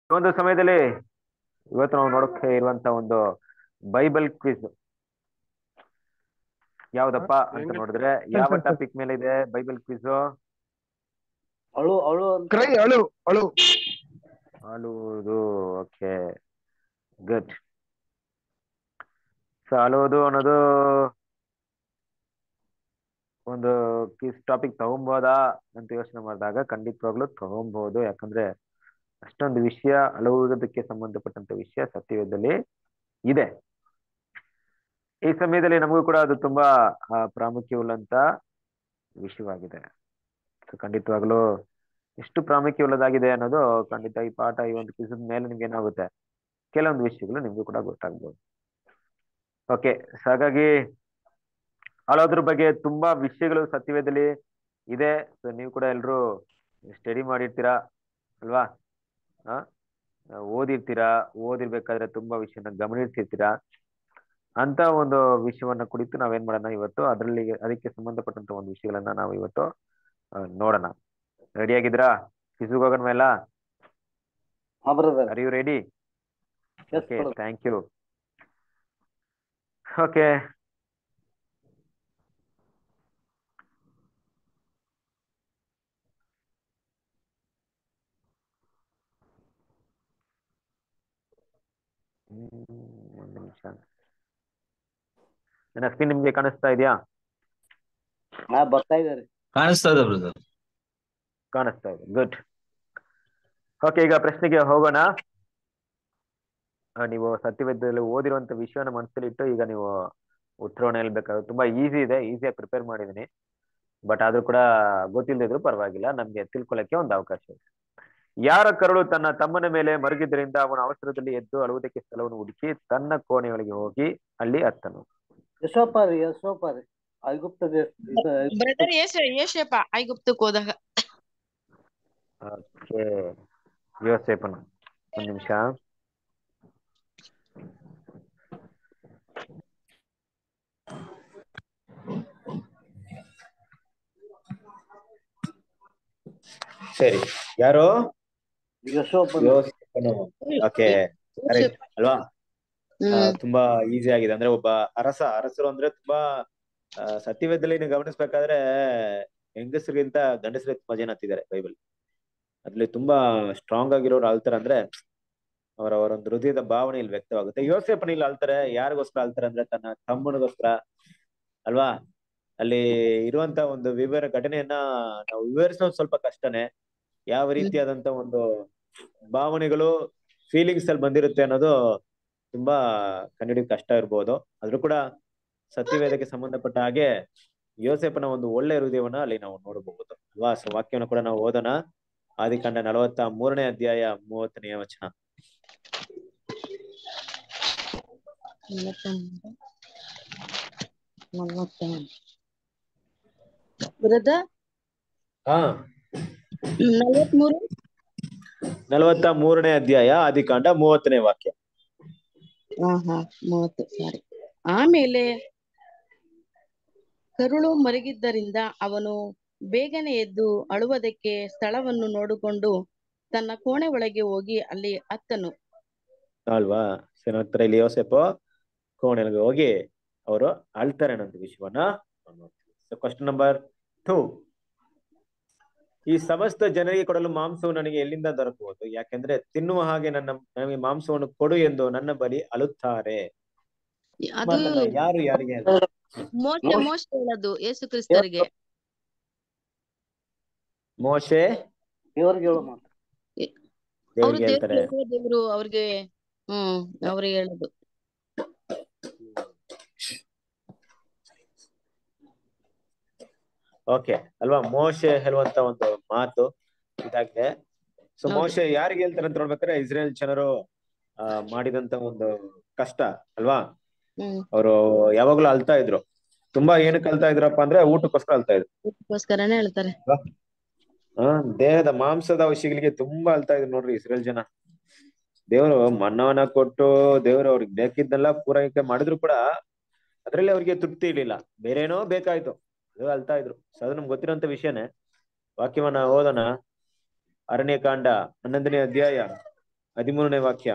ಈ ಒಂದು ಸಮಯದಲ್ಲಿ ಇವತ್ತು ನಾವು ನೋಡಕ್ಕೆ ಇರುವಂತ ಒಂದು ಬೈಬಲ್ ಕ್ವಿಜ್ ಯಾವ್ದಪ್ಪ ಅಂತ ನೋಡಿದ್ರೆ ಯಾವ ಟಾಪಿಕ್ ಮೇಲೆ ಇದೆ ಬೈಬಲ್ ಕ್ವಿಜ್? ಅಳು ಅಳು ಅಂತ ಅಳು ಅಳು ಅಳುವುದು. Okay, good. ಸೊ ಅಳುವುದು ಅನ್ನೋದು ಒಂದು ಕ್ವಿಜ್ ಟಾಪಿಕ್ ತಗೊಂಬೋದಾ ಅಂತ ಯೋಚನೆ ಮಾಡಿದಾಗ ಖಂಡಿತವಾಗ್ಲೂ ತಗೊಂಬಹುದು. ಯಾಕಂದ್ರೆ ಅಷ್ಟೊಂದು ವಿಷಯ, ಅಳುವುದಕ್ಕೆ ಸಂಬಂಧಪಟ್ಟಂತ ವಿಷಯ ಸತ್ಯವೇದದಲ್ಲಿ ಇದೆ. ಈ ಸಮಯದಲ್ಲಿ ನಮಗೂ ಕೂಡ ಅದು ತುಂಬಾ ಪ್ರಾಮುಖ್ಯವುಳ್ಳಂತ ವಿಷಯವಾಗಿದೆ. ಸೊ ಖಂಡಿತವಾಗ್ಲೂ ಎಷ್ಟು ಪ್ರಾಮುಖ್ಯವುಳ್ಳದಾಗಿದೆ ಅನ್ನೋದು ಖಂಡಿತ ಈ ಪಾಠ, ಈ ಒಂದು ಕ್ವಿಜ್ ಮೇಲೆ ನಿಮ್ಗೆ ಏನಾಗುತ್ತೆ, ಕೆಲವೊಂದು ವಿಷಯಗಳು ನಿಮ್ಗೂ ಕೂಡ ಗೊತ್ತಾಗ್ಬೋದು. ಓಕೆ, ಸೊ ಹಾಗಾಗಿ ಅಳೋದ್ರ ಬಗ್ಗೆ ತುಂಬಾ ವಿಷಯಗಳು ಸತ್ಯವೇದದಲ್ಲಿ ಇದೆ. ಸೊ ನೀವು ಕೂಡ ಎಲ್ರು ಸ್ಟಡಿ ಮಾಡಿರ್ತೀರಾ ಅಲ್ವಾ? ಓದಿರ್ತೀರಾ, ಓದಿರ್ಬೇಕಾದ್ರೆ ತುಂಬಾ ವಿಷಯನ ಗಮನಿಸಿರ್ತೀರಾ. ಅಂತ ಒಂದು ವಿಷಯವನ್ನ ಕುರಿತು ನಾವೇನ್ ಮಾಡೋಣ ಇವತ್ತು, ಅದಕ್ಕೆ ಸಂಬಂಧಪಟ್ಟಂತ ಒಂದು ವಿಷಯಗಳನ್ನ ನಾವು ಇವತ್ತು ನೋಡೋಣ. ರೆಡಿ ಆಗಿದ್ರಾ? ಕ್ವಿಜ್ಗೆ ಹೋಗೋಣ ಮೇಲ? Are you ready? Okay, thank you. Okay, ಒಂದು ನಿಮಿಷ. ನನ್ನ ಸ್ಕ್ರೀನ್ ನಿಮ್ಗೆ ಕಾಣಿಸ್ತಾ ಇದೆಯಾ? ಬರ್ತಾ ಇದ್ದಾರೆ. ಕಾಣಿಸ್ತಾ ಇದೆ ಬ್ರದರ್. ಕಾಣಿಸ್ತಾ ಇದೆ, ಗುಡ್. ಓಕೆ, ಈಗ ಪ್ರಶ್ನೆಗೆ ಹೋಗೋಣ. ನೀವು ಸತ್ಯವೇದದಲ್ಲಿ ಓದಿರುವಂತ ವಿಷಯನ ಮನಸ್ಸಲ್ಲಿ ಇಟ್ಟು ಈಗ ನೀವು ಉತ್ತರವನ್ನು ಹೇಳ್ಬೇಕಾಗುತ್ತೆ. ತುಂಬಾ ಈಸಿ ಇದೆ, ಈಸಿಯಾಗಿ ಪ್ರಿಪೇರ್ ಮಾಡಿದೀನಿ. ಬಟ್ ಆದ್ರೂ ಕೂಡ ಗೊತ್ತಿಲ್ಲದಿದ್ರು ಪರವಾಗಿಲ್ಲ, ನಮ್ಗೆ ತಿಳ್ಕೊಳ್ಳಕ್ಕೆ ಒಂದು ಅವಕಾಶ ಇದೆ. ಯಾರ ಕರಳು ತನ್ನ ತಮ್ಮನ ಮೇಲೆ ಮರುಗಿದ್ದರಿಂದ ಅವನ ಅವಸರದಲ್ಲಿ ಎದ್ದು ಅಳುವುದಕ್ಕೆ ಸ್ಥಳವನ್ನು ಹುಡುಕಿ ತನ್ನ ಕೋಣೆಯೊಳಗೆ ಹೋಗಿ ಅಲ್ಲಿ ಅತ್ತನು. ಐಗುಪ್ತಕ್ಕೆ ಹೋದಾಗ. ಓಕೆ, ಯೋಸೇಫನ. ಒಂದ್ ನಿಮಿಷ. ಸರಿ, ಯಾರು? ಓಕೆ, ಕರೆಕ್ಟ್ ಅಲ್ವಾ? ತುಂಬಾ ಈಸಿ ಆಗಿದೆ. ಅಂದ್ರೆ ಒಬ್ಬ ಅರಸರು ಅಂದ್ರೆ ತುಂಬಾ ಸತ್ಯವೇದದಲ್ಲಿ ನೀವು ಗಮನಿಸ್ಬೇಕಾದ್ರೆ ಹೆಂಗಸರಿಗಿಂತ ಗಂಡಸರಿಗೆ ತುಂಬಾ ಜನ ಹತ್ತಿದ್ದಾರೆ ಬೈಬಲ್. ಅದ್ರಲ್ಲಿ ತುಂಬಾ ಸ್ಟ್ರಾಂಗ್ ಆಗಿರೋರು ಆಳ್ತಾರೆ ಅಂದ್ರೆ ಅವರವರೊಂದು ಹೃದಯದ ಭಾವನೆ ಇಲ್ಲಿ ವ್ಯಕ್ತವಾಗುತ್ತೆ. ಯೋಸೇಫನ ಇಲ್ಲಿ ಆಳ್ತಾರೆ. ಯಾರಿಗೋಸ್ಕರ ಆಳ್ತಾರೆ ಅಂದ್ರೆ ತನ್ನ ತಮ್ಮನಿಗೋಸ್ಕರ ಅಲ್ವಾ? ಅಲ್ಲಿ ಇರುವಂತ ಒಂದು ಘಟನೆಯನ್ನ ನಾವು ವಿವರಿಸೋದು ಸ್ವಲ್ಪ ಕಷ್ಟನೇ. ಯಾವ ರೀತಿಯಾದಂತ ಒಂದು ಭಾವನೆಗಳು, ಫೀಲಿಂಗ್ಸ್ ಅಲ್ಲಿ ಬಂದಿರುತ್ತೆ ಅನ್ನೋದು ತುಂಬಾ ಕಂಡಿಡಿಯೋದು ಕಷ್ಟ ಇರ್ಬೋದು. ಆದ್ರೂ ಕೂಡ ಸತ್ಯವೇದಕ್ಕೆ ಸಂಬಂಧಪಟ್ಟ ಹಾಗೆ ಯೋಸೇಫನ ಒಂದು ಒಳ್ಳೆ ಹೃದಯವನ್ನ ಅಲ್ಲಿ ನಾವು ನೋಡಬಹುದು ಅಲ್ವಾ? ಸೊ ವಾಕ್ಯವನ್ನು ಕೂಡ ನಾವು ಓದೋಣ. ಆದಿಕಾಂಡ 43ನೇ ಅಧ್ಯಾಯ 30ನೇ ವಚನ. ಹಾ, 43ನೇ ಅಧ್ಯಾಯ ಆದಿಕಾಂಡ 30ನೇ ವಾಕ್ಯ. 30 ಸಾರಿ. ಆಮೇಲೆ ಕರುಳು ಮರುಗಿದ್ದರಿಂದ ಅವನು ಬೇಗನೆ ಎದ್ದು ಅಳುವುದಕ್ಕೆ ಸ್ಥಳವನ್ನು ನೋಡಿಕೊಂಡು ತನ್ನ ಕೋಣೆ ಒಳಗೆ ಹೋಗಿ ಅಲ್ಲಿ ಅತ್ತನು ಅಲ್ವಾ? ನಂತರ ಇಲ್ಲಿ ಯೋಸೇಫ ಕೋಣೆಗೆ ಹೋಗಿ ಅವರು ಅಳ್ತಾರೆ ಅನ್ನೋ ವಿಷಯವನ್ನ. Question number 2. ಈ ಸಮಸ್ತ ಜನರಿಗೆ ಕೊಡಲು ಮಾಂಸವು ನನಗೆ ಎಲ್ಲಿಂದ ದೊರಕುವುದು? ಯಾಕೆಂದ್ರೆ ತಿನ್ನುವ ಹಾಗೆ ನನಗೆ ಮಾಂಸವನ್ನು ಕೊಡು ಎಂದು ನನ್ನ ಬಳಿ ಅಳುತ್ತಾರೆ. ಯಾರು ಯಾರಿಗೆ? ಮೋಶೆ ಹೇಳೋದು ಯೇಸು ಕ್ರಿಸ್ತರಿಗೆ. ಮೋಶೆ ದೇವ್ರಿಗೆ ಹೇಳ್ತಾರೆ. ದೇವ್ರು ಅವ್ರಿಗೆ ಅವ್ರಿಗೆ ಹೇಳೋದು. ಓಕೆ ಅಲ್ವಾ? ಮೋಶೆ ಹೇಳುವಂತ ಒಂದು ಮಾತು ಇದಾಗಿದೆ. ಸೊ ಮೋಶೆ ಯಾರಿಗೆ ಹೇಳ್ತಾರೆ ಅಂತ ನೋಡ್ಬೇಕಾದ್ರೆ ಇಸ್ರೇಲ್ ಜನರು ಮಾಡಿದಂತ ಒಂದು ಕಷ್ಟ ಅಲ್ವಾ? ಅವರು ಯಾವಾಗ್ಲೂ ಅಳ್ತಾ ಇದ್ರು. ತುಂಬಾ ಏನಕ್ಕೆ ಅಳ್ತಾ ಇದ್ರಪ್ಪ ಅಂದ್ರೆ ಊಟಕ್ಕೋಸ್ಕರ ಅಳ್ತಾ ಇದ್ರು. ಊಟಕ್ಕೋಸ್ಕರನೇ ಹೇಳ್ತಾರೆ. ದೇಹದ ಮಾಂಸದ ವಿಷಯಗಳಿಗೆ ತುಂಬಾ ಅಳ್ತಾ ಇದ್ರು ನೋಡ್ರಿ ಇಸ್ರೇಲ್ ಜನ. ದೇವರು ಮನ್ನವನ್ನ ಕೊಟ್ಟು ದೇವರು ಅವ್ರಿಗೆ ಬೇಕಿದ್ದೆಲ್ಲ ಪೂರೈಕೆ ಮಾಡಿದ್ರು ಕೂಡ ಅದ್ರಲ್ಲಿ ಅವ್ರಿಗೆ ತೃಪ್ತಿ ಇರ್ಲಿಲ್ಲ. ಬೇರೆ ಏನೋ ಬೇಕಾಯ್ತು, ಅಳ್ತಾ ಇದ್ರು. ಸೊ ಅದು ನಮ್ಗೆ ಗೊತ್ತಿರೋಂತ ವಿಷಯನೇ. ವಾಕ್ಯವನ್ನ ಓದೋಣ. ಅರಣ್ಯಕಾಂಡ 11ನೇ ಅಧ್ಯಾಯ 13ನೇ ವಾಕ್ಯ.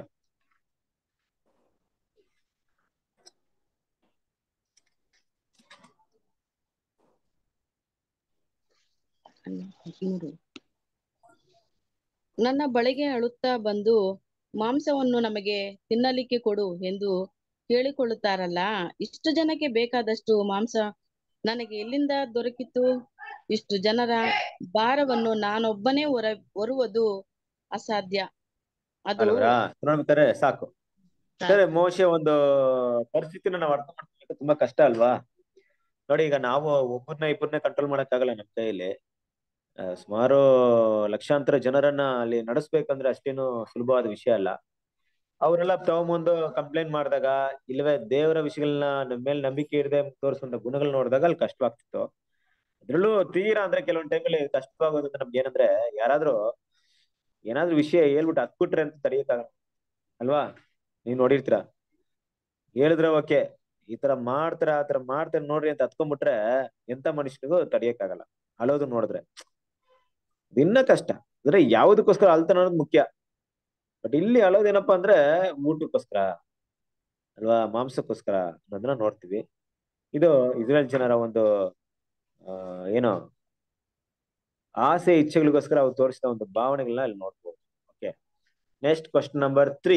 ನನ್ನ ಬಳಿಗೆ ಅಳುತ್ತಾ ಬಂದು ಮಾಂಸವನ್ನು ನಮಗೆ ತಿನ್ನಲಿಕ್ಕೆ ಕೊಡು ಎಂದು ಕೇಳಿಕೊಳ್ಳುತ್ತಾರಲ್ಲ, ಇಷ್ಟು ಜನಕ್ಕೆ ಬೇಕಾದಷ್ಟು ಮಾಂಸ ನನಗೆ ಎಲ್ಲಿಂದ ದೊರಕಿತು? ಇಷ್ಟು ಜನರ ಭಾರವನ್ನು ನಾನೊಬ್ಬನೇ ಹೊರುವುದು ಅಸಾಧ್ಯ. ಅದು ಅಲ್ವರಾ? ನೋಡ್ಬೇಕಾದ್ರೆ ಸಾಕು. ಸರಿ, ಮೋಶೆ ಒಂದು ಪರಿಸ್ಥಿತಿನ ನಾವು ಅರ್ಥ ಮಾಡ್ಕೊಳ್ಳಿಕ್ಕೆ ತುಂಬಾ ಕಷ್ಟ ಅಲ್ವಾ? ನೋಡಿ, ಈಗ ನಾವು ಇಬ್ಬರನ್ನೇ ಕಂಟ್ರೋಲ್ ಮಾಡಕ್ಕಾಗಲ್ಲ ನಮ್ಮ ಕೈಯಲ್ಲಿ. ಸುಮಾರು ಲಕ್ಷಾಂತರ ಜನರನ್ನ ಅಲ್ಲಿ ನಡೆಸ್ಬೇಕಂದ್ರೆ ಅಷ್ಟೇನು ಸುಲಭವಾದ ವಿಷಯ ಅಲ್ಲ. ಅವರೆಲ್ಲ ತಗೊಂಬಂದು ಕಂಪ್ಲೇಂಟ್ ಮಾಡಿದಾಗ, ಇಲ್ಲವೇ ದೇವರ ವಿಷಯಗಳನ್ನ ನಮ್ಮ ಮೇಲೆ ನಂಬಿಕೆ ಇರದೆ ತೋರಿಸುವಂತ ಗುಣಗಳು ನೋಡಿದಾಗ ಅಲ್ಲಿ ಕಷ್ಟವಾಗ್ತಿತ್ತು. ಅದ್ರಲ್ಲೂ ತೀರಾ ಅಂದ್ರೆ ಕೆಲವೊಂದು ಟೈಮಲ್ಲಿ ಕಷ್ಟವಾಗೋದಂದ್ರೆ ನಮ್ಗೆ ಏನಂದ್ರೆ, ಏನಾದ್ರೂ ವಿಷಯ ಹೇಳ್ಬಿಟ್ಟು ಹತ್ಬಿಟ್ರೆ ಅಂತ ತಡೆಯಕ್ಕಾಗಲ್ಲ ಅಲ್ವಾ? ನೀವ್ ನೋಡಿರ್ತೀರ, ಹೇಳಿದ್ರೆ ಓಕೆ, ಈ ತರ ಮಾಡ್ತಾರೆ ಆ ತರ ಮಾಡ್ತಾರೆ ನೋಡ್ರಿ ಅಂತ ಹತ್ಕೊಂಡ್ಬಿಟ್ರೆ ಎಂತ ಮನುಷ್ಯನಿಗೂ ತಡೆಯಕ್ಕಾಗಲ್ಲ. ಅಳೋದು ನೋಡಿದ್ರೆ ಇನ್ನ ಕಷ್ಟ. ಅಂದ್ರೆ ಯಾವುದಕ್ಕೋಸ್ಕರ ಅಳ್ತಾನ ಅನ್ನೋದು ಮುಖ್ಯ. ಬಟ್ ಇಲ್ಲಿ ಅಳೋದೇನಪ್ಪಾ ಅಂದ್ರೆ ಊಟಕ್ಕೋಸ್ಕರ ಅಲ್ವಾ, ಮಾಂಸಕ್ಕೋಸ್ಕರ ಅನ್ನೋದನ್ನ ನೋಡ್ತೀವಿ. ಇದು ಇಸ್ರೇಲ್ ಜನರ ಒಂದು ಏನೋ ಆಸೆ ಇಚ್ಛೆಗಳಿಗೋಸ್ಕರ ಅವ್ರು ತೋರಿಸಿದ ಒಂದು ಭಾವನೆಗಳನ್ನ ಇಲ್ಲಿ ನೋಡ್ಬೋದು. Okay, next question number 3.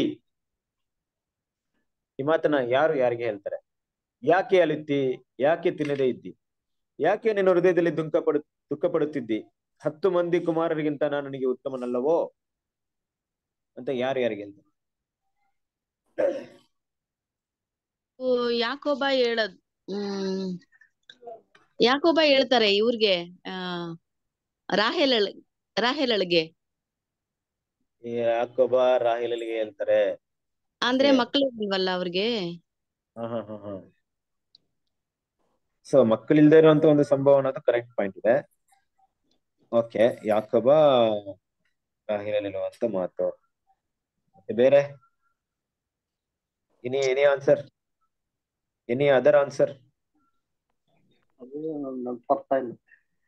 ಈ ಮಾತನ್ನ ಯಾರು ಯಾರಿಗೆ ಹೇಳ್ತಾರೆ? ಯಾಕೆ ಅಳುತ್ತಿ? ಯಾಕೆ ತಿನ್ನದೇ ಇದ್ದಿ? ಯಾಕೆ ನಿನ್ನ ಹೃದಯದಲ್ಲಿ ದುಃಖ ಪಡುತ್ತಿದ್ದಿ? 10 ಮಂದಿ ಕುಮಾರರಿಗಿಂತ ನಾನು ನಿನಗೆ ಉತ್ತಮನಲ್ಲವೋ ಅಂತ ಯಾರು ಯಾರಿಗೆ ಹೇಳ್ತಾರೆ? ಯಾಕೋಬ ಯಾಕೋಬ ಹೇಳ್ತಾರೆ ಇವ್ರಿಗೆ, ರಾಹೇಲಳಿಗೆ. ಯಾಕೋಬ ರಾಹೇಲಳಿಗೆ ಹೇಳ್ತಾರೆ. ಅಂದ್ರೆ ಮಕ್ಕಳಿಲ್ವಲ್ಲ ಅವ್ರಿಗೆ. ಸೊ ಮಕ್ಕಳಿಲ್ದೇ ಇರುವಂತ ಒಂದು ಸಂಭವ ಅನ್ನೋದು ಕರೆಕ್ಟ್ ಪಾಯಿಂಟ್ ಇದೆ. ಓಕೆ, ಯಾಕೋಬ ರಾಹೇಲಳಿರುವಂತ ಮಾತು. ಮತ್ತೆ ಬೇರೆ any answer? Any other answer? ಬರ್ತಾ ಇಲ್ಲ.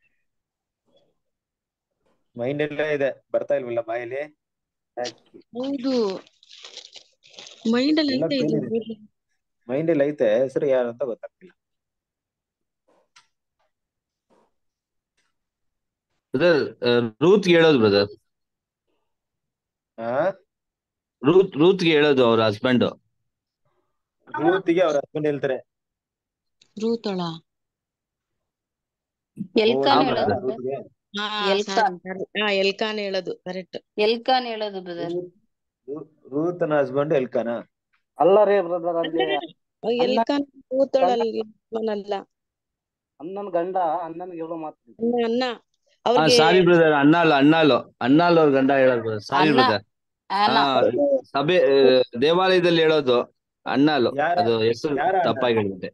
ಮೈಂಡ್ ಎಲ್ಲ ಇದೆ, ಬರ್ತಾ ಇಲ್ವಲ್ಲ ಬಾಯಲ್ಲಿ? ಹೌದು, ಮೈಂಡ್ ಅಲ್ಲಿ ಮೈಂಡ್ ಅಲ್ಲಿ ಐತೆ, ಹೆಸರು ಯಾರು ಅಂತ ಗೊತ್ತಾಗ್ತಿಲ್ಲ. ಬ್ರದರ್, ರೂತ್ ಹೇಳೋದು ಬ್ರದರ್. ರೂತ್ಗೆ ಹೇಳೋದು ಅವ್ರ ಹಸ್ಬೆಂಡ್. ರೂತ್ಗೆ ಅವ್ರ ಹಸ್ಬೆಂಡ್ ಹೇಳ್ತಾರೆ. ರೂತಳ ಎಲ್ಕಾನ್ ಹೇಳೋದು. ಎಲ್ಕಾನ್ ಹೇಳೋದು ಕರೆಕ್ಟ್. ಎಲ್ಕಾನ್ ಹೇಳೋದು ಬ್ರದರ್. ರೂತನ ಹಸ್ಬೆಂಡ್ ಎಲ್ಕಾನ? ಅಲ್ಲ ರೀ ಬ್ರದರ್, ಅಲ್ಲಿ ಎಲ್ಕಾನ್ ರೂತಳಲ್ಲ, ಅಣ್ಣನ ಗಂಡ ಅಣ್ಣನಿಗೆ ಹೇಳೋ ಮಾತು. ಅಣ್ಣ ಅವ್ರಿಗೆ ಸಾರಿ ಬ್ರದರ್, ಅಣ್ಣಾಲು ಅವ್ರ ಗಂಡ ಹೇಳೋದು ಬ್ರದರ್. Sorry brother. ಸಭೆ ದೇವಾಲಯದಲ್ಲಿ ಹೇಳೋದು ಅಣ್ಣಾಲು, ಅದು ಹೆಸರು ತಪ್ಪಾಗಿ ಹೇಳಿದೆ.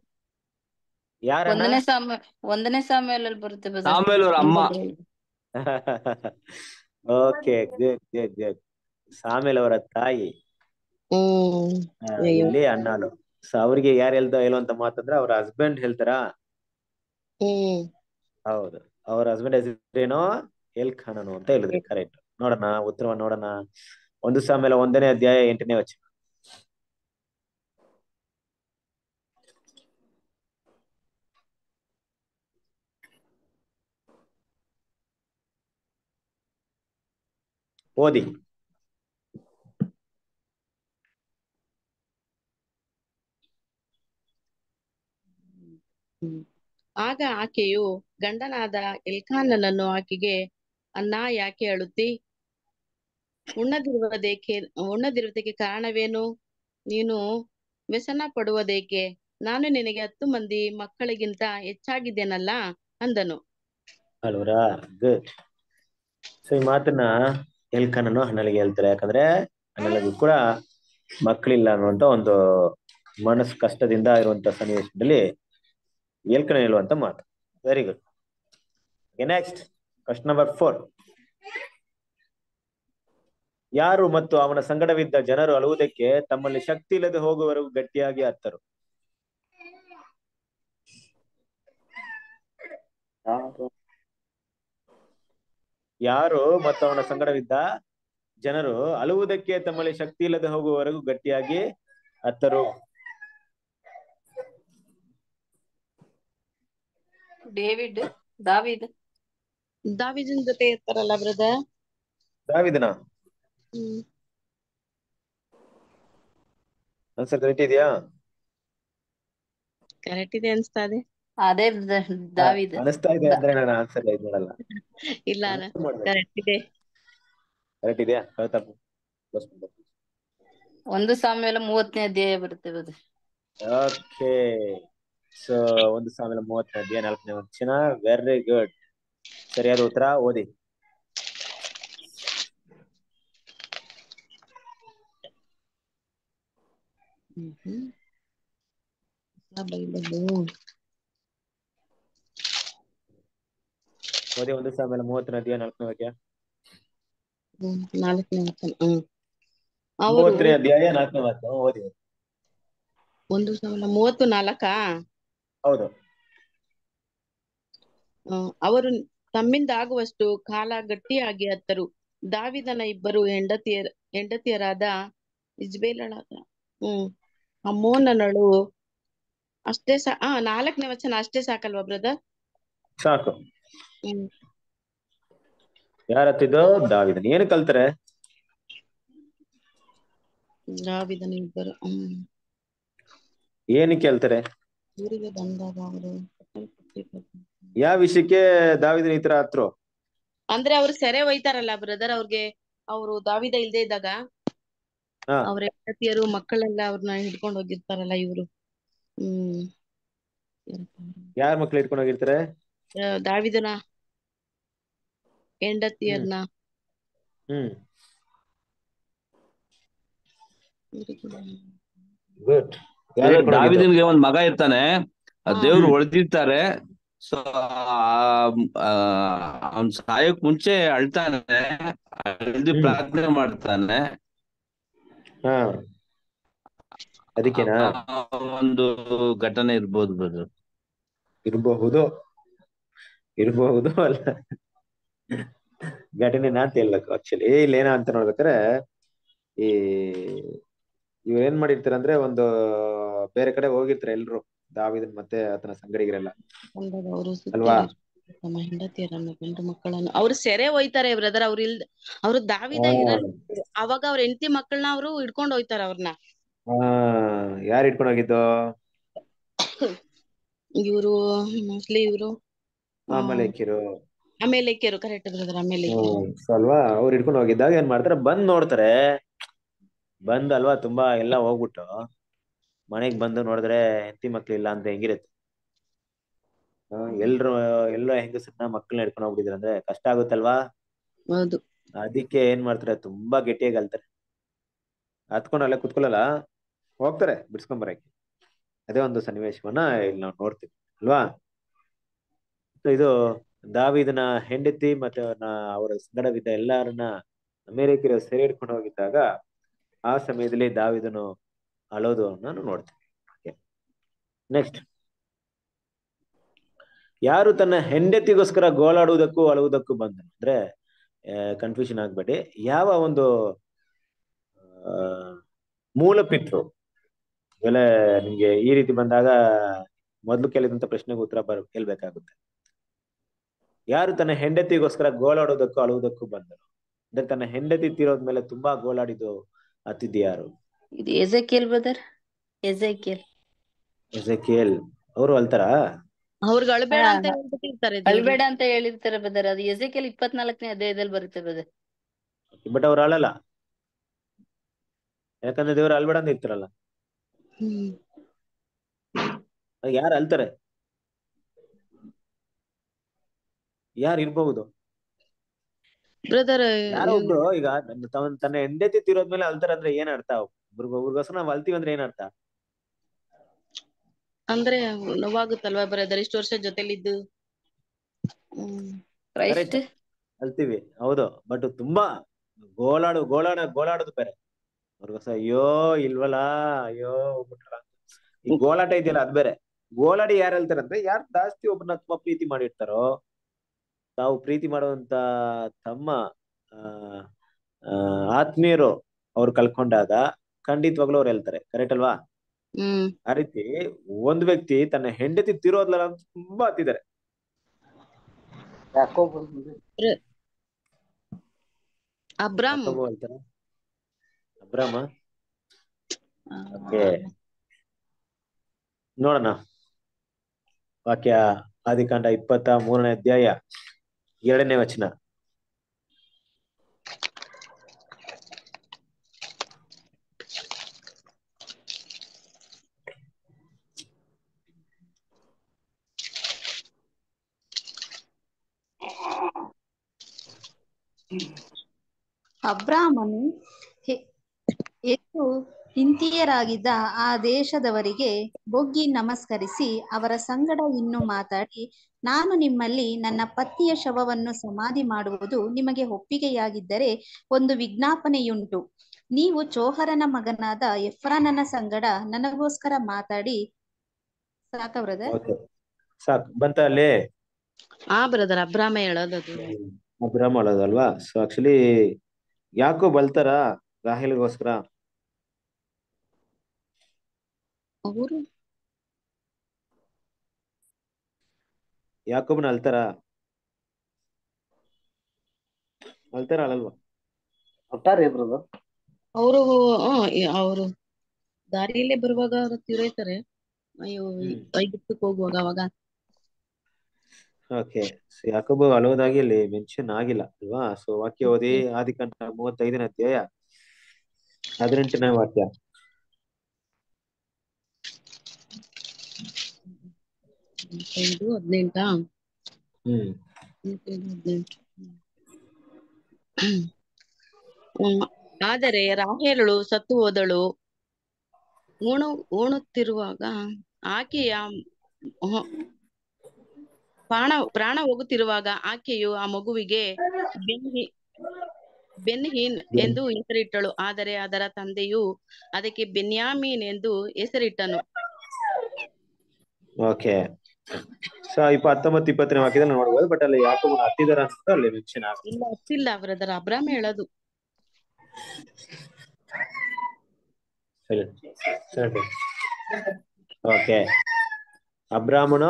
ಒಂದನೇ ಸಾಮ್ಯದಲ್ಲಿ ಬರುತ್ತೆ ಬ್ರದರ್. ಸಾಮೇಲ್ ಅವ್ರ ಅಮ್ಮ. Okay, good. ಸಾಮೇಲ್ ಅವರ ತಾಯಿ ಇಲ್ಲಿ ಅಣ್ಣಾಲು. ಸೊ ಅವ್ರಿಗೆ ಯಾರು ಹೇಳುವಂತ ಮಾತಂದ್ರೆ ಅವ್ರ ಹಸ್ಬೆಂಡ್ ಹೇಳ್ತಾರಾ? ಹೌದು, ಅವ್ರ ಹಸ್ಬೆಂಡ್ ಹೆಸರೇನೋ ಎಲ್ಕಾನನು ಅಂತ ಹೇಳಿದ್ರಿ. ಕರೆಕ್ಟ್. ನೋಡೋಣ ಉತ್ತರವನ್ನು ನೋಡೋಣ. 1 ಸಾಮೇಲ 1ನೇ ಅಧ್ಯಾಯ 8ನೇ ವಚನ. ಓದಿ. ಆಗ ಆಕೆಯು ಗಂಡನಾದ ಎಲ್ಕಾನನನ್ನು ಆಕೆಗೆ, ಅಣ್ಣ ಯಾಕೆ ಅಳುತ್ತಿ? ಉಣ್ಣದಿರುವುದಕ್ಕೆ ಕಾರಣವೇನು? ನೀನು ವ್ಯಸನ ಪಡುವುದೇಕೆ? ನಾನು ನಿನಗೆ 10 ಮಂದಿ ಮಕ್ಕಳಿಗಿಂತ ಹೆಚ್ಚಾಗಿದ್ದೇನಲ್ಲ ಅಂದನು. ಅಲ್ವರಾ? ಗುಡ್. ಸೊ ಈ ಮಾತನ್ನ ಎಲ್ಕಾನನು ಹನ್ನಲಿಗೆ ಹೇಳ್ತಾರೆ. ಯಾಕಂದ್ರೆ ಹನ್ನಲಿಗೂ ಕೂಡ ಮಕ್ಕಳಿಲ್ಲ ಅನ್ನುವಂತ ಒಂದು ಮನಸ್ಸು ಕಷ್ಟದಿಂದ ಇರುವಂತ ಸನ್ನಿವೇಶದಲ್ಲಿ ಎಲ್ಕನ ಹೇಳುವಂತ ಮಾತು. Very good. Next question number 4. ಯಾರು ಮತ್ತು ಅವನ ಸಂಗಡವಿದ್ದ ಜನರು ಅಳುವುದಕ್ಕೆ ತಮ್ಮಲ್ಲಿ ಶಕ್ತಿ ಇಲ್ಲದೆ ಹೋಗುವವರೆಗೂ ಗಟ್ಟಿಯಾಗಿ ಅತ್ತರು? ಯಾರು ಮತ್ತು ಅವನ ಸಂಗಡವಿದ್ದ ಜನರು ಅಳುವುದಕ್ಕೆ ತಮ್ಮಲ್ಲಿ ಶಕ್ತಿ ಇಲ್ಲದೆ ಹೋಗುವವರೆಗೂ ಗಟ್ಟಿಯಾಗಿ ಅತ್ತರು. ದಾವಿದನ ಜೊತೆ ಇರ್ತಾರಲ್ಲ ಬ್ರದರ್. ದಾವಿದನ ಆನ್ಸರ್ ಕರೆಕ್ಟ್ ಇದೆಯಾ? ಕರೆಕ್ಟ್ ಇದೆ ಅನ್ಸ್ತಾ ಇದೆ. ಅದೇ ದಾವಿದ ಅನಿಸ್ತಾ ಇದೆ ಅಂದ್ರೆ ನಾನು ಆನ್ಸರ್ ಇದು ಮಾಡಲ್ಲ. ಇಲ್ಲ ಕರೆಕ್ಟ್ ಇದೆ. ಕರೆಕ್ಟ್ ಇದೆಯಾ? 1 ಸಾಮ್ಯಲ 30ನೇ ಅಧ್ಯಾಯ ಬರುತ್ತೆ ಬ್ರದರ್. ಓಕೆ, ಸೊ 1 ಸಾಮ್ಯಲ 30ನೇ ಅಧ್ಯಾಯ 4ನೇ ವಚನ. ವೆರಿ ಗುಡ್, ಸರಿಯಾದ ಉತ್ತರ. ಓದಿ. ಓದಿ 1 ಸಾಮ್ಯಲ 30ನೇ ಅಧ್ಯಾಯ 4ನೇ ವಾಕ್ಯ. 4ನೇ ವಚನ. 30ನೇ ಅಧ್ಯಾಯ 4ನೇ ವಾಕ್ಯ ಓದಿ. 1 ಸಾಮ್ಯಲ 34. ಹೌದು. ಅವರು ತಮ್ಮಿಂದ ಆಗುವಷ್ಟು ಕಾಲ ಗಟ್ಟಿಯಾಗಿ ಅತ್ತರು. ದಾವಿದನ ಇಬ್ಬರು ಹೆಂಡತಿಯರಾದ ಇಜ್ಬೇಲಳಾದ ಅಮ್ಮೋನನಳು. ಅಷ್ಟೇ 4ನೇ ವಚನ ಅಷ್ಟೇ ಸಾಕಲ್ವಾ ಬ್ರದರ್? ಸಾಕು. ಯಾರತ್ತಿದ್ದು? ದಾವಿದನ. ಏನು ಕಲ್ತಾರೆ? ದಾವಿದನ ಇಬ್ಬರು ಏನಕ್ಕೆ ಹೇಳ್ತಾರೆ? ಊರಿಗೆ ಬಂದಾಗ ಅವರು ಯಾವ ವಿಷಯಕ್ಕೆ ದಾವಿದನ ಈ ತರ ಹತ್ರು? ಅಂದ್ರೆ ಅವ್ರು ಸೆರೆ ಒಯ್ತಾರಲ್ಲ ಬ್ರದರ್, ಅವರು ದಾವಿದ ಇಲ್ದೇ ಇದ್ದಾಗ ಅವ್ರ ಹೆಂಡತಿಯರು ಮಕ್ಕಳೆಲ್ಲ ಅವ್ರನ್ನ ಹಿಡ್ಕೊಂಡು ಹೋಗಿರ್ತಾರಲ್ಲ ಇವ್ರು. ಯಾರ ಮಕ್ಳು ಹಿಡ್ಕೊಂಡು ಹೋಗಿರ್ತಾರೆ? ದಾವಿದನ ಹೆಂಡತಿಯರ್ನ. ಗುಡ್. ದಾವಿದನಿಗೆ ಒಂದ್ ಮಗ ಇರ್ತಾನೆ, ದೇವ್ರು ಹೊಡೆದಿರ್ತಾರೆ. ಸೊ ಅವ್ನ್ ಸಾಯಕ್ ಮುಂಚೆ ಅಳ್ತಾನೆ, ಅಳ್ದು ಪ್ರಾರ್ಥನೆ ಮಾಡ್ತಾನೆ. ಅದಕ್ಕೆನಾ ಒಂದು ಘಟನೆ ಇರ್ಬೋದು ಬ್ರದರ್. ಇರಬಹುದು ಅಲ್ಲ, ಘಟನೆನಾ ಅಂತ ಹೇಳ್ಬೇಕು. ಆಕ್ಚುಲಿ ಇಲ್ಲಿ ಏನ ಅಂತ ನೋಡ್ಬೇಕಾರೆ, ಈ ಇವ್ರು ಏನ್ ಮಾಡಿರ್ತಾರೆ ಅಂದ್ರೆ, ಒಂದು ಬೇರೆ ಕಡೆ ಹೋಗಿರ್ತಾರೆ ಎಲ್ರು, ದಾವಿದನ್ ಮತ್ತೆ ಆತನ ಸಂಗಡಿಗರೆಲ್ಲ ಅಲ್ವಾ? ನಮ್ಮ ಹೆಂಡತಿಯರನ್ನು ಗಂಡು ಮಕ್ಕಳನ್ನು ಅವ್ರು ಸೆರೆ ಒಯ್ತಾರೆ ಬ್ರದರ್. ಅವ್ರು ದಾವಿದ ಇರಲ್ಲ ಅವಾಗ. ಅವ್ರ ಹೆಂಡತಿ ಮಕ್ಕಳನ್ನ ಅವರು ಹಿಡ್ಕೊಂಡು ಹೋಯ್ತಾರ ಅವ್ರನ್ನ. ಯಾರು ಹಿಡ್ಕೊಂಡು ಹೋಗಿದ್ದು? ಇವರು ಮೋಸ್ಟ್ಲಿ ಇವರು ಅಮಾಲೇಕ್ಯರು. ಕರೆಕ್ಟ್ ಬ್ರದರ್, ಅಮಾಲೇಕ್ಯರು ಅಲ್ವಾ? ಅವ್ರು ಹಿಡ್ಕೊಂಡು ಹೋಗಿದ್ದಾಗ ಏನ್ ಮಾಡ್ತಾರೆ, ಬಂದ್ ನೋಡ್ತಾರೆ. ಅಲ್ವಾ ತುಂಬಾ ಎಲ್ಲ ಹೋಗ್ಬಿಟ್ಟು ಮನೆಗ್ ಬಂದು ನೋಡಿದ್ರೆ ಹೆಂಡತಿ ಮಕ್ಳು ಇಲ್ಲ ಅಂತ ಹೆಂಗಿರುತ್ತೆ? ಎಲ್ಲೋ ಹೆಂಗಸನ್ನ ಮಕ್ಕಳನ್ನ ಹಿಡ್ಕೊಂಡು ಹೋಗ್ಬಿಟ್ಟಿದ್ರು ಅಂದ್ರೆ ಕಷ್ಟ ಆಗುತ್ತಲ್ವಾ? ಹೌದು. ಅದಕ್ಕೆ ಏನ್ ಮಾಡ್ತಾರೆ, ತುಂಬಾ ಗಟ್ಟಿಯಾಗಿ ಅಲ್ತಾರೆ. ಹತ್ಕೊಂಡು ಅಲ್ಲೇ ಕುತ್ಕೊಳ್ಳಲ್ಲ, ಹೋಗ್ತಾರೆ ಬಿಡ್ಸ್ಕೊಂಬರಕ್ಕೆ. ಅದೇ ಒಂದು ಸನ್ನಿವೇಶವನ್ನ ಇಲ್ಲಿ ನಾವು ನೋಡ್ತೀವಿ ಅಲ್ವಾ? ಇದು ದಾವಿದನ ಹೆಂಡತಿ ಮತ್ತೆ ಅವರ ಸಂಗಡವಿದ್ದ ಎಲ್ಲರನ್ನ ಅಮೆರಿಕರು ಸೆರೆ ಹಿಡ್ಕೊಂಡು ಹೋಗಿದ್ದಾಗ ಆ ಸಮಯದಲ್ಲಿ ದಾವಿದನು ಅಳೋದು ನಾನು ನೋಡ್ತೀವಿ. ನೆಕ್ಸ್ಟ್, ಯಾರು ತನ್ನ ಹೆಂಡತಿಗೋಸ್ಕರ ಗೋಳಾಡುವುದಕ್ಕೂ ಅಳುವುದಕ್ಕೂ ಬಂದನು ಅಂದ್ರೆ ಕನ್ಫ್ಯೂಷನ್ ಆಗ್ಬೇಡಿ. ಯಾವ ಒಂದು ಮೂಲ ಪಿತೃ ಇವೆಲ್ಲ ನಿಮ್ಗೆ ಈ ರೀತಿ ಬಂದಾಗ ಮೊದ್ಲು ಕೇಳಿದಂತ ಪ್ರಶ್ನೆಗೆ ಉತ್ತರ ಕೇಳ್ಬೇಕಾಗುತ್ತೆ. ಯಾರು ತನ್ನ ಹೆಂಡತಿಗೋಸ್ಕರ ಗೋಳಾಡೋದಕ್ಕೂ ಅಳುವುದಕ್ಕೂ ಬಂದನು ಅಂದ್ರೆ ತನ್ನ ಹೆಂಡತಿ ತೀರೋದ್ಮೇಲೆ ತುಂಬಾ ಗೋಳಾಡಿದ್ದು ಅತಿಥಿ ಯಾರು? ಇದು ಎಜೆಕಿಯಲ್ ಬ್ರದರ್. ಎಜೆಕಿಯಲ್ ಅವರು ಅಳ್ತಾರಾ? ಅವ್ರಿಗೆ ಅಳ್ಬೇಡ ಅಂತ ಹೇಳ್ಬಿಟ್ಟಿರ್ತಾರೆ, ಅಳ್ಬೇಡ ಅಂತ ಹೇಳಿರ್ತಾರೆ ಬ್ರದರ್. ಅದು ಎಜೆಕಿಯಲ್ 24ನೇ ಅಧ್ಯಾಯದಲ್ಲಿ ಬರುತ್ತೆ ಬ್ರದರ್. ಬಟ್ ಅವ್ರು ಅಳಲ್ಲ, ಯಾಕಂದ್ರೆ ದೇವ್ರು ಅಳ್ಬೇಡ ಅಂತ ಇರ್ತಾರಲ್ಲ. ಯಾರು ಅಳ್ತಾರೆ? ಯಾರು ಇರ್ಬಹುದು ಬ್ರದರ್? ಯಾರೋ ಒಬ್ರು ಈಗ ತನ್ನ ಹೆಂಡತಿ ತೀರೋದ್ಮೇಲೆ ಅಳ್ತಾರೆ ಅಂದ್ರೆ ಏನ್ ಅರ್ಥ? ಒಬ್ರಿಗೋಸ್ಕರ ನಾವ್ ಅಳ್ತೀವಿ ಅಂದ್ರೆ ಏನ್ ಅರ್ಥ? ಅಂದ್ರೆ ನೋವಾಗುತ್ತಲ್ವಾ ಬ್ರದರ್, ಇಷ್ಟು ವರ್ಷ ಜೊತೆಲಿದ್ದು. ಅಳ್ತೀವಿ ಹೌದು, ಬಟ್ ತುಂಬಾ ಗೋಳಾಡೋದು ಬೇರೆ. ಅವ್ರಿಗೋಸ್ಕರ ಅಯ್ಯೋ ಇಲ್ವಲ್ಲ, ಅಯ್ಯೋ ಹೋಗ್ಬಿಟ್ರಲ್ಲ, ಈ ಗೋಳಾಟ ಇದೆಯಲ್ಲ ಅದ್ ಬೇರೆ. ಗೋಳಾಡಿ ಯಾರು ಹೇಳ್ತಾರೆ ಅಂದ್ರೆ, ಯಾರು ಜಾಸ್ತಿ ಒಬ್ಬರನ್ನ ತುಂಬಾ ಪ್ರೀತಿ ಮಾಡಿರ್ತಾರೋ, ತಾವು ಪ್ರೀತಿ ಮಾಡುವಂತ ತಮ್ಮ ಆತ್ಮೀಯರು ಅವ್ರು ಕಳ್ಕೊಂಡಾಗ ಖಂಡಿತವಾಗ್ಲೂ ಅವ್ರು ಹೇಳ್ತಾರೆ, ಕರೆಕ್ಟ್ ಅಲ್ವಾ? ಹ್ಮ್ ಆ ರೀತಿ ಒಂದ್ ವ್ಯಕ್ತಿ ತನ್ನ ಹೆಂಡತಿ ತೀರೋದ್ಲಲ್ಲ ಅಂತ ತುಂಬಾ ಹತ್ತಿದ್ದಾರೆ. ಯಾಕೋಬ ಅಬ್ರಾಮ್ ಯಾಕೋಬ ಹೇಳ್ತಾರೆ, ಅಬ್ರಾಮ. ಓಕೆ, ನೋಡೋಣ ವಾಕ್ಯ. ಆದಿಕಾಂಡ 23ನೇ ಅಧ್ಯಾಯ 2ನೇ ವಚನ. ಅಬ್ರಾಮನು ಹೆಚ್ಚು ಹಿಂತಿಯರಾಗಿದ್ದ ಆ ದೇಶದವರಿಗೆ ಬೊಗ್ಗಿ ನಮಸ್ಕರಿಸಿ ಅವರ ಸಂಗಡ ಇನ್ನು ಮಾತಾಡಿ, ನಾನು ನಿಮ್ಮಲ್ಲಿ ನನ್ನ ಪತ್ನಿಯ ಶವವನ್ನು ಸಮಾಧಿ ಮಾಡುವುದು ನಿಮಗೆ ಒಪ್ಪಿಗೆಯಾಗಿದ್ದರೆ ಒಂದು ವಿಜ್ಞಾಪನೆಯುಂಟು. ನೀವು ಚೋಹರನ ಮಗನಾದ ಎಫ್ರಾನನ ಸಂಗಡ ನನಗೋಸ್ಕರ ಮಾತಾಡಿ. ಸಾಕ ಬ್ರದರ್? ಸಾಕು ಬಂತ ಅಲ್ಲಿ? ಬ್ರದರ್ ಅಬ್ರಾಮ ಹೇಳೋದದು. ಅಬ್ರಾಮ ಹೇಳೋದಲ್ವಾ? ಸೊ ಆಕ್ಚುಲಿ ಯಾಕೋ ಬಲ್ತಾರ ರಾಹೇಲ್ಗೋಸ್ಕರ? ಅವರು ಯಾಕೋಬನ ಅಳ್ತಾರ ಅಳಲ್ವಾ? ಕೊಟ್ಟಾರಿ ಬ್ರದರ್. ಅವರು ಅವರು ದಾರಿಯಲ್ಲೇ ಬರುವಾಗ ಅವ್ರು ತೀರೈತಾರೆ. ಅಯ್ಯೋ, ಐಗುಪ್ತಕ್ಕೆ ಹೋಗುವಾಗ ಅವಾಗ. ಓಕೆ, ಯಾಕೋಬ ಅಳೋದಾಗಿ ಅಲ್ಲಿ ಮೆನ್ಷನ್ ಆಗಿಲ್ಲ ಅಲ್ವಾ? ಸೊ ವಾಕ್ಯ ಓದಿ. ಆದಿಕಾಂಡ 35ನೇ ಅಧ್ಯಾಯ 18ನೇ ವಾಕ್ಯ. 18. ಆದರೆ ರಾಹೇಲಳು ಸತ್ತು ಹೋದಳು. ಉಣುತ್ತಿರುವಾಗ ಆಕೆಯ ಪ್ರಾಣ ಹೋಗುತ್ತಿರುವಾಗ ಆಕೆಯು ಆ ಮಗುವಿಗೆ ಬೆನ್ಹೀನ್ ಎಂದು ಹೆಸರಿಟ್ಟಳು. ಆದರೆ ಅದರ ತಂದೆಯು ಅದಕ್ಕೆ ಬೆನ್ಯಾಮೀನ್ ಎಂದು ಹೆಸರಿಟ್ಟನು. ಓಕೆ, ಸೊ 19-20ನೇ ವಾಕ್ಯದಲ್ಲಿ ನೋಡ್ಬೋದು. ಬಟ್ ಅಲ್ಲಿ ಯಾಕೋಬನ ಹತ್ತಿದಾರ ಅಂತ ಅಲ್ಲಿ ಮೆನ್ಷನ್ ಆಗುತ್ತೆ. ಇಲ್ಲ, ಹತ್ತಿಲ್ಲ ಬ್ರದರ್, ಅಬ್ರಾಮ ಹೇಳೋದು. ಓಕೆ, ಅಬ್ರಾಮನು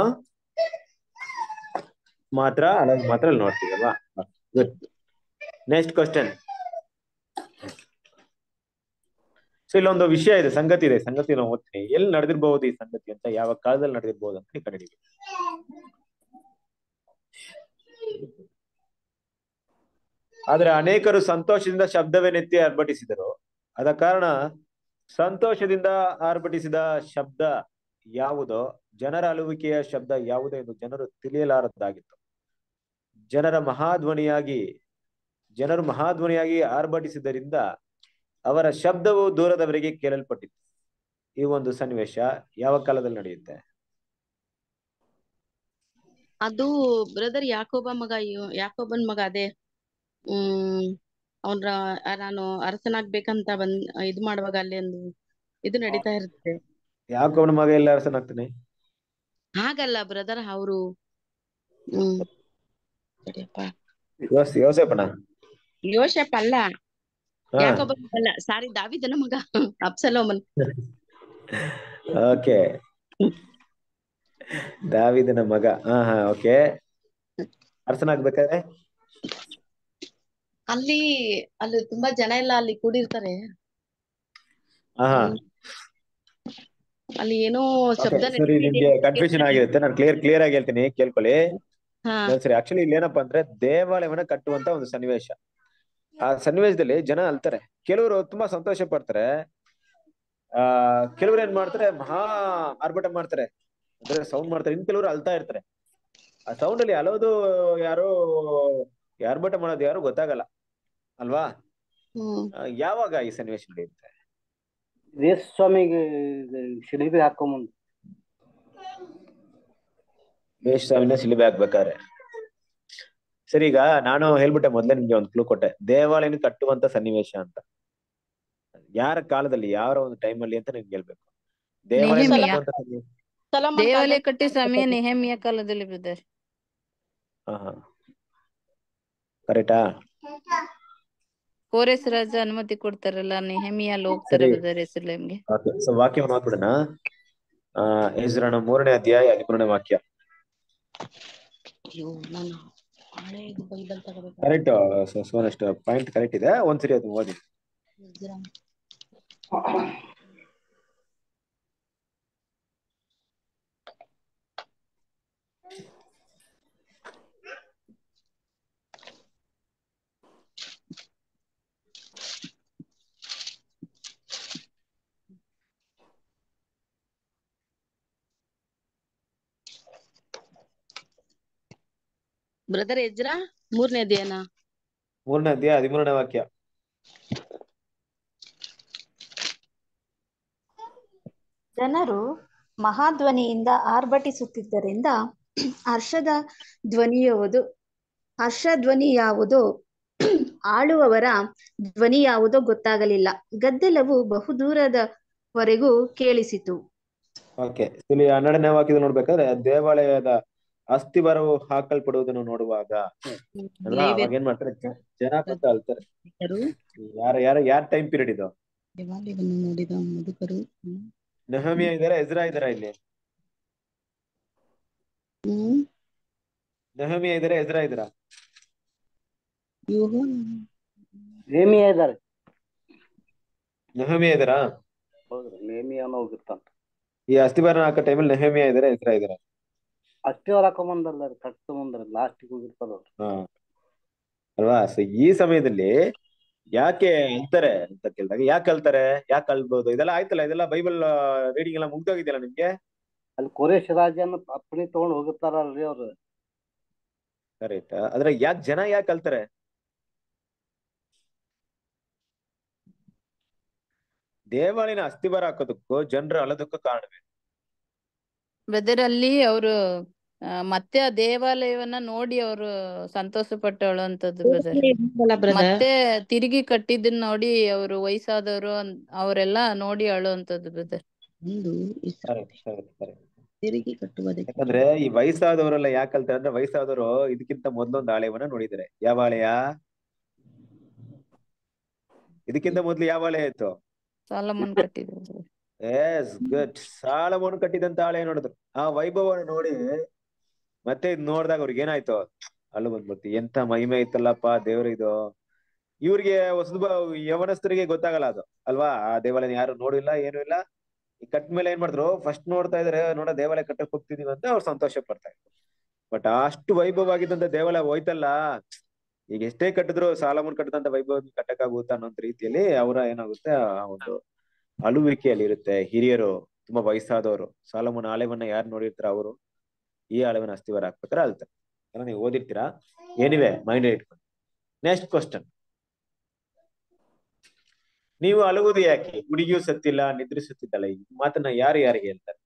ಮಾತ್ರ ಮಾತ್ರ ಅಲ್ಲಿ ನೋಡ್ತೀವಲ್ವಾ? ಗುಡ್. Next question. ಸೊ ಇಲ್ಲೊಂದು ವಿಷಯ ಇದೆ, ಸಂಗತಿ ಇದೆ. ಸಂಗತಿ ನಾವು ಓದ್ತೀನಿ. ಎಲ್ಲಿ ನಡೆದಿರ್ಬಹುದು ಈ ಸಂಗತಿ ಅಂತ, ಯಾವ ಕಾಲದಲ್ಲಿ ನಡೆದಿರ್ಬಹುದು ಅಂತ ಕಂಡಿದ್ದೀವಿ. ಆದ್ರೆ ಅನೇಕರು ಸಂತೋಷದಿಂದ ಶಬ್ದವೇನೆತ್ತಿ ಆರ್ಭಟಿಸಿದರು. ಆದ ಕಾರಣ ಸಂತೋಷದಿಂದ ಆರ್ಭಟಿಸಿದ ಶಬ್ದ ಯಾವುದೋ, ಜನರ ಅಳುವಿಕೆಯ ಶಬ್ದ ಯಾವುದೋ ಎಂದು ಜನರು ತಿಳಿಯಲಾರದ್ದಾಗಿತ್ತು. ಜನರು ಮಹಾಧ್ವನಿಯಾಗಿ ಆರ್ಭಟಿಸಿದ್ದರಿಂದ ಅವರ ಶಬ್ದವು ದೂರದವರೆಗೆ ಕೇಳಲ್ಪಟ್ಟಿತು. ಈ ಒಂದು ಸನ್ನಿವೇಶ ಯಾವ ಕಾಲದಲ್ಲಿ ನಡೆಯುತ್ತೆ? ಅದು ಬ್ರದರ್ ಯಾಕೋಬನ್ ಮಗ ಅದೇ ಅವನ ನಾನು ಅರಸನಾಗ್ಬೇಕಂತ ಇದು ಮಾಡುವಾಗ ಅಲ್ಲಿ ಒಂದು ಇದು ನಡೀತಾ ಇರುತ್ತೆ. ಯಾಕೋಬನ ಮಗ ಎಲ್ಲ ಅರಸನಾಗ್ತಾನೆ? ಹಾಗಲ್ಲ ಬ್ರದರ್, ಅವರು ಯೋಸೇಫ್ ಅಲ್ಲ, ಯಾಕೋಬನ್ ಅಲ್ಲ, ಸಾರಿ, ದಾವೀದನ ಮಗ ಅಬ್ಸಲೋಮನ್. ಓಕೆ, ದಾವೀದನ ಮಗ. ಓಕೆ, ಅರಸನಾಗ್ಬೇಕಾದ್ರೆ ಅಲ್ಲಿ ತುಂಬಾ ಜನ ಎಲ್ಲ ಅಲ್ಲಿ ಕೂಡಿರ್ತಾರೆ. ಅಲ್ಲಿ ಏನೋ ಶಬ್ದ ನಿಮ್ಗೆ ಕನ್ಫ್ಯೂಷನ್ ಆಗಿರುತ್ತೆ. ನಾನು ಕ್ಲಿಯರ್ ಆಗಿ ಹೇಳ್ತೀನಿ, ಕೇಳ್ಕೊಳ್ಳಿ. ಸರಿ, ಆಕ್ಚುಲಿ ಇಲ್ಲಿ ಏನಪ್ಪಾ ಅಂದ್ರೆ ದೇವಾಲಯವನ್ನ ಕಟ್ಟುವಂತ ಒಂದು ಸನ್ನಿವೇಶ. ಆ ಸನ್ನಿವೇಶದಲ್ಲಿ ಜನ ಅಳ್ತಾರೆ. ಕೆಲವರು ತುಂಬಾ ಸಂತೋಷ ಪಡ್ತಾರೆ. ಕೆಲವರು ಏನ್ ಮಾಡ್ತಾರೆ, ಮಹಾ ಆರ್ಭಟ ಮಾಡ್ತಾರೆ, ಅಂದ್ರೆ ಸೌಂಡ್ ಮಾಡ್ತಾರೆ. ಇನ್ ಕೆಲವರು ಅಳ್ತಾ ಇರ್ತಾರೆ. ಆ ಸೌಂಡ್ ಅಲ್ಲಿ ಅಳೋದು ಯಾರು, ಆರ್ಭಟ ಮಾಡೋದು ಯಾರು ಗೊತ್ತಾಗಲ್ಲ ಅಲ್ವಾ? ಯಾವಾಗ ಈ ಸನ್ನಿವೇಶ ನಡೆಯುತ್ತೆ? ಯೇಸು ಸ್ವಾಮಿಗೆ ಶಿಲುಬೆ ಹಾಕೊಂಬಂದು, ಯೇಸು ಸ್ವಾಮಿನ ಶಿಲುಬೆ ಹಾಕ್ಬೇಕಾದ್ರೆ. ಸರಿ, ಈಗ ನಾನು ಹೇಳ್ಬಿಟ್ಟೆ ಮೊದ್ಲೇ, ನಿಮ್ಗೆ ಒಂದು ಕ್ಲೂ ಕೊಟ್ಟೆ, ದೇವಾಲಯನ ಕಟ್ಟುವಂತ ಸನ್ನಿವೇಶ ಅಂತ. ಯಾರ ಕಾಲದಲ್ಲಿ, ಯಾರ ಒಂದು ಟೈಮ್ ಅಲ್ಲಿ ಅಂತ ನಿಮ್ಗೆ ಹೇಳ್ಬೇಕು. ದೇವಾಲಯ ಕಟ್ಟಿ ಸಮಯ ನೆಹೆಮ್ಯ ಕಾಲದಲ್ಲಿ ಬ್ರದರ್. ಕರೆಕ್ಟಾ? ಕೋರೆಸ್ ರಾಜ ಅನುಮತಿ ಕೊಡ್ತಾರಲ್ಲ, ನೆಹೆಮಿಯಲ್ಲಿ ಹೋಗ್ತಾರೆ ಸರಿ, ಬ್ರದರ್ ಯೆರೂಸಲೇಮ್ಗೆ. ಸೊ ವಾಕ್ಯವನ್ನು ಓದ್ಬಿಡೋಣ. ಎಜ್ರನ 3ನೇ ಅಧ್ಯಾಯ 13ನೇ ವಾಕ್ಯ. ಅಯ್ಯೋ ನಾನು ಹಳೆ ಬೈಬಲ್ ತಗೋಬೇಕು. ಕರೆಕ್ಟ್ ಸೋನಷ್ಟು ಪಾಯಿಂಟ್ ಕರೆಕ್ಟ್ ಇದೆ. ಒಂದ್ಸರಿ ಅದು ಓದಿ. ಬ್ರದರ್ ಎಜ್ರಾ 3ನೇ ಅಧ್ಯಾಯನ 3ನೇ ಅಧ್ಯಾಯ 13ನೇ ವಾಕ್ಯ. ಜನರು ಮಹಾಧ್ವನಿಯಿಂದ ಆರ್ಭಟಿಸುತ್ತಿದ್ದರಿಂದ ಹರ್ಷಧ್ವನಿ ಯಾವುದೋ ಆಳುವವರ ಧ್ವನಿ ಯಾವುದೋ ಗೊತ್ತಾಗಲಿಲ್ಲ. ಗದ್ದಲವು ಬಹುದೂರದವರೆಗೂ ಕೇಳಿಸಿತು. ಓಕೆ, ಇಲ್ಲಿ 12ನೇ ವಾಕ್ಯದ ನೋಡ್ಬೇಕಾದ್ರೆ ದೇವಾಲಯದ ಅಸ್ಥಿವಾರವು ಹಾಕಲ್ಪಡುವುದನ್ನು ನೋಡುವಾಗ ಅವಾಗ ಏನ್ ಮಾಡ್ತಾರೆ, ಜನ ಕೂತ ಅಳ್ತಾರೆ. ಯಾರ ಟೈಮ್ ಪೀರಿಯಡ್ ಇದು? ದೇವಾಲಯವನ್ನು ನೋಡಿದ ಮುದುಕರು ನೆಹಮಿಯ ಇದಾರೆ, ಎಜ್ರಾ ಇದಾರ ಇಲ್ಲಿ? ನೆಹಮಿಯ ಇದಾರೆ, ಎಜ್ರಾ ಇದಾರ? ನೇಮಿಯ ಇದ್ದಾರೆ. ನೆಹಮಿಯ ಇದಾರಾ? ಹೌದ್ರಿ, ನೇಮಿಯಾನ ಹೋಗಿರ್ತಾನ. ಈ ಅಸ್ಥಿವಾರ ಹಾಕೋ ಟೈಮಲ್ಲಿ ನೆಹಮಿಯ ಇದಾರೆ, ಎಜ್ರಾ ಇದಾರ? ಅಸ್ಥಿವಾರ ಹಾಕೊಂಬಂದಲ್ಲ, ಕಟ್ಟ ಮುಂದ್ರ ಲಾಸ್ಟಿಗೆ ಹೋಗಿರ್ತಾರ. ಅಲ್ವಾ? ಸೊ ಈ ಸಮಯದಲ್ಲಿ ಯಾಕೆ ಅಂತಾರೆ ಅಂತ ಕೇಳಿದಾಗ, ಯಾಕೆ ಅಳ್ತಾರೆ, ಯಾಕೆ ಅಳ್ಬೋದು? ಇದೆಲ್ಲ ಆಯ್ತಲ್ಲ, ಇದೆಲ್ಲ ಬೈಬಲ್ ರೀಡಿಂಗ್ ಎಲ್ಲ ಮುಗ್ದೋಗಿದ್ಯಲ್ಲ ನಿಮ್ಗೆ. ಅಲ್ಲಿ ಕೋರೇಶ್ ರಾಜನ ಅಪ್ಪಣೆ ತಗೊಂಡ್ ಹೋಗಿರ್ತಾರಲ್ರಿ ಅವ್ರು. ಕರೆಕ್ಟ್. ಆದ್ರೆ ಜನ ಯಾಕೆ ಅಳ್ತಾರೆ? ದೇವಾಲಯನ ಅಸ್ಥಿವಾರ ಹಾಕೋದಕ್ಕೂ ಜನರು ಅಳೋದಕ್ಕೂ ಕಾರಣವೇ ಬ್ರದರ್ ಅಲ್ಲಿ ಅವರು ಮತ್ತೆ ಆ ದೇವಾಲಯವನ್ನ ನೋಡಿ ಅವರು ಸಂತೋಷ ಪಟ್ಟು ಅಳುವಂತದ್ದು ಬ್ರದರ್. ಮತ್ತೆ ತಿರುಗಿ ಕಟ್ಟಿದ್ದನ್ನ ನೋಡಿ ಅವರು ವಯಸ್ಸಾದವರು ಅವರೆಲ್ಲ ನೋಡಿ ಅಳುವಂತದ್ದು ಬ್ರದರ್. ತಿರುಗಿ ಕಟ್ಟುವುದಕ್ಕೆ. ಯಾಕಂದ್ರೆ ಈ ವಯಸ್ಸಾದವರೆಲ್ಲ ಯಾಕೆ ಅಳ್ತಾರೆ ಅಂದ್ರೆ, ವಯಸ್ಸಾದವರು ಇದಕ್ಕಿಂತ ಮೊದ್ಲೊಂದು ಆಲಯವನ್ನ ನೋಡಿದ್ದಾರೆ. ಯಾವ ಆಲಯ? ಇದಕ್ಕಿಂತ ಮೊದ್ಲು ಯಾವ ಆಲಯ ಇತ್ತು? ಸಾಲಮನ್ ಕಟ್ಟಿದ್ರು. Yes good. ಸಾಲಮನ್ ಕಟ್ಟಿದಂತ ಆಲಯ ನೋಡಿದ್ರು. ಆ ವೈಭವವನ್ನು ನೋಡಿ ಮತ್ತೆ ಇದ್ ನೋಡಿದಾಗ ಅವ್ರಿಗೆ ಏನಾಯ್ತು? ಅಲ್ಲೂ ಬಂದ್ಬಿಡ್ತಿ, ಎಂತ ಮಹಿಮೆ ಇತ್ತಲ್ಲಪ್ಪ ದೇವ್ರ ಇದು. ಇವ್ರಿಗೆ ಯವನಸ್ಥರಿಗೆ ಗೊತ್ತಾಗಲ್ಲ ಅದು ಅಲ್ವಾ? ಆ ದೇವಾಲಯ ಯಾರು ನೋಡಿಲ್ಲ, ಏನು ಇಲ್ಲ. ಈ ಕಟ್ ಮೇಲೆ ಏನ್ ಮಾಡಿದ್ರು, ಫಸ್ಟ್ ನೋಡ್ತಾ ಇದಾರೆ, ನೋಡ ದೇವಾಲಯ ಕಟ್ಟಕ್ ಹೋಗ್ತಿದೀವಿ ಅಂತ ಅವ್ರು ಸಂತೋಷ ಪಡ್ತಾ ಇದ್ರು. ಬಟ್ ಅಷ್ಟು ವೈಭವ ಆಗಿದ್ದಂತ ದೇವಾಲಯ ಹೋಯ್ತಲ್ಲ, ಈಗ ಎಷ್ಟೇ ಕಟ್ಟಿದ್ರು ಸಾಲಮನ್ ಕಟ್ಟದಂತ ವೈಭವ ಕಟ್ಟಕ್ಕಾಗುತ್ತಾ ಅನ್ನೋ ರೀತಿಯಲ್ಲಿ ಅವರ ಏನಾಗುತ್ತೆ, ಆ ಒಂದು ಅಳುವಿಕೆಯಲ್ಲಿ ಇರುತ್ತೆ. ಹಿರಿಯರು, ತುಂಬಾ ವಯಸ್ಸಾದವರು ಸಾಲಮನ್ ಆಲಯವನ್ನ ಯಾರು ನೋಡಿರ್ತಾರ ಅವರು ಈ ಆಲಯವನ್ನ ಅಸ್ಥಿವಾರ ಹಾಕ್ಬೇಕಾರೆ ಅಳ್ತಾರೆ. ನೀವು ಓದಿರ್ತೀರಾ. ಏನಿವೆ ಮೈಂಡ್ ಇಟ್ಕೊಂಡು. ನೆಕ್ಸ್ಟ್ ಕ್ವಶನ್, ನೀವು ಅಳುವುದು ಯಾಕೆ? ಹುಡುಗಿಯು ಸತ್ತಿಲ್ಲ, ನಿದ್ರಿಸುತ್ತಿದ್ದಲ್ಲ. ಈ ಮಾತನ್ನ ಯಾರಿಗೆ ಹೇಳ್ತಾರೆ?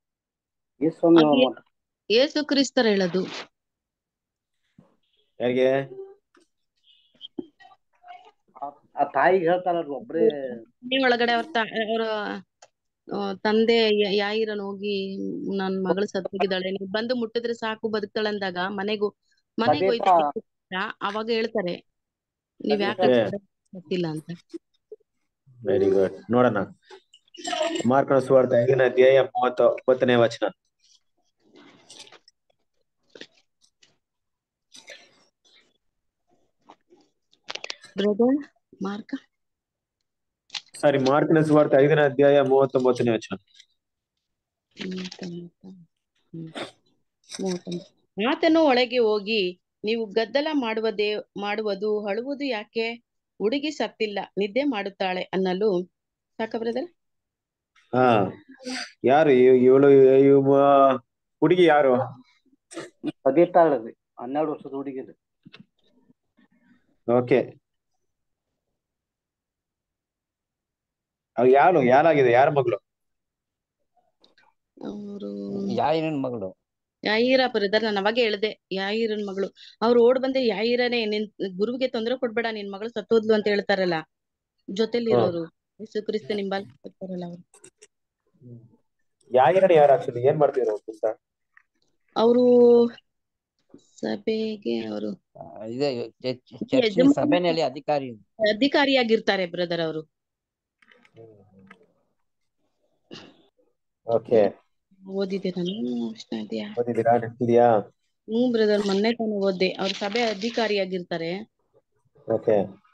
ಯೇಸು ಕ್ರಿಸ್ತರ ಹೇಳೋದು. ಯಾರಿಗೆ? ಆ ತಾಯಿಗೆ ಹೇಳ್ತಾರಲ್ರಿ ಒಬ್ರೇ. ಒಳಗಡೆ ಅವ್ರ ತಂದೆ ಯಾಯಿರನ್ ಹೋಗಿ ನನ್ ಮಗಳು ಸತ್ತೋಗಿದ್ದಾಳೆ, ನೀವ್ ಬಂದು ಮುಟ್ಟಿದ್ರೆ ಸಾಕು ಬದುಕ್ತಾಳೆ ಅಂದಾಗ ಮನೆಗೆ ಅವಾಗ ಹೇಳ್ತಾರೆ, ನೀವ್ ಯಾಕೆ ಸತ್ತಿಲ್ಲ ಅಂತ. Very good. ನೋಡೋಣ, ಮಾರ್ಕನ ಸುವಾರ್ತೆ 5ನೇ ಅಧ್ಯಾಯ 39ನೇ ವಚನ. ಮಾರ್ಕನ ಸುವಾರ್ತೆ 5ನೇ ಅಧ್ಯಾಯ 39ನೇ ವಚನ. ಆತನು ಒಳಗೆ ಹೋಗಿ, ನೀವು ಗದ್ದಲ ಮಾಡುವುದು ಅಳುವುದು ಯಾಕೆ? ಹುಡುಗಿ ಸತ್ತಿಲ್ಲ, ನಿದ್ದೆ ಮಾಡುತ್ತಾಳೆ ಅನ್ನಲು. ಸಾಕ ಬ್ರದರ್? ಯಾರು ಇವಳು? ಹುಡುಗಿ ಯಾರು? 12 ವರ್ಷದ ಹುಡುಗಿ. ಓಕೆ, ಯಾರಾಗಿದೆ? ಯಾರ ಮಗಳು? ಅವರು ಯಾಯಿರನ್ ಮಗಳು. ಯಾಯಿರ ಬ್ರದರ್, ನಾನು ಅವಾಗ ಹೇಳ್ದೆ ಯಾಯಿರನ್ ಮಗಳು. ಅವ್ರು ಓಡ್ ಬಂದೆ, ಯಾಯಿರನೇ ನಿನ್ ಗುರುವಿಗೆ ತೊಂದರೆ ಕೊಡ್ಬೇಡ, ನಿನ್ ಮಗಳು ಸತ್ತೋದ್ಲು ಅಂತ ಹೇಳ್ತಾರಲ್ಲ ಜೊತೆಲಿರೋರು. ಯೇಸು ಕ್ರಿಸ್ತ ನಿಂಬಲ್ ಬರ್ತಾರಲ್ಲ ಅವರು. ಯಾಯಿರನ್ ಯಾರು ಆಕ್ಚುಲಿ? ಏನ್ ಮಾಡ್ತಿದ್ರು? ಅವರು ಸಭೆಗೆ ಅವರು ಇದೆ ಚರ್ಚಿನ ಸಭೆಯಲ್ಲಿ ಅಧಿಕಾರಿಯಾಗಿರ್ತಾರೆ ಬ್ರದರ್ ಅವರು. ಓಕೆ, ಓದಿದೆ ನಾನು ಓದಿದ್ದೀರಾ? ನೆನಪಿದ್ಯಾ? ಬ್ರದರ್, ಮೊನ್ನೆ ತಾನು ಓದ್ದೆ. ಅವ್ರ ಸಭೆ ಅಧಿಕಾರಿಯಾಗಿರ್ತಾರೆ. ಓಕೆ,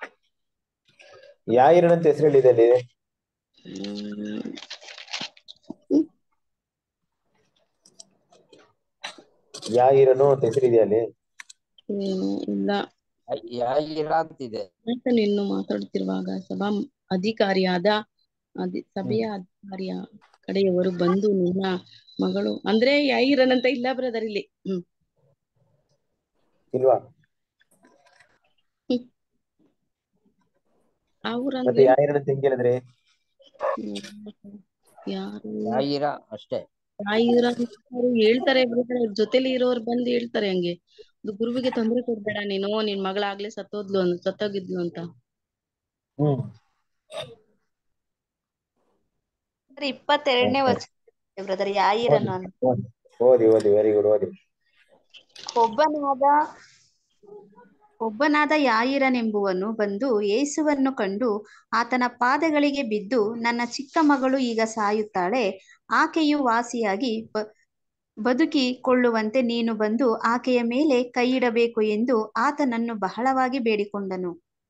ಯಾಯಿರನಂತ ಹೆಸರೇಳಿದೆ ಅಲ್ಲಿ? ಯಾಯಿರನು ಅಂತ ಹೆಸರಿದೆಯಾ ಅಲ್ಲಿ? ಇಲ್ಲ, ಯಾಯಿರ ಅಂತಿದೆ. ಇನ್ನು ಮಾತಾಡ್ತಿರುವಾಗ ಸಭಾ ಅಧಿಕಾರಿಯಾದ ಸಭೆಯ ಅಧಿಕಾರಿಯ ಕಡೆಯವರು ಬಂದು ನಿನ್ನ ಮಗಳು ಅಂದ್ರೆ ಯಾಯಿರನಂತ ಇಲ್ಲ ಬ್ರದರ್ ಇಲ್ಲಿ. ಇಲ್ವಾ? ಮತ್ತೆ ಯಾಯಿರನಂತ ಹೆಂಗ್ ಹೇಳಿದ್ರಿ? ಯಾರು ಯಾಯಿರ ಅಷ್ಟೇ. ಯಾಯಿರ ಹೇಳ್ತಾರೆ ಬ್ರದರ್, ಅವ್ರ ಜೊತೆಲಿ ಇರೋರು ಬಂದು ಹೇಳ್ತಾರೆ ಹಂಗೆ, ಗುರುವಿಗೆ ತೊಂದರೆ ಕೊಡ್ಬೇಡ ನೀನು, ನಿನ್ ಮಗಳಾಗ್ಲೇ ಸತ್ತೋಗಿದ್ಲು ಅಂತ. 22ನೇ ವಚನ ಬ್ರದರ್, ಯಾಯಿರನು ಅಂತ. ಓದಿ ವೆರಿ ಗುಡ್, ಓದಿ. ಒಬ್ಬನಾದ ಯಾಯಿರನೆಂಬುವನು ಬಂದು ಯೇಸುವನ್ನು ಕಂಡು ಆತನ ಪಾದಗಳಿಗೆ ಬಿದ್ದು, ನನ್ನ ಚಿಕ್ಕ ಮಗಳು ಈಗ ಸಾಯುತ್ತಾಳೆ, ಆಕೆಯು ವಾಸಿಯಾಗಿ ಬದುಕಿಕೊಳ್ಳುವಂತೆ ನೀನು ಬಂದು ಆಕೆಯ ಮೇಲೆ ಕೈಯಿಡಬೇಕು ಎಂದು ಆತನನ್ನು ಬಹಳವಾಗಿ ಬೇಡಿಕೊಂಡನು.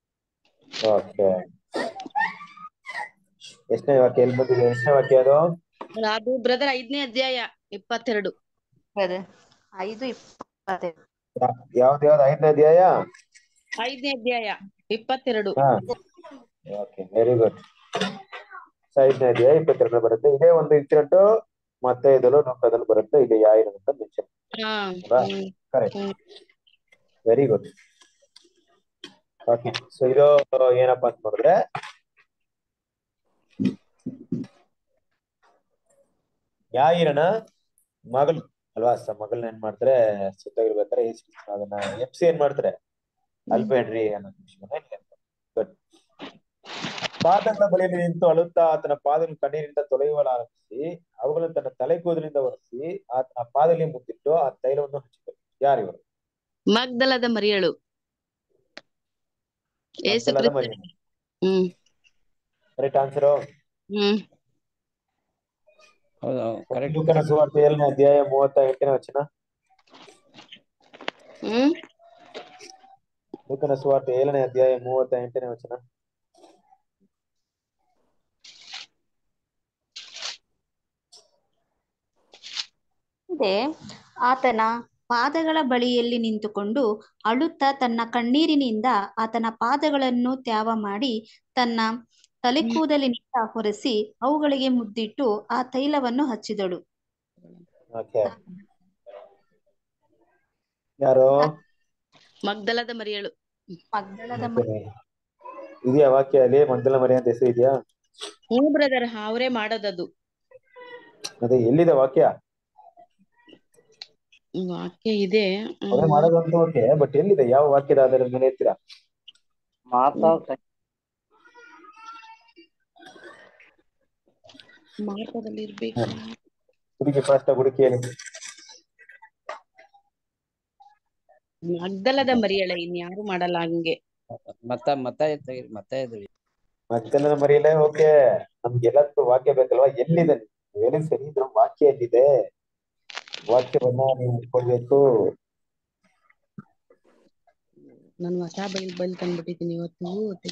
ಎಷ್ಟನೇ ವಾಕ್ಯ ಎಲ್ಲಿ ಬಂದಿದೆ? ಎಷ್ಟನೇ ವಾಕ್ಯ ಅದು? ಅದು ಬ್ರದರ್ 5ನೇ ಅಧ್ಯಾಯ 22. ಬ್ರದರ್ 5:22. ಯಾವ್ದು 5ನೇ ಅಧ್ಯಾಯ? 5ನೇ ಅಧ್ಯಾಯ 22. Okay, very good. 5ನೇ ಅಧ್ಯಾಯ 22 ಬರುತ್ತೆ. ಇದೇ ಒಂದು ಇನ್ಸಿಡೆಂಟ್ ಮತ್ತೆ ಇದನ್ನು ನಮ್ಮದಲ್ಲಿ ಬರುತ್ತೆ. ಇದು ಯಾಯಿರನು ಅಂತ mention. Correct, very good. Okay, so ಇದು ಏನಪ್ಪಾ ಅಂತ ನೋಡಿದ್ರೆ, ಯಾಯಿರನ ಮಗಳು ಅಲ್ವಾ? ಮಗಳನ್ನ ಏನ್ ಮಾಡ್ತಾರೆ, ಸುತ್ತಾಗಿರ್ಬೇಕಾದ್ರೆ ಅದನ್ನ ಎಪ್ಸಿ ಏನ್ ಮಾಡ್ತಾರೆ, ಅಲ್ಬೇಡ್ರಿ ಅನ್ನೋ ಗುಡ್. ಪಾದಗಳ ಬಳಿಯಲ್ಲಿ ನಿಂತು ಅಳುತ್ತಾ ಆತನ ಪಾದಗಳನ್ನು ಕಣ್ಣೀರಿಂದ ತೊಳೆಯುವಲಾರಂಭಿಸಿ ಅವುಗಳನ್ನು ತನ್ನ ತಲೆ ಕೂದಲಿನಿಂದ ಒರೆಸಿ ಆತನ ಪಾದಗಳಿಗೆ ಮುತ್ತಿಟ್ಟು ಆ ತೈಲವನ್ನು ಹಚ್ಚಿದರು. ಯಾರಿವರು? ಮಗ್ದಲದ ಮರಿಯಳು. Correct answer. ಲೂಕನ ಸುವಾರ್ತೆ 7ನೇ ಅಧ್ಯಾಯ 38ನೇ ವಚನ. ಲೂಕನ ಸುವಾರ್ತೆ 7ನೇ ಅಧ್ಯಾಯ 38ನೇ ವಚನ. ಆತನ ಪಾದಗಳ ಬಳಿಯಲ್ಲಿ ನಿಂತುಕೊಂಡು ಅಳುತ್ತಾ ತನ್ನ ಕಣ್ಣೀರಿನಿಂದ ಆತನ ಪಾದಗಳನ್ನು ತ್ಯಾವ ಮಾಡಿ ತನ್ನ ತಲೆಕೂದಲಿನಿಂದ ಹೊರೆಸಿ ಅವುಗಳಿಗೆ ಮುದ್ದಿಟ್ಟು ಆ ತೈಲವನ್ನು ಹಚ್ಚಿದಳು. ಯಾರು? ಮಗ್ದಲದ ಮರಿಯಳು. ಇದೆಯಾ ವಾಕ್ಯ ಅಲ್ಲಿ? ಮಗ್ದಲ ಮರಿಯ ಅಂತ ಹೆಸರು ಇದೆಯಾ? ಬ್ರದರ್, ಅವರೇ ಮಾಡೋದದು. ಅದೇ ಎಲ್ಲಿದೆ ವಾಕ್ಯ? ವಾಕ್ಯ ಇದೆ ಮಾಡೋದಂತ ಓಕೆ, ಬಟ್ ಎಲ್ಲಿದೆ? ಯಾವ ವಾಕ್ಯದ ಆಧಾರದ ಮೇಲೆ ಹೇಳ್ತೀರಾ? ಮಾರ್ಕದಲ್ಲಿ ಇರ್ಬೇಕು. ಹುಡುಗಿ ಫಾಸ್ಟ್ ಹುಡುಕಿ ಹೇಳಿ. ಮಗ್ದಲದ ಮರಿಯಳ, ಇನ್ಯಾರು ಮಾಡಲ್ಲ ಹಂಗೆ. ಮಗ್ದಲದ ಮರಿಯಲೇ. ಓಕೆ, ನಮ್ಗೆಲ್ಲದಕ್ಕೂ ವಾಕ್ಯ ಬೇಕಲ್ವಾ? ಎಲ್ಲಿದೆ? ಹೇಳಿ ಸರಿ, ಇದ್ರ ವಾಕ್ಯ ಎಲ್ಲಿದೆ? ವಾಕ್ಯವನ್ನ ನೀವು ಕೊಡ್ಬೇಕು. ನಾನು ಹೊಸ ಬೈಬಲ್ ತಂದ್ಬಿಟ್ಟಿದ್ದೀನಿ ಇವತ್ತು.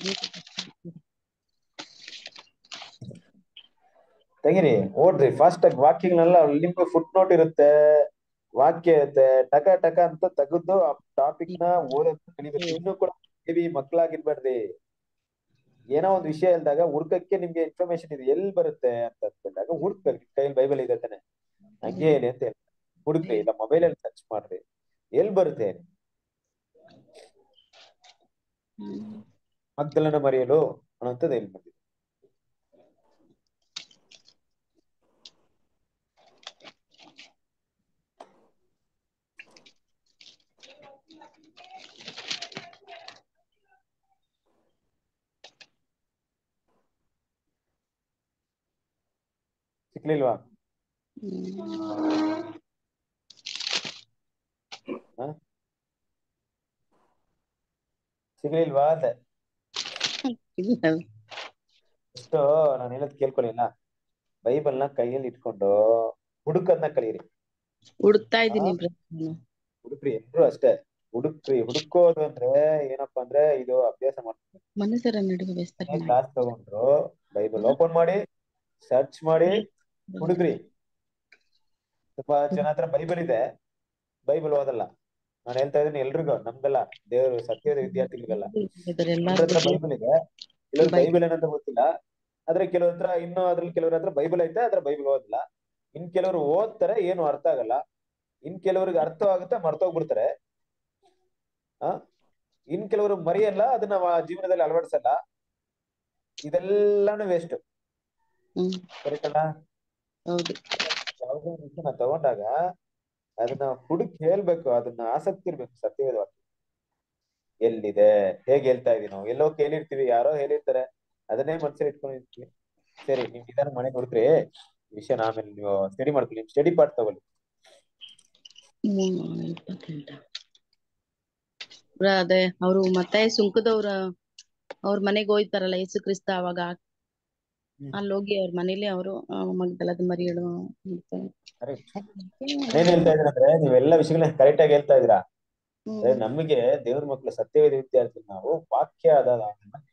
ತೆಗಿರಿ, ಓಡ್ರಿ ಫಾಸ್ಟ್ ಆಗಿ. ವಾಕ್ಯಗಳನ್ನೆಲ್ಲ ನಿಮ್ಗೆ ಫುಟ್ ನೋಟ್ ಇರುತ್ತೆ, ವಾಕ್ಯ ಇರುತ್ತೆ, ಟಕ ಟಕ ಅಂತ ತೆಗೆದು ಆ ಟಾಪಿಕ್ ನ ಓದೋದ್ ಕಲಿಬೇಕು. ಇನ್ನು ಕೂಡ ಮಕ್ಕಳಾಗಿರ್ಬೇಡ್ರಿ. ಏನೋ ಒಂದು ವಿಷಯ ಇಲ್ದಾಗ ಹುಡ್ಕಕ್ಕೆ ನಿಮ್ಗೆ ಇನ್ಫಾರ್ಮೇಶನ್ ಇದೆ, ಎಲ್ಲಿ ಬರುತ್ತೆ ಅಂತ ಅಂದಾಗ ಹುಡ್ಕ್ಬೇಕು. ಕೈಯಲ್ಲಿ ಬೈಬಲ್ ಇದೆ ತಾನೆ, ಹಂಗೆ ಹೇಳಿ ಅಂತ ಹೇಳಿ ಹುಡುಕ್ರಿ. ಇಲ್ಲ ಮೊಬೈಲ್ ಅಲ್ಲಿ ಸರ್ಚ್ ಮಾಡ್ರಿ, ಎಲ್ಲಿ ಬರುತ್ತೆ. ಮಗ್ದಲನ ಮರಿಯಲು ಅನ್ನೋಂಥದ್ದು ಎಲ್ಲಿ ಬಂದಿದೆ? ಸಿಕ್ಲಿಲ್ವಾ? ಸಿಗ್ಲಿಲ್ವಾ ಅಂದೆ. ಇಲ್ಲ. ಎಷ್ಟು ನಾನು ಹೇಳೋದ್ ಕೇಳ್ಕೊಳ್ಳಿಲ್ಲ. ಬೈಬಲ್ನ ಕೈಯಲ್ಲಿ ಇಟ್ಕೊಂಡು ಹುಡುಕನ್ನ ಕಲೀರಿ. ಹುಡುಕ್ತಾ ಆ ಇದ್ದೀನಿ ಬ್ರದರ್ ನಾನು. ಹುಡುಕ್ರಿ, ಎಲ್ರು ಅಷ್ಟೇ. ಹುಡುಕೋದು ಅಂದ್ರೆ ಏನಪ್ಪಾ ಅಂದ್ರೆ ಇದು ಅಭ್ಯಾಸ ಮಾಡ್ಬೇಕು. ಮನಸ್ಸರ ನಡುವೆ ಬೆಸ್ತರೆ ಕ್ಲಾಸ್ ತಗೊಂಡ್ರು ಬೈಬಲ್ ಓಪನ್ ಮಾಡಿ ಸರ್ಚ್ ಮಾಡಿ ಹುಡುಗ್ರಿ. ಸ್ವಲ್ಪ ಜನ ಹತ್ರ ಬೈಬಲ್ ಇದೆ, ಬೈಬಲ್ ಓದಲ್ಲ. ನಾನು ಹೇಳ್ತಾ ಇದ್ದೀನಿ ಎಲ್ರಿಗೂ, ನಮ್ಗೆಲ್ಲ, ದೇವರು ಸತ್ಯದ ವಿದ್ಯಾರ್ಥಿಗಳಿಗೆಲ್ಲ. ಎಲ್ಲರ ಹತ್ರ ಬೈಬಲ್ ಇದೆ, ಕೆಲವ್ರು ಬೈಬಲ್ ಏನಂತ ಗೊತ್ತಿಲ್ಲ. ಆದ್ರೆ ಕೆಲವ್ರ ಹತ್ರ ಅದ್ರಲ್ಲಿ ಕೆಲವ್ರ ಹತ್ರ ಬೈಬಲ್ ಐತೆ, ಆದ್ರೆ ಬೈಬಲ್ ಓದಿಲ್ಲ. ಇನ್ ಕೆಲವರು ಓದ್ತಾರೆ, ಏನು ಅರ್ಥ ಆಗಲ್ಲ. ಇನ್ ಕೆಲವ್ರಿಗೆ ಅರ್ಥ ಆಗುತ್ತೆ, ಮರ್ತೋಗ್ಬಿಡ್ತಾರೆ. ಆ ಇನ್ ಕೆಲವರು ಮರೆಯಲ್ಲ, ಅದನ್ನ ಜೀವನದಲ್ಲಿ ಅಳವಡಿಸಲ್ಲ. ಇದೆಲ್ಲಾನು ವೇಸ್ಟ್. ಕರೆಕ್ಟ್ ಅಲ್ಲ? ಹೌದು. ಯಾವುದೋ ವಿಷಯನ ತಗೊಂಡಾಗ ಅದನ್ನ ಹುಡುಕಿ ಹೇಳ್ಬೇಕು, ಅದನ್ನ ಆಸಕ್ತಿ ಇರ್ಬೇಕು. ಸತ್ಯವೇದ ವಾಕ್ಯ ಎಲ್ಲಿದೆ, ಹೇಗೆ ಹೇಳ್ತಾ ಇದೀವಿ ನಾವು, ಎಲ್ಲೋ ಕೇಳಿರ್ತೀವಿ, ಯಾರೋ ಹೇಳಿರ್ತಾರೆ, ಅದನ್ನೇ ಮನಸ್ಸಲ್ಲಿ ಇಟ್ಕೊಂಡಿರ್ತೀವಿ. ಸರಿ, ನಿಮ್ ನಿಧಾನ ಮನೆ ನೋಡ್ರಿ, ವಿಷಯ ಆಮೇಲೆ ನೀವು ಸ್ಟಡಿ ಮಾಡ್ಕೊಳ್ಳಿ, ನಿಮ್ ಸ್ಟಡಿ ಪಾರ್ಟ್ ತಗೊಳ್ಳಿ. 28 ಅದೇ ಅವರು ಮತ್ತೆ ಸುಂಕದವ್ರ ಅವ್ರ ಮನೆಗೆ ಹೋಯ್ತಾರಲ್ಲ ಯೇಸು ಕ್ರಿಸ್ತ, ಅವಾಗ ಅಲ್ಲೋಗಿ ಅವ್ರ ಮನೇಲಿ ಅವರು ಮಗ್ದಲದ ಮರಿಯಳು ಏನ್ ಹೇಳ್ತಾ ಇದ್ರ ಅಂದ್ರೆ, ನೀವೆಲ್ಲ ವಿಷಯಗಳನ್ನ ಕರೆಕ್ಟ್ ಆಗಿ ಹೇಳ್ತಾ ಇದ್ದೀರಾ. ನಮಗೆ ದೇವ್ರ ಮಕ್ಕಳು ಸತ್ಯವೇದ ವಿದ್ಯಾರ್ಥಿ, ನಾವು ವಾಕ್ಯ ಆದಾಗ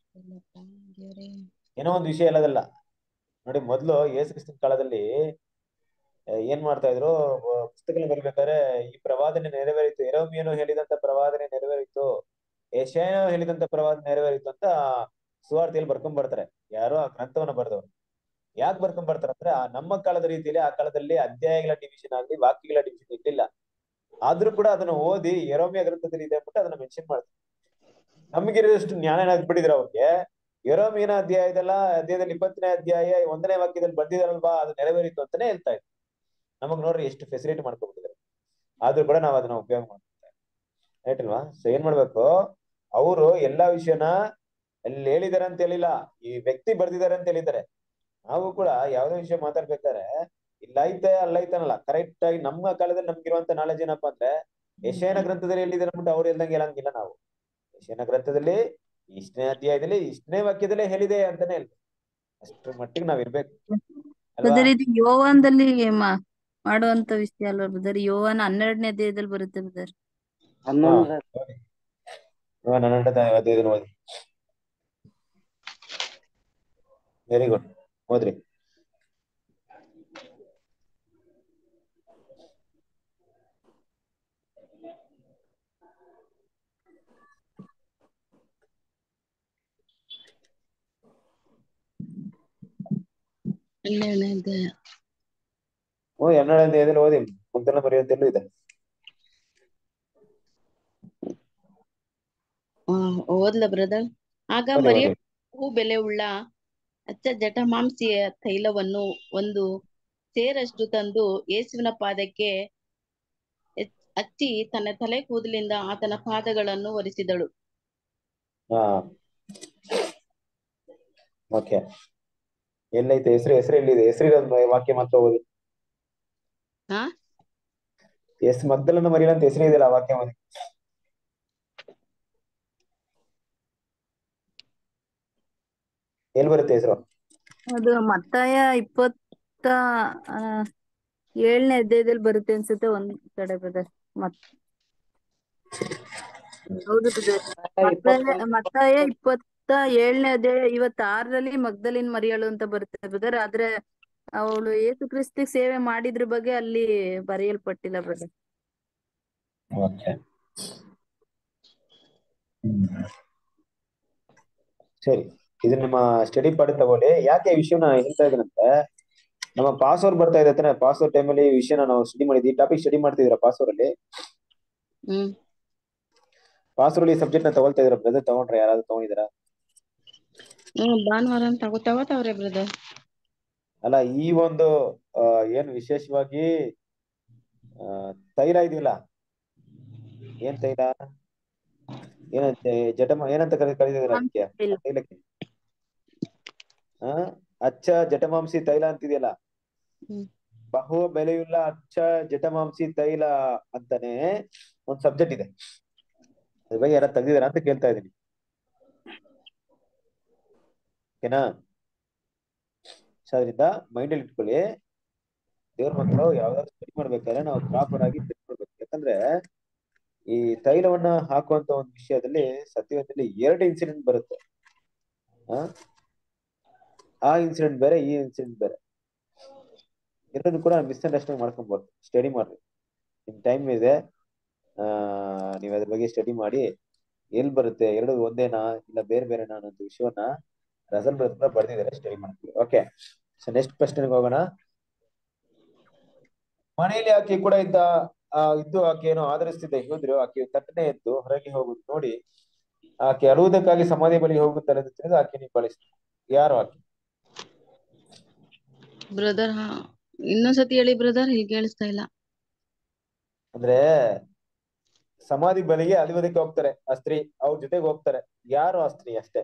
ಏನೋ ಒಂದು ವಿಷಯ ಹೇಳೋದಲ್ಲ. ನೋಡಿ, ಮೊದ್ಲು ಯೇಸು ಕ್ರಿಸ್ತನ ಕಾಲದಲ್ಲಿ ಏನ್ ಮಾಡ್ತಾ ಇದ್ರು, ಪುಸ್ತಕ ಬರ್ಬೇಕಾದ್ರೆ ಈ ಪ್ರವಾದನೆ ನೆರವೇರಿತು, ಯೆರೆಮೀಯನು ಹೇಳಿದಂತ ಪ್ರವಾದನೆ ನೆರವೇರಿತು, ಯೆಶಾಯನು ಹೇಳಿದಂತ ಪ್ರವಾದನೆ ನೆರವೇರಿತು ಅಂತ ಸುವಾರ್ತೆಯಲ್ಲಿ ಬರ್ಕೊಂಡ್ ಬರ್ತಾರೆ. ಯಾರೋ ಆ ಗ್ರಂಥವನ್ನ ಬರೆದವರು. ಯಾಕೆ ಬರ್ಕೊಂಡ್ ಬರ್ತಾರೆ ಅಂದ್ರೆ, ಆ ನಮ್ಮ ಕಾಲದ ರೀತಿಯಲ್ಲಿ ಆ ಕಾಲದಲ್ಲಿ ಅಧ್ಯಾಯಗಳ ಡಿವಿಷನ್ ಆಗ್ಲಿ, ವಾಕ್ಯಗಳ ಡಿವಿಷನ್ ಇರ್ಲಿಲ್ಲ. ಆದ್ರೂ ಕೂಡ ಅದನ್ನ ಓದಿ ಯೆರೆಮೀಯ ಗ್ರಂಥದಲ್ಲಿ ಇದೆ ಅಂದ್ಬಿಟ್ಟು ಅದನ್ನ ಮೆನ್ಷನ್ ಮಾಡ್ತಾರೆ. ನಮಗಿರೋಷ್ಟು ಜ್ಞಾನ ಏನಾಗ್ಬಿಟ್ಟಿದ್ರೆ ಅವ್ರಿಗೆ, ಯೆರೆಮೀಯನ ಅಧ್ಯಾಯದಲ್ಲಿ 20ನೇ ಅಧ್ಯಾಯ 1ನೇ ವಾಕ್ಯದಲ್ಲಿ ಬರ್ದಿದಾರಲ್ವಾ, ಅದು ನೆರವೇರಿತು ಅಂತಾನೆ ಹೇಳ್ತಾ ಇದ್ರು. ನಮಗ್ ನೋಡ್ರಿ ಎಷ್ಟು ಫೆಸಿಲಿಟಿ ಮಾಡ್ಕೊಬಿಟ್ಟಿದ್ದಾರೆ. ಆದ್ರೂ ಕೂಡ ನಾವ್ ಅದನ್ನ ಉಪಯೋಗ ಮಾಡ್ಕೊತಾರೆ. ರೈಟ್ ಅಲ್ವಾ? ಸೊ ಏನ್ ಮಾಡ್ಬೇಕು, ಅವರು ಎಲ್ಲಾ ವಿಷಯನ ಅಲ್ಲಿ ಹೇಳಿದಾರೆ ಅಂತ ಹೇಳಿಲ್ಲ, ಈ ವ್ಯಕ್ತಿ ಬರ್ದಿದ್ದಾರೆ ಅಂತ ಹೇಳಿದ್ದಾರೆ. ನಾವು ಕೂಡ ಯಾವ್ದೋ ವಿಷಯ ಮಾತಾಡ್ಬೇಕಾದ್ರೆ ಇಲ್ಲೈತೆ ಅಲ್ಲೈತೆ ಅನ್ನಲ್ಲ, ಕರೆಕ್ಟ್ ಆಗಿ ನಮ್ಮ ಕಾಲದಲ್ಲಿ ನಮ್ಗಿರುವಂತ ನಾಲೆಜ್ ಏನಪ್ಪಾ ಅಂದ್ರೆ, ಯೆಶಾಯನ ಗ್ರಂಥದಲ್ಲಿ ಹೇಳಿದಾರೆ ಅಂದ್ಬಿಟ್ಟು ಅವ್ರು ಹೇಳ್ದಂಗೆ ಹೇಳಂಗಿಲ್ಲ ನಾವು. ಯೆಶಾಯನ ಗ್ರಂಥದಲ್ಲಿ ಇಷ್ಟನೇ ಅಧ್ಯಾಯದಲ್ಲಿ ಇಷ್ಟನೇ ವಾಕ್ಯದಲ್ಲೇ ಹೇಳಿದೆ ಅಂತಾನೆ ಹೇಳ್ಬೇಕು. ಅಷ್ಟ್ರ ಮಟ್ಟಿಗೆ ನಾವ್ ಇರ್ಬೇಕು ಅಲ್ವಾ? ಇದು ಯೋವಾನದಲ್ಲಿ ಮಾಡುವಂತ ವಿಷಯ ಅಲ್ವಾ ಬ್ರದರ್? ಯೋವಾನ 12ನೇ ಅಧ್ಯಾಯದಲ್ಲಿ ಬರುತ್ತೆ ಬ್ರದರ್. 12ನೇ ಅಧ್ಯಾಯದಲ್ಲಿ ಓದಿ. ವೆರಿ ಗುಡ್, ಓದ್ರಿ. ಓ 12ನೇ ಅಧ್ಯಾಯದಲ್ಲಿ ಓದಿ, ಮುಗ್ದನ ಬರೆಯುವಂತೆಲ್ಲೂ ಇದೆ. ಓದ್ಲ ಬ್ರದರ್? ಆಗ ಮರಿಯಳು ಬೆಲೆ ಉಳ್ಳ ಅಚ್ಚ ಜಟಮಾಂಸಿಯ ತೈಲವನ್ನು ಒಂದು ಸೇರಷ್ಟು ತಂದು ಯೇಸುವಿನ ಪಾದಕ್ಕೆ ಹಚ್ಚಿ ತನ್ನ ತಲೆ ಕೂದಲಿಂದ ಆತನ ಪಾದಗಳನ್ನು ಒರೆಸಿದಳು. ಓಕೆ, ಎಲ್ಲೈತೆ ಹೆಸರು ಎಲ್ಲಿದೆ? ಹೆಸರಿರೋದು ವಾಕ್ಯ ಮಾತ್ರ ಓದಿ. ಮಗ್ದಲನ ಮರಿಯಳು ಅಂತ ಹೆಸರು ಇದೆಯಲ್ಲ, ಆ ವಾಕ್ಯ ಓದಿ. ಎಲ್ಲಿ ಬರುತ್ತೆ ಹೆಸರು? ಅದು ಮತ್ತಾಯ 27ನೇ ಅಧ್ಯಾಯದಲ್ಲಿ ಬರುತ್ತೆ ಅನ್ಸುತ್ತೆ, ಒಂದ್ ಕಡೆ ಬ್ರದರ್. ಹೌದು ಬ್ರದರ್, ಮತ್ತಾಯ 27ನೇ ಅಧ್ಯಾಯ 26ರಲ್ಲಿ ಮಗ್ದಲಿನ ಮರಿಯಳು ಅಂತ ಬರುತ್ತೆ ಬ್ರದರ್. ಆದ್ರೆ ಅವಳು ಯೇಸು ಕ್ರಿಸ್ತಿಗೆ ಸೇವೆ ಮಾಡಿದ್ರ ಬಗ್ಗೆ ಅಲ್ಲಿ ಬರೆಯಲ್ಪಟ್ಟಿಲ್ಲ ಬ್ರದರ್. ಸರಿ, ಇದು ನಮ್ಮ ಸ್ಟಡಿ ಪಾರ್ಟ್ ತಗೊಳ್ಳಿ. ಯಾಕೆ ಈ ವಿಷಯನ ಹೇಳ್ತಾ ಇದ್ದೀನಂದ್ರೆ, ನಮ್ಮ ಪಾಸ್ ಅವರ್ ಬರ್ತಾ ಇದೆ ತಾನೆ, ಪಾಸ್ ಅವರ್ ಟೈಮಲ್ಲಿ ಈ ವಿಷಯನ ನಾವು ಸ್ಟಡಿ ಮಾಡಿದ್ವಿ. ಟಾಪಿಕ್ ಸ್ಟಡಿ ಮಾಡ್ತಿದ್ದೀರಾ ಪಾಸ್ ಅವರಲ್ಲಿ? ಪಾಸ್ ಅವರಲ್ಲಿ ಈ ಸಬ್ಜೆಕ್ಟ್ ನ ತಗೊಳ್ತಾ ಇದ್ದೀರಾ ಬ್ರದರ್? ತಗೊಂಡ್ರೆ ಯಾರಾದ್ರೂ ತಗೊಂಡಿದ್ದೀರಾ? ಭಾನುವಾರ ತಗೋತಾವ್ರೆ ಬ್ರದರ್. ಅಲ್ಲ, ಈ ಒಂದು ಏನು ವಿಶೇಷವಾಗಿ ತೈಲ ಇದೆಯಲ್ಲ, ಏನ್ ತೈಲ, ಏನಂತೆ ಏನಂತ ಕರೀತಿದಾರೆ ಅದಕ್ಕೆ ತೈಲಕ್ಕೆ? ಅಚ್ಚ ಜಟಮಾಂಸಿ ತೈಲ ಅಂತಿದೆಯಲ್ಲ, ಬಹು ಬೆಲೆಯುಳ್ಳ ಅಚ್ಚ ಜಟಮಾಂಸಿ ತೈಲ ಅಂತಾನೆ ಒಂದ್ ಸಬ್ಜೆಕ್ಟ್ ಇದೆ. ಅದ್ರ ಬಗ್ಗೆ ಯಾರು ತೆಗ್ದಿದಾರ ಅಂತ ಕೇಳ್ತಾ ಇದೀನಿ. ಓಕೆನಾ? ಸೊ ಅದರಿಂದ ಮೈಂಡ್ ಅಲ್ಲಿ ಇಟ್ಕೊಳ್ಳಿ, ದೇವ್ರ ಮಕ್ಕಳು ಯಾವ್ದಾದ್ರು ಸ್ಟಡಿ ಮಾಡ್ಬೇಕಾದ್ರೆ ನಾವು ಪ್ರಾಪರ್ ಆಗಿ ತಿಳ್ಕೊಳ್ಬೇಕು. ಯಾಕಂದ್ರೆ ಈ ತೈಲವನ್ನ ಹಾಕುವಂತ ಒಂದು ವಿಷಯದಲ್ಲಿ ಸತ್ಯವೇದದಲ್ಲಿ 2 ಇನ್ಸಿಡೆಂಟ್ ಬರುತ್ತೆ. ಆ ಇನ್ಸಿಡೆಂಟ್ ಬೇರೆ, ಈ ಇನ್ಸಿಡೆಂಟ್ ಬೇರೆ. ಎರಡನ್ನು ಕೂಡ ಮಿಸ್ಅಂಡರ್ಸ್ಟ್ಯಾಂಡ್ ಮಾಡ್ಕೊಬಾರ್ದು. ಸ್ಟಡಿ ಮಾಡ್ರಿ, ನಿಮ್ ಟೈಮ್ ಇದೆ, ನೀವ್ ಅದ್ರ ಬಗ್ಗೆ ಸ್ಟಡಿ ಮಾಡಿ ಎಲ್ಲಿ ಬರುತ್ತೆ ಎರಡು ಒಂದೇನಾ ಇಲ್ಲ ಬೇರೆ ಬೇರೆನಾ ಅನ್ನೋ ವಿಷಯವನ್ನ ರಸಲ್ ಬ್ರದರ್ ಬರ್ದಿದ್ದಾರೆ, ಸ್ಟಡಿ ಮಾಡ್ತೀವಿ. ಓಕೆ, ಸೊ ನೆಕ್ಸ್ಟ್ ಕ್ವೆಶ್ಚನ್ಗೆ ಹೋಗೋಣ. ಮನೆಯಲ್ಲಿ ಆಕೆ ಕೂಡ ಇದ್ದು ಆಕೆಯನ್ನು ಆಧರಿಸ್ತಿದ್ದ ಯೆಹೂದ್ಯರು ಆಕೆ ತಟ್ಟನೆ ಎದ್ದು ಹೊರಗೆ ಹೋಗುದು ನೋಡಿ ಆಕೆ ಅಳುವುದಕ್ಕಾಗಿ ಸಮಾಧಿ ಬಳಿಗೆ ಹೋಗುತ್ತಾರೆ ಅಂತ ತಿಳಿದು ಆಕೆ ಬಳಸ್ತಾರೆ. ಯಾರು ಆಕೆ? ಬ್ರದರ್, ಇನ್ನೊಂದ್ಸತಿ ಹೇಳಿ ಬ್ರದರ್, ಈಗ ಕೇಳಿಸ್ತಾ ಇಲ್ಲ. ಅಂದ್ರೆ ಸಮಾಧಿ ಬಳಿಗೆ ಅಳುವುದಕ್ಕೆ ಹೋಗ್ತಾರೆ ಆ ಸ್ತ್ರೀ, ಅವ್ರ ಜೊತೆಗೆ ಹೋಗ್ತಾರೆ. ಯಾರು ಆ ಸ್ತ್ರೀ? ಅಷ್ಟೇ.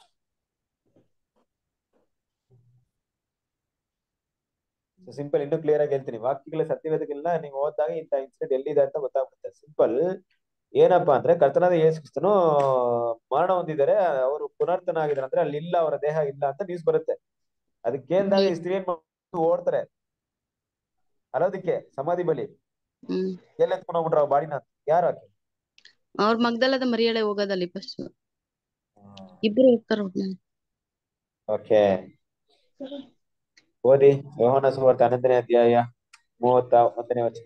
ಸಿಂಪಲ್. ಇನ್ನೂ ಕ್ಲಿಯರ್ ಆಗಿ ಹೇಳ್ತೀನಿ, ವಾಕ್ಯಗಳ ಸತ್ಯವೇದಗಳನ್ನ ನೀವು ಓದಿದಾಗ ಇಂಥ ಇನ್ಸಿಡೆಂಟ್ ಎಲ್ಲಿದೆ ಅಂತ ಗೊತ್ತಾಗ್ಬಿಡುತ್ತೆ. ಸಿಂಪಲ್. ಏನಪ್ಪಾ ಅಂದ್ರೆ ಕರ್ತನಾದ ಯೇಸು ಕ್ರಿಸ್ತನು ಮರಣ ಹೊಂದಿದ್ದಾರೆ, ಅವರು ಪುನರ್ತನ ಆಗಿದ್ದಾರೆ ಅಂದ್ರೆ ಅಲ್ಲಿ ಇಲ್ಲ, ಅವರ ದೇಹ ಇಲ್ಲ ಅಂತ ನ್ಯೂಸ್ ಬರುತ್ತೆ. ಅದಕ್ಕೆ ಕೇಳಿದಾಗ ಈ ಸ್ತ್ರೀ ಏನ್ ಓಡ್ತಾರೆ ಅಲ್ಲೋದಕ್ಕೆ ಸಮಾಧಿ ಬಲಿ. ಎಲ್ಲ ಎತ್ಕೊಂಡು ಹೋಗ್ಬಿಟ್ರ ಬಾಡಿನ. ಯಾರು ಆಕೆ? ಅವ್ರ ಮಗ್ದಲದ ಮರಿಯಳೆ ಹೋಗೋದಲ್ಲಿ ಫಸ್ಟ್ ಇಬ್ರು ಹೋಗ್ತಾರ. ಓಕೆ, ಓದಿ ಯೋಹಾನ ಸುವಾರ್ತೆ 11ನೇ ಅಧ್ಯಾಯ 31ನೇ ವಚನ.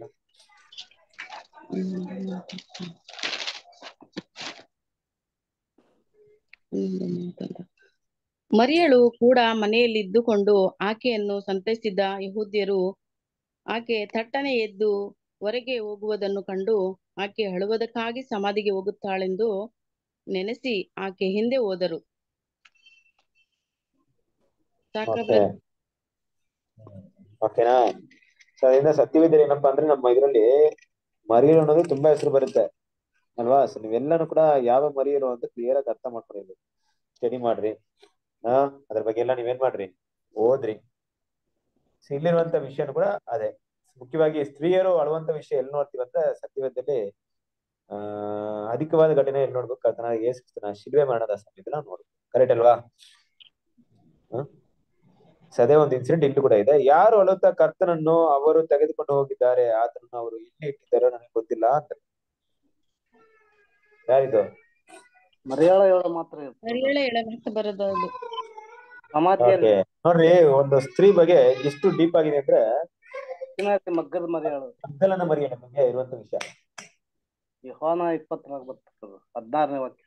ಮರಿಯಳು ಕೂಡ ಮನೆಯಲ್ಲಿ ಇದ್ದುಕೊಂಡು ಆಕೆಯನ್ನು ಸಂತೈಸಿದ್ದ ಯೆಹೂದ್ಯರು ಆಕೆ ತಟ್ಟನೆ ಎದ್ದು ಹೊರಗೆ ಹೋಗುವುದನ್ನು ಕಂಡು ಆಕೆ ಅಳುವುದಕ್ಕಾಗಿ ಸಮಾಧಿಗೆ ಹೋಗುತ್ತಾಳೆಂದು ನೆನೆಸಿ ಆಕೆ ಹಿಂದೆ ಹೋದರು. ಓಕೆನಾ? ಸೊ ಅದರಿಂದ ಸತ್ಯವೇದ ಏನಪ್ಪಾ ಅಂದ್ರೆ ನಮ್ಮ ಇದರಲ್ಲಿ ಮರಿಯಳು ಅನ್ನೋದು ತುಂಬಾ ಹೆಸರು ಬರುತ್ತೆ ಅಲ್ವಾ? ಸೊ ನೀವೆಲ್ಲಾನು ಕೂಡ ಯಾವ ಮರಿಯಳು ಅಂತ ಕ್ಲಿಯರ್ ಆಗಿ ಅರ್ಥ ಮಾಡ್ಕೊಂಡಿರ್ಬೇಕು. ಸ್ಟಡಿ ಮಾಡ್ರಿ, ಅದ್ರ ಬಗ್ಗೆ ಎಲ್ಲ ನೀವೇನ್ ಮಾಡ್ರಿ, ಓದ್ರಿ. ಇಲ್ಲಿರುವಂತ ವಿಷಯನು ಕೂಡ ಅದೇ. ಮುಖ್ಯವಾಗಿ ಸ್ತ್ರೀಯರು ಅಳುವಂತ ವಿಷಯ ಎಲ್ಲಿ ನೋಡ್ತೀವಂದ್ರೆ ಸತ್ಯವೇದದಲ್ಲಿ ಅಧಿಕವಾದ ಘಟನೆ ಎಲ್ಲಿ ನೋಡ್ಬೇಕು? ಕರ್ತನಾದ ಯೇಸು ಕ್ರಿಸ್ತನ ಶಿಲುಬೆ ಮರಣದ ಸಮಯದಲ್ಲಿ ನಾವು ನೋಡ್ಬೇಕು. ಕರೆಕ್ಟ್ ಅಲ್ವಾ? ಸದೇ ಒಂದು ಇನ್ಸಿಡೆಂಟ್ ಇಲ್ಲಿ ಕೂಡ ಇದೆ. ಯಾರು ಅಳುತ್ತಾ ಕರ್ತನನ್ನು ಅವರು ತೆಗೆದುಕೊಂಡು ಹೋಗಿದ್ದಾರೆ, ಆತನನ್ನು ಅವರು ಎಲ್ಲಿ ಇಟ್ಟಿದ್ದಾರೋ ನನಗೆ ಗೊತ್ತಿಲ್ಲ ಅಂತ. ಯಾರಿದು? ಮರಿಯಾಳ ಹೇಳೋ ಮಾತ್ರ ಬರೋದು. ನೋಡ್ರಿ, ಒಂದು ಸ್ತ್ರೀ ಬಗ್ಗೆ ಎಷ್ಟು ಡೀಪ್ ಆಗಿದೆ ಅಂದ್ರೆ ಮಗ್ಗದ ಮರಿಯಾಳು, ಮಗ್ದಲನ ಮರಿಯಳ ಬಗ್ಗೆ ಇರುವಂತ ವಿಷಯ. ಯೋಹಾನ 20 ಬರ್ತದೆ 16ನೇ ವಾಕ್ಯ.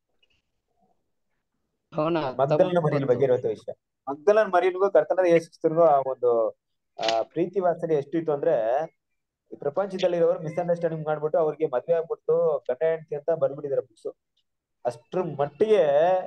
ಮಗ್ದಲನ ಮರಿಯಳ ಬಗ್ಗೆ ಇರುವಂತ ವಿಷಯ. ಮಗ್ದಲನ ಮರಿಯನಿಗೂ ಕರ್ತನಾದ ಯೇಸು ಕ್ರಿಸ್ತನಿಗೂ ಆ ಒಂದು ಪ್ರೀತಿ ವಾತ್ಸಲ್ಯ ಎಷ್ಟು ಇತ್ತು ಅಂದ್ರೆ ಈ ಪ್ರಪಂಚದಲ್ಲಿರೋರು ಮಿಸ್ಅಂಡರ್ಸ್ಟ್ಯಾಂಡಿಂಗ್ ಮಾಡ್ಬಿಟ್ಟು ಅವ್ರಿಗೆ ಮದ್ವೆ ಆಗ್ಬಿಟ್ಟು ಗಂಡ ಹೆಂಡತಿ ಅಂತ ಬಂದ್ಬಿಟ್ಟಿದ್ದಾರೆ ಬುಕ್ಸ್. ಅಷ್ಟ್ರ ಮಟ್ಟಿಗೆ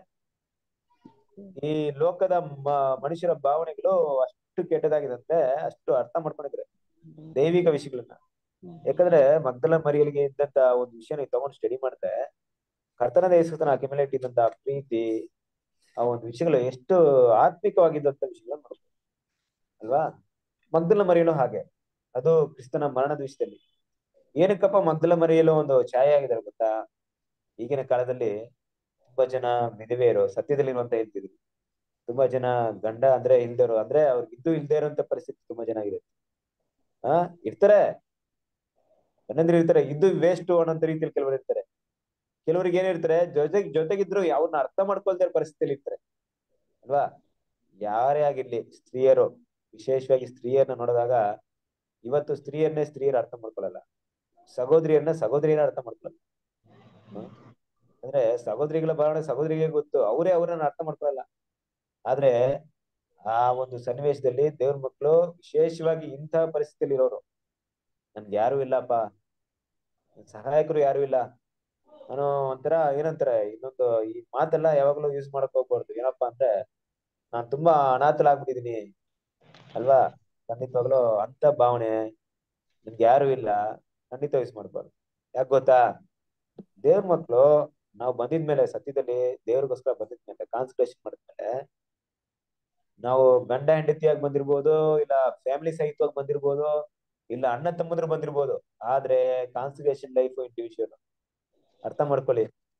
ಈ ಲೋಕದ ಮನುಷ್ಯರ ಭಾವನೆಗಳು ಅಷ್ಟು ಕೆಟ್ಟದಾಗಿದಂತೆ, ಅಷ್ಟು ಅರ್ಥ ಮಾಡ್ಕೊಂಡಿದ್ರೆ ದೈವಿಕ ವಿಷಯಗಳನ್ನ. ಯಾಕಂದ್ರೆ ಮಗ್ದಲನ ಮರಿಯಲಿಗೆ ಇದ್ದಂತ ಒಂದು ವಿಷಯ ನೀವು ತಗೊಂಡು ಸ್ಟಡಿ ಮಾಡಿದ್ರೆ ಕರ್ತನಾದ ಯೇಸು ಕ್ರಿಸ್ತನ ಆಕೆ ಮೇಲೆ ಇಟ್ಟಿದ್ದಂತ ಪ್ರೀತಿ, ಆ ಒಂದು ವಿಷಯಗಳು ಎಷ್ಟು ಆತ್ಮಿಕವಾಗಿದ್ದಂತ ವಿಷಯಗಳನ್ನ ನೋಡ್ಬೋದು ಅಲ್ವಾ? ಮಗ್ದಲನ ಮರಿಯಲು ಹಾಗೆ, ಅದು ಕ್ರಿಸ್ತನ ಮರಣದ ವಿಷಯದಲ್ಲಿ. ಏನಕ್ಕಪ್ಪ ಮಗ್ದಲನ ಮರಿಯಲು ಒಂದು ಛಾಯೆ ಆಗಿದ್ದಾರೆ ಗೊತ್ತಾ? ಈಗಿನ ಕಾಲದಲ್ಲಿ ತುಂಬಾ ಜನ ವಿಧವೆಯರು ಸತ್ಯದಲ್ಲಿರುವಂತ ಹೇಳ್ತಿದ್ರು. ತುಂಬಾ ಜನ ಗಂಡ ಅಂದ್ರೆ ಇಲ್ದೇರು, ಅಂದ್ರೆ ಅವ್ರಿಗೆ ಇದ್ದು ಇಲ್ದೇ ಇರುವಂತ ಪರಿಸ್ಥಿತಿ ತುಂಬಾ ಜನ ಇದೆ. ಇರ್ತಾರೆ, ಏನಂದ್ರೆ ಇರ್ತಾರೆ, ಇದ್ದು ವೇಸ್ಟ್ ಅನ್ನೋಂತ ರೀತಿಯಲ್ಲಿ ಕೆಲವರು ಇರ್ತಾರೆ. ಕೆಲವ್ರಿಗೆ ಏನಿರ್ತಾರೆ, ಜೊತೆಗಿದ್ರು ಯಾವನ್ನ ಅರ್ಥ ಮಾಡ್ಕೊಳ್ತಾ ಇರೋ ಪರಿಸ್ಥಿತಿಯಲ್ಲಿ ಇರ್ತಾರೆ ಅಲ್ವಾ? ಯಾರೇ ಆಗಿರ್ಲಿ, ಸ್ತ್ರೀಯರು ವಿಶೇಷವಾಗಿ ಸ್ತ್ರೀಯರನ್ನ ನೋಡಿದಾಗ ಇವತ್ತು ಸ್ತ್ರೀಯರು ಅರ್ಥ ಮಾಡ್ಕೊಳ್ಳಲ್ಲ, ಸಹೋದರಿಯರ ಅರ್ಥ ಮಾಡ್ಕೊಳ್ಳಲ್ಲ. ಅಂದ್ರೆ ಸಹೋದರಿಗಳ ಭಾವನೆ ಸಹೋದರಿಗೆ ಗೊತ್ತು, ಅವ್ರನ್ನ ಅರ್ಥ ಮಾಡ್ಕೊಳ್ಳಲ್ಲ. ಆದ್ರೆ ಆ ಒಂದು ಸನ್ನಿವೇಶದಲ್ಲಿ ದೇವ್ರ ಮಕ್ಕಳು ವಿಶೇಷವಾಗಿ ಇಂತಹ ಪರಿಸ್ಥಿತಿಯಲ್ಲಿ ಇರೋರು, ನನ್ಗೆ ಯಾರು ಇಲ್ಲಪ್ಪ, ಸಹಾಯಕರು ಯಾರು ಇಲ್ಲ ಅನ್ನೋ ಒಂಥರ ಏನಂತಾರೆ, ಇನ್ನೊಂದು ಈ ಮಾತೆಲ್ಲ ಯಾವಾಗ್ಲೂ ಯೂಸ್ ಮಾಡಕ್ ಹೋಗ್ಬಾರ್ದು. ಏನಪ್ಪಾ ಅಂದ್ರೆ ನಾನ್ ತುಂಬಾ ಅನಾಥಲಾಗ್ಬಿಟ್ಟಿದೀನಿ ಅಲ್ವಾ? ಖಂಡಿತವಾಗ್ಲೂ ಅಂತ ಭಾವನೆ ನನ್ಗೆ ಯಾರು ಇಲ್ಲ ಖಂಡಿತ ಯೂಸ್ ಮಾಡ್ಬಾರ್ದು. ಯಾಕೆ ಗೊತ್ತಾ? ದೇವ್ರ ಮಕ್ಳು ನಾವು ಬಂದಿದ್ಮೇಲೆ, ಸತ್ಯದಲ್ಲಿ ದೇವ್ರಿಗೋಸ್ಕರ ಬಂದಿದ್ಮೇಲೆ, ಕಾನ್ಸಂಟ್ರೇಷನ್ ಮಾಡಿದ್ಮೇಲೆ, ನಾವು ಗಂಡ ಹೆಂಡತಿಯಾಗಿ ಬಂದಿರ್ಬೋದು, ಇಲ್ಲ ಫ್ಯಾಮಿಲಿ ಸಹಿತವಾಗಿ ಬಂದಿರ್ಬೋದು, ಇಲ್ಲ ಅಣ್ಣ ತಮ್ಮಂದ್ರು ಬಂದಿರ್ಬೋದು. ಆದ್ರೆ ಕಾನ್ಸಂಟ್ರೇಷನ್ ಲೈಫ್ ಇಂಡಿವಿಜುವಲ್. ಅರ್ಥ ಮಾಡ್ಕೊಳ್ಳಿ,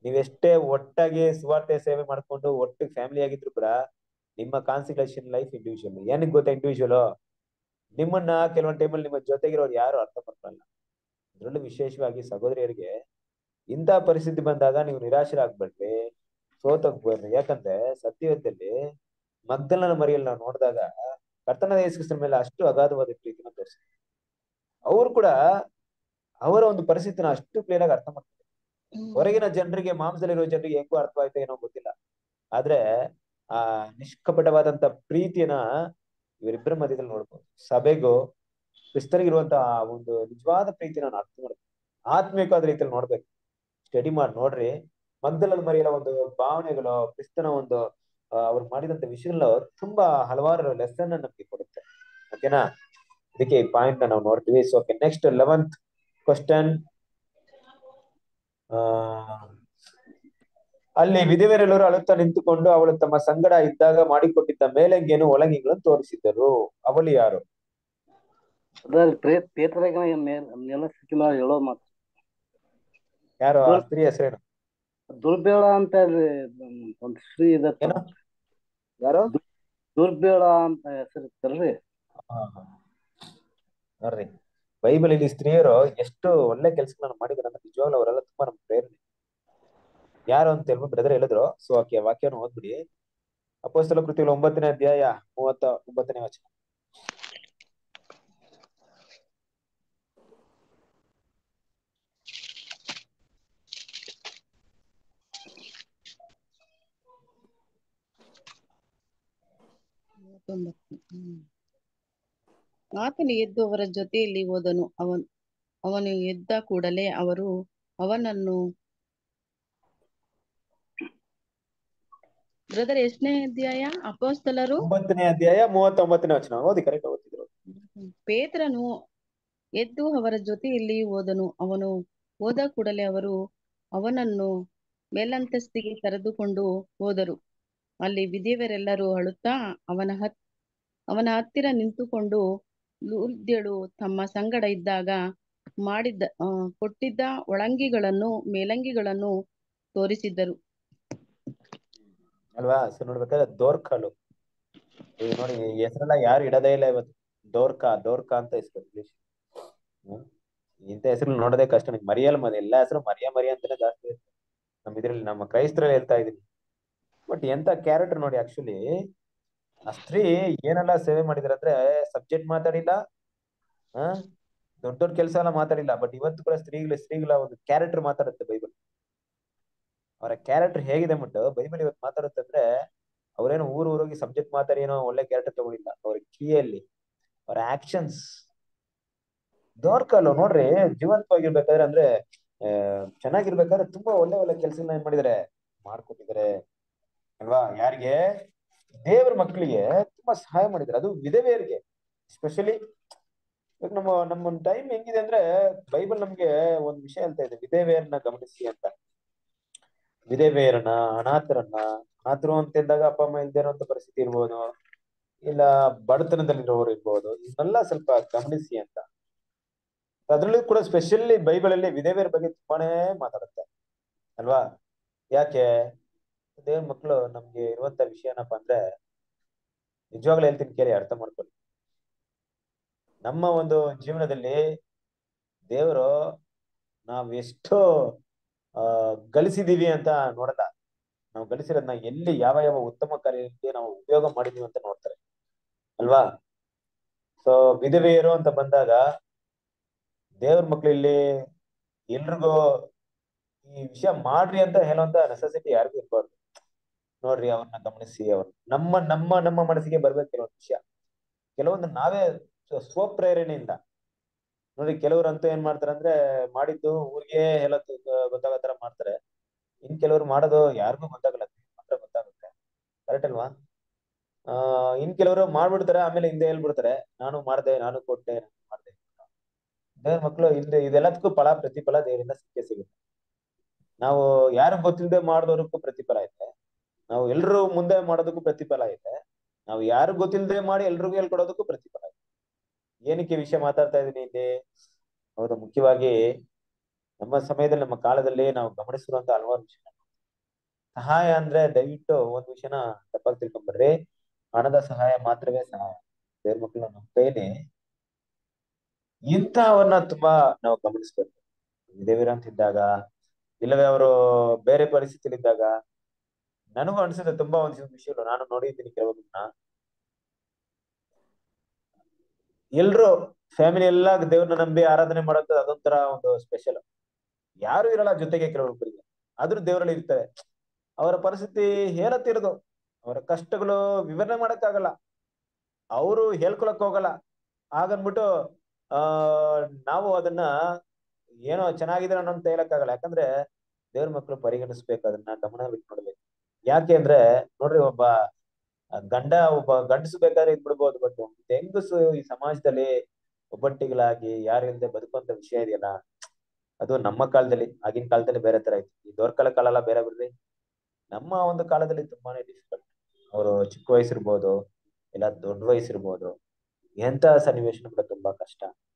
ನೀವೆಷ್ಟೇ ಒಟ್ಟಾಗಿ ಸುವಾರ್ತೆ ಸೇವೆ ಮಾಡ್ಕೊಂಡು ಒಟ್ಟಿಗೆ ಫ್ಯಾಮಿಲಿ ಆಗಿದ್ರು ಕೂಡ ನಿಮ್ಮ ಕಾನ್ಸಂಟ್ರೇಷನ್ ಲೈಫ್ ಇಂಡಿವಿಜುವಲ್. ಏನಕ್ಕೆ ಗೊತ್ತಾ ಇಂಡಿವಿಜುವಲ್? ನಿಮ್ಮನ್ನ ಕೆಲವೊಂದು ಟೈಮಲ್ಲಿ ನಿಮ್ಮ ಜೊತೆಗಿರೋರು ಯಾರು ಅರ್ಥ ಮಾಡ್ಕೊಳ್ಳಲ್ಲ. ಅದರಲ್ಲೂ ವಿಶೇಷವಾಗಿ ಸಹೋದರಿಯರಿಗೆ ಇಂಥ ಪರಿಸ್ಥಿತಿ ಬಂದಾಗ ನೀವು ನಿರಾಶರಾಗ್ಬೇಡ್ರಿ, ಸೋತೋಗ್ಬೇಡ್ರಿ. ಯಾಕಂದ್ರೆ ಸತ್ಯವೇದದಲ್ಲಿ ಮಗ್ದಲನ ಮರಿಯಲ್ಲಿ ನಾವು ನೋಡಿದಾಗ ಕರ್ತನಾದ ಯೇಸು ಕ್ರಿಸ್ತನ ಮೇಲೆ ಅಷ್ಟು ಅಗಾಧವಾದ ಪ್ರೀತಿನ ತೋರಿಸ್ತಾರೆ. ಅವರು ಕೂಡ ಅವರ ಒಂದು ಪರಿಸ್ಥಿತಿನ ಅಷ್ಟು ಕ್ಲಿಯರ್ ಆಗಿ ಅರ್ಥ ಮಾಡ್ತಾರೆ. ಹೊರಗಿನ ಜನರಿಗೆ, ಮಾಂಸದಲ್ಲಿರುವ ಜನರಿಗೆ ಹೆಂಗೋ ಅರ್ಥವಾಯ್ತು ಏನೋ ಗೊತ್ತಿಲ್ಲ, ಆದ್ರೆ ಆ ನಿಷ್ಕಪಟವಾದಂತ ಪ್ರೀತಿಯನ್ನ ಇವರಿಬ್ಬರ ಮಧ್ಯದಲ್ಲಿ ನೋಡ್ಬೋದು. ಸಭೆಗೂ ಕ್ರಿಸ್ತರಿಗಿರುವಂತಹ ಒಂದು ನಿಜವಾದ ಪ್ರೀತಿನ ನಾನು ಅರ್ಥ ಮಾಡ್ಬೇಕು, ಆತ್ಮೀಯವಾದ ರೀತಿಯಲ್ಲಿ ನೋಡ್ಬೇಕು. ಸ್ಟಡಿ ಮಾಡಿ ನೋಡ್ರಿ. ಮಗ್ದಲನ ಮರಿಯಲ ಒಂದು ಭಾವನೆಗಳು, ಕ್ರಿಸ್ತನ ಒಂದು ಅವ್ರು ಮಾಡಿದಂತ ವಿಷಯಗಳು ತುಂಬಾ ಹಲವಾರು ಲೆಸನ್ ನಮ್ಗೆ ಕೊಡುತ್ತೆ. ಓಕೆನಾ? ಇದಕ್ಕೆ ಈ ಪಾಯಿಂಟ್ ನಾವು ನೋಡ್ತೀವಿ. So okay, next 11th question. ಅಲ್ಲಿ ವಿಧವೆಯರೆಲ್ಲರೂ ಅಳುತ್ತಾ ನಿಂತುಕೊಂಡು ಅವಳು ತಮ್ಮ ಸಂಗಡ ಇದ್ದಾಗ ಮಾಡಿಕೊಟ್ಟಿದ್ದ ಮೇಲಂಗಿಯನ್ನು ಒಳಂಗಿಗಳನ್ನು ತೋರಿಸಿದ್ದರು. ಅವಳು ಯಾರು? ಹೇಳೋ ಮಾತು ಯಾರು? ಆ ಸ್ತ್ರೀ ಹೆಸರೇನು? ದುರ್ಬೇಳ ಅಂತ ಒಂದು ಸ್ತ್ರೀ ಇದೆ. ಯಾರು? ದುರ್ಬೇಳ ಅಂತ ಹೆಸರಿತ್ತಲ್ರಿ. ನೋಡ್ರಿ, ಬೈಬಲ್ ಇಲ್ಲಿ ಸ್ತ್ರೀಯರು ಎಷ್ಟು ಒಳ್ಳೆ ಕೆಲಸಗಳನ್ನ ಮಾಡಿದಾರೆ ಅಂದ್ರೆ ನಿಜವಾಗ್ಲೂ ಅವರೆಲ್ಲ ತುಂಬಾ ನಮ್ಗೆ ಪ್ರೇರಣೆ. ಯಾರು ಅಂತ ಹೇಳ್ಬಿಟ್ಟು ಬ್ರದರ್ ಹೇಳಿದ್ರು. ಸೊ ಆಕೆ ವಾಕ್ಯನ ಓದ್ಬಿಡಿ. ಅಪೊಸ್ತಲ ಕೃತ್ಯಗಳು 9ನೇ ಅಧ್ಯಾಯ 39ನೇ ವಚನ. ಆತನು ಎದ್ದು ಅವರ ಜೊತೆಯಲ್ಲಿ ಹೋದನು. ಅವನು ಎದ್ದ ಕೂಡಲೇ ಅವರು ಅವನನ್ನು, ಬ್ರದರ್ ಎಷ್ಟನೇ ಅಧ್ಯಾಯ? ಅಪೊಸ್ತಲರು 9ನೇ ಅಧ್ಯಾಯ 39ನೇ ವಚನ ಓದಿ. ಕರೆಕ್ಟ್ ಓದಿದ್ರು. ಪೇತ್ರನು ಎದ್ದು ಅವರ ಜೊತೆಯಲ್ಲಿ ಹೋದನು. ಅವನು ಹೋದ ಕೂಡಲೇ ಅವರು ಅವನನ್ನು ಮೇಲಂತಸ್ತಿಗೆ ಕರೆದುಕೊಂಡು ಹೋದರು. ಅಲ್ಲಿ ವಿಧವೆಯರೆಲ್ಲರೂ ಅಳುತ್ತಾ ಅವನ ಹತ್ತಿರ ನಿಂತುಕೊಂಡು ಲೂರ್ದ್ಯಳು ತಮ್ಮ ಸಂಗಡ ಇದ್ದಾಗ ಕೊಟ್ಟಿದ್ದ ಒಳಂಗಿಗಳನ್ನು, ಮೇಲಂಗಿಗಳನ್ನು ತೋರಿಸಿದ್ದರು. ಅಲ್ವಾ? ಸೊ ನೋಡ್ಬೇಕಾದ್ರೆ ದೋರ್ಕಲು, ಈಗ ನೋಡಿ ಹೆಸರೆಲ್ಲ ಯಾರು ಇಡದೇ ಇಲ್ಲ ಇವತ್ತು. ದೋರ್ಕಾ ಅಂತ ಹೆಸರು ಇಂಗ್ಲಿಷ್. ಇಂಥ ಹೆಸರು ನೋಡೋದೇ ಕಷ್ಟ. ಮರಿಯಲ್ ಎಲ್ಲಾ ಹೆಸರು ಮರಿಯ ಅಂತಾನೆ ಜಾಸ್ತಿ ಇರುತ್ತೆ ನಮ್ಮ ಇದ್ರಲ್ಲಿ, ನಮ್ಮ ಕ್ರೈಸ್ತರಲ್ಲಿ ಹೇಳ್ತಾ ಇದೀನಿ. ಬಟ್ ಎಂತ ಕ್ಯಾರೆಕ್ಟರ್ ನೋಡಿ. ಆಕ್ಚುಲಿ ಆ ಸ್ತ್ರೀ ಏನೆಲ್ಲ ಸೇವೆ ಮಾಡಿದಾರೆ ಅಂದ್ರೆ, ಸಬ್ಜೆಕ್ಟ್ ಮಾತಾಡಿಲ್ಲ, ದೊಡ್ಡ ದೊಡ್ಡ ಕೆಲಸ ಎಲ್ಲ ಮಾತಾಡಿಲ್ಲ. ಬಟ್ ಇವತ್ತು ಕೂಡ ಸ್ತ್ರೀಗಳ ಒಂದು ಕ್ಯಾರೆಕ್ಟರ್ ಮಾತಾಡುತ್ತೆ ಬೈಬಲ್. ಅವರ ಕ್ಯಾರೆಕ್ಟರ್ ಹೇಗಿದೆ ಬಿಟ್ಟು ಬೈಬಲ್ ಇವತ್ತು ಮಾತಾಡುತ್ತೆ ಅಂದ್ರೆ, ಅವ್ರೇನೋ ಊರೋಗಿ ಸಬ್ಜೆಕ್ಟ್ ಮಾತಾಡಿ ಏನೋ ಒಳ್ಳೆ ಕ್ಯಾರೆಕ್ಟರ್ ತಗೊಂಡಿಲ್ಲ. ಅವ್ರ ಕ್ರಿಯೆಯಲ್ಲಿ, ಅವ್ರ ಆಕ್ಷನ್ಸ್. ದೋರ್ಕಲು ನೋಡ್ರಿ, ಜೀವಂತವಾಗಿರ್ಬೇಕಾದ್ರೆ ಅಂದ್ರೆ ಚೆನ್ನಾಗಿರ್ಬೇಕಾದ್ರೆ ತುಂಬಾ ಒಳ್ಳೆ ಒಳ್ಳೆ ಕೆಲಸಗಳನ್ನ ಏನ್ ಮಾಡಿದಾರೆ, ಮಾಡ್ಕೊಟ್ಟಿದ್ದಾರೆ ಅಲ್ವಾ? ಯಾರಿಗೆ? ದೇವ್ರ ಮಕ್ಕಳಿಗೆ ತುಂಬಾ ಸಹಾಯ ಮಾಡಿದ್ದಾರೆ. ಅದು ವಿಧವೆಯರಿಗೆ ಸ್ಪೆಷಲಿ. ನಮ್ಮ ಟೈಮ್ ಹೆಂಗಿದೆ ಅಂದ್ರೆ, ಬೈಬಲ್ ನಮ್ಗೆ ಒಂದ್ ವಿಷಯ ಹೇಳ್ತಾ ಇದೆ, ವಿಧವೆಯರನ್ನ ಗಮನಿಸಿ ಅಂತ. ವಿಧವೆಯರನ್ನ, ಅನಾಥರು ಅಂತ ಇದ್ದಾಗ ಅಪ್ಪ ಅಮ್ಮ ಇಲ್ದೇ ಇರುವಂತ ಪರಿಸ್ಥಿತಿ ಇರ್ಬೋದು, ಇಲ್ಲ ಬಡತನದಲ್ಲಿರೋರು ಇರ್ಬೋದು, ಇದನ್ನೆಲ್ಲ ಸ್ವಲ್ಪ ಗಮನಿಸಿ ಅಂತ. ಅದ್ರಲ್ಲೂ ಕೂಡ ಸ್ಪೆಷಲಿ ಬೈಬಲ್ ಅಲ್ಲಿ ವಿಧವೆಯರ ಬಗ್ಗೆ ತುಂಬಾನೇ ಮಾತಾಡುತ್ತೆ ಅಲ್ವಾ? ಯಾಕೆ? ದೇವ್ರ ಮಕ್ಕಳು ನಮ್ಗೆ ಇರುವಂತ ವಿಷಯ ಏನಪ್ಪಾ ಅಂದ್ರೆ, ನಿಜವಾಗ್ಲೂ ಹೇಳ್ತೀನಿ ಕೇಳಿ, ಅರ್ಥ ಮಾಡ್ಕೊಳ್ಳಿ. ನಮ್ಮ ಒಂದು ಜೀವನದಲ್ಲಿ ದೇವರು ನಾವ್ ಎಷ್ಟು ಗಳಿಸಿದೀವಿ ಅಂತ ನೋಡಲ್ಲ. ನಾವು ಗಳಿಸಿರೋದನ್ನ ಎಲ್ಲಿ ಯಾವ ಯಾವ ಉತ್ತಮ ಕಾರ್ಯಕ್ಕೆ ನಾವು ಉಪಯೋಗ ಮಾಡಿದೀವಿ ಅಂತ ನೋಡ್ತಾರೆ ಅಲ್ವಾ? ಸೊ ವಿಧವೆಯರು ಅಂತ ಬಂದಾಗ ದೇವ್ರ ಮಕ್ಳು ಇಲ್ಲಿ ಎಲ್ರಿಗೂ ಈ ವಿಷಯ ಮಾಡ್ರಿ ಅಂತ ಹೇಳುವಂತ ನೆಸೆಸಿಟಿ ಯಾರಿಗೂ ಇರ್ಬಾರ್ದು. ನೋಡ್ರಿ, ಅವ್ರನ್ನ ಗಮನಿಸಿ, ಅವ್ರು ನಮ್ಮ ನಮ್ಮ ನಮ್ಮ ಮನಸ್ಸಿಗೆ ಬರ್ಬೇಕು ಕೆಲವೊಂದು ವಿಷಯ. ಕೆಲವೊಂದು ನಾವೇ ಸ್ವಪ್ರೇರಣೆಯಿಂದ ನೋಡಿ, ಕೆಲವ್ರಂತೂ ಏನ್ ಮಾಡ್ತಾರೆ ಅಂದ್ರೆ, ಮಾಡಿದ್ದು ಊರಿಗೆ ಹೇಳೋದು ಗೊತ್ತಾಗೋ ತರ ಮಾಡ್ತಾರೆ. ಇನ್ ಕೆಲವ್ರು ಮಾಡೋದು ಯಾರಿಗೂ ಗೊತ್ತಾಗಲ್ಲ, ಮಾತ್ರ ಗೊತ್ತಾಗುತ್ತೆ. ಕರೆಕ್ಟ್ ಅಲ್ವಾ? ಇನ್ ಕೆಲವರು ಮಾಡ್ಬಿಡ್ತಾರೆ, ಆಮೇಲೆ ಹಿಂದೆ ಹೇಳ್ಬಿಡ್ತಾರೆ, ನಾನು ಮಾಡ್ದೆ, ನಾನು ಕೊಟ್ಟೆ, ನಾನು ಮಾಡ್ದೆ. ದೇವ್ರ ಮಕ್ಳು ಇದೆಲ್ಲದಕ್ಕೂ ಪ್ರತಿಫಲ ದೇವರಿಂದ ಸಿಗುತ್ತೆ. ನಾವು ಯಾರು ಗೊತ್ತಿಲ್ಲದೆ ಮಾಡಿದವ್ರಿಗೂ ಪ್ರತಿಫಲ ಇದೆ, ನಾವು ಎಲ್ರು ಮುಂದೆ ಮಾಡೋದಕ್ಕೂ ಪ್ರತಿಫಲ ಇದೆ, ನಾವು ಯಾರು ಗೊತ್ತಿಲ್ಲದೆ ಮಾಡಿ ಎಲ್ರಿಗೂ ಹೇಳ್ಕೊಡೋದಕ್ಕೂ ಪ್ರತಿಫಲ ಇದೆ. ಏನಕ್ಕೆ ವಿಷಯ ಮಾತಾಡ್ತಾ ಇದೀನಿ ಇಲ್ಲಿ? ಹೌದು, ಮುಖ್ಯವಾಗಿ ನಮ್ಮ ಸಮಯದಲ್ಲಿ ನಮ್ಮ ಕಾಲದಲ್ಲಿ ನಾವು ಗಮನಿಸಿರುವಂತ ಹಲವಾರು ವಿಷಯ. ಸಹಾಯ ಅಂದ್ರೆ ದಯವಿಟ್ಟು ಒಂದ್ ವಿಷಯನ ತಪ್ಪಾಗಿ ತಿಳ್ಕೊಂಡ್ಬಿಡ್ರಿ, ಹಣದ ಸಹಾಯ ಮಾತ್ರವೇ ಸಹಾಯ. ದೇವ್ರ ಮಕ್ಕಳು ನಮ್ಮ ಕೈಲಿ ಇಂಥವನ್ನ ತುಂಬಾ ನಾವು ಗಮನಿಸ್ಬೇಕು. ವಿಧವಿರಂತಿದ್ದಾಗ ಇಲ್ಲವೇ ಅವರು ಬೇರೆ ಪರಿಸ್ಥಿತಿಲಿ ಇದ್ದಾಗ ನನಗೂ ಅನ್ಸುತ್ತೆ ತುಂಬಾ ಒಂದು ವಿಷಯಗಳು ನಾನು ನೋಡಿದ್ದೀನಿ ಕೆಲವೊಂದನ್ನ. ಎಲ್ರು ಫ್ಯಾಮಿಲಿ ಎಲ್ಲ ದೇವ್ರನ್ನ ನಂಬಿ ಆರಾಧನೆ ಮಾಡೋದು ಅದೊಂಥರ ಒಂದು ಸ್ಪೆಷಲ್. ಯಾರು ಇರಲ್ಲ ಜೊತೆಗೆ ಕೆಲವೊಬ್ಬರಿಗೆ, ಆದ್ರೂ ದೇವರಲ್ಲಿ ಇರ್ತಾರೆ. ಅವರ ಪರಿಸ್ಥಿತಿ ಹೇಳತ್ತಿರೋದು, ಅವರ ಕಷ್ಟಗಳು ವಿವರಣೆ ಮಾಡಕ್ಕಾಗಲ್ಲ, ಅವರು ಹೇಳ್ಕೊಳಕ್ ಹೋಗಲ್ಲ. ಹಾಗನ್ಬಿಟ್ಟು ನಾವು ಅದನ್ನ ಏನೋ ಚೆನ್ನಾಗಿದೆ ಅನ್ನೋಂತ ಹೇಳಕ್ಕಾಗಲ್ಲ. ಯಾಕಂದ್ರೆ ದೇವ್ರ ಮಕ್ಕಳು ಪರಿಗಣಿಸ್ಬೇಕು, ಅದನ್ನ ಗಮನ ಬಿಟ್ಟು ನೋಡ್ಬೇಕು. ಯಾಕೆ ಅಂದ್ರೆ ನೋಡ್ರಿ, ಒಬ್ಬ ಗಂಡಸು ಬೇಕಾದ್ರೆ ಇದ್ಬಿಡ್ಬೋದು, ಬಟ್ ಹೆಂಗಸು ಈ ಸಮಾಜದಲ್ಲಿ ಒಬ್ಬಟ್ಟಿಗಳಾಗಿ ಯಾರು ಇಲ್ಲದೆ ಬದುಕುವಂತ ವಿಷಯ ಇದೆಯಲ್ಲ, ಅದು ನಮ್ಮ ಕಾಲದಲ್ಲಿ, ಆಗಿನ ಕಾಲದಲ್ಲಿ ಬೇರೆ ತರ ಇತ್ತು. ಈ ದೋರ್ಕಳ ಕಾಲ ಎಲ್ಲ ಬೇರೆ ಬಿಡ್ರಿ. ನಮ್ಮ ಒಂದು ಕಾಲದಲ್ಲಿ ತುಂಬಾನೇ ಡಿಫಿಕಲ್ಟ್. ಅವರು ಚಿಕ್ಕ ವಯಸ್ಸಿರ್ಬೋದು ಇಲ್ಲ ದೊಡ್ಡ ವಯಸ್ಸಿರ್ಬೋದು, ಎಂತ ಸನ್ನಿವೇಶ ಕೂಡ ತುಂಬಾ ಕಷ್ಟ.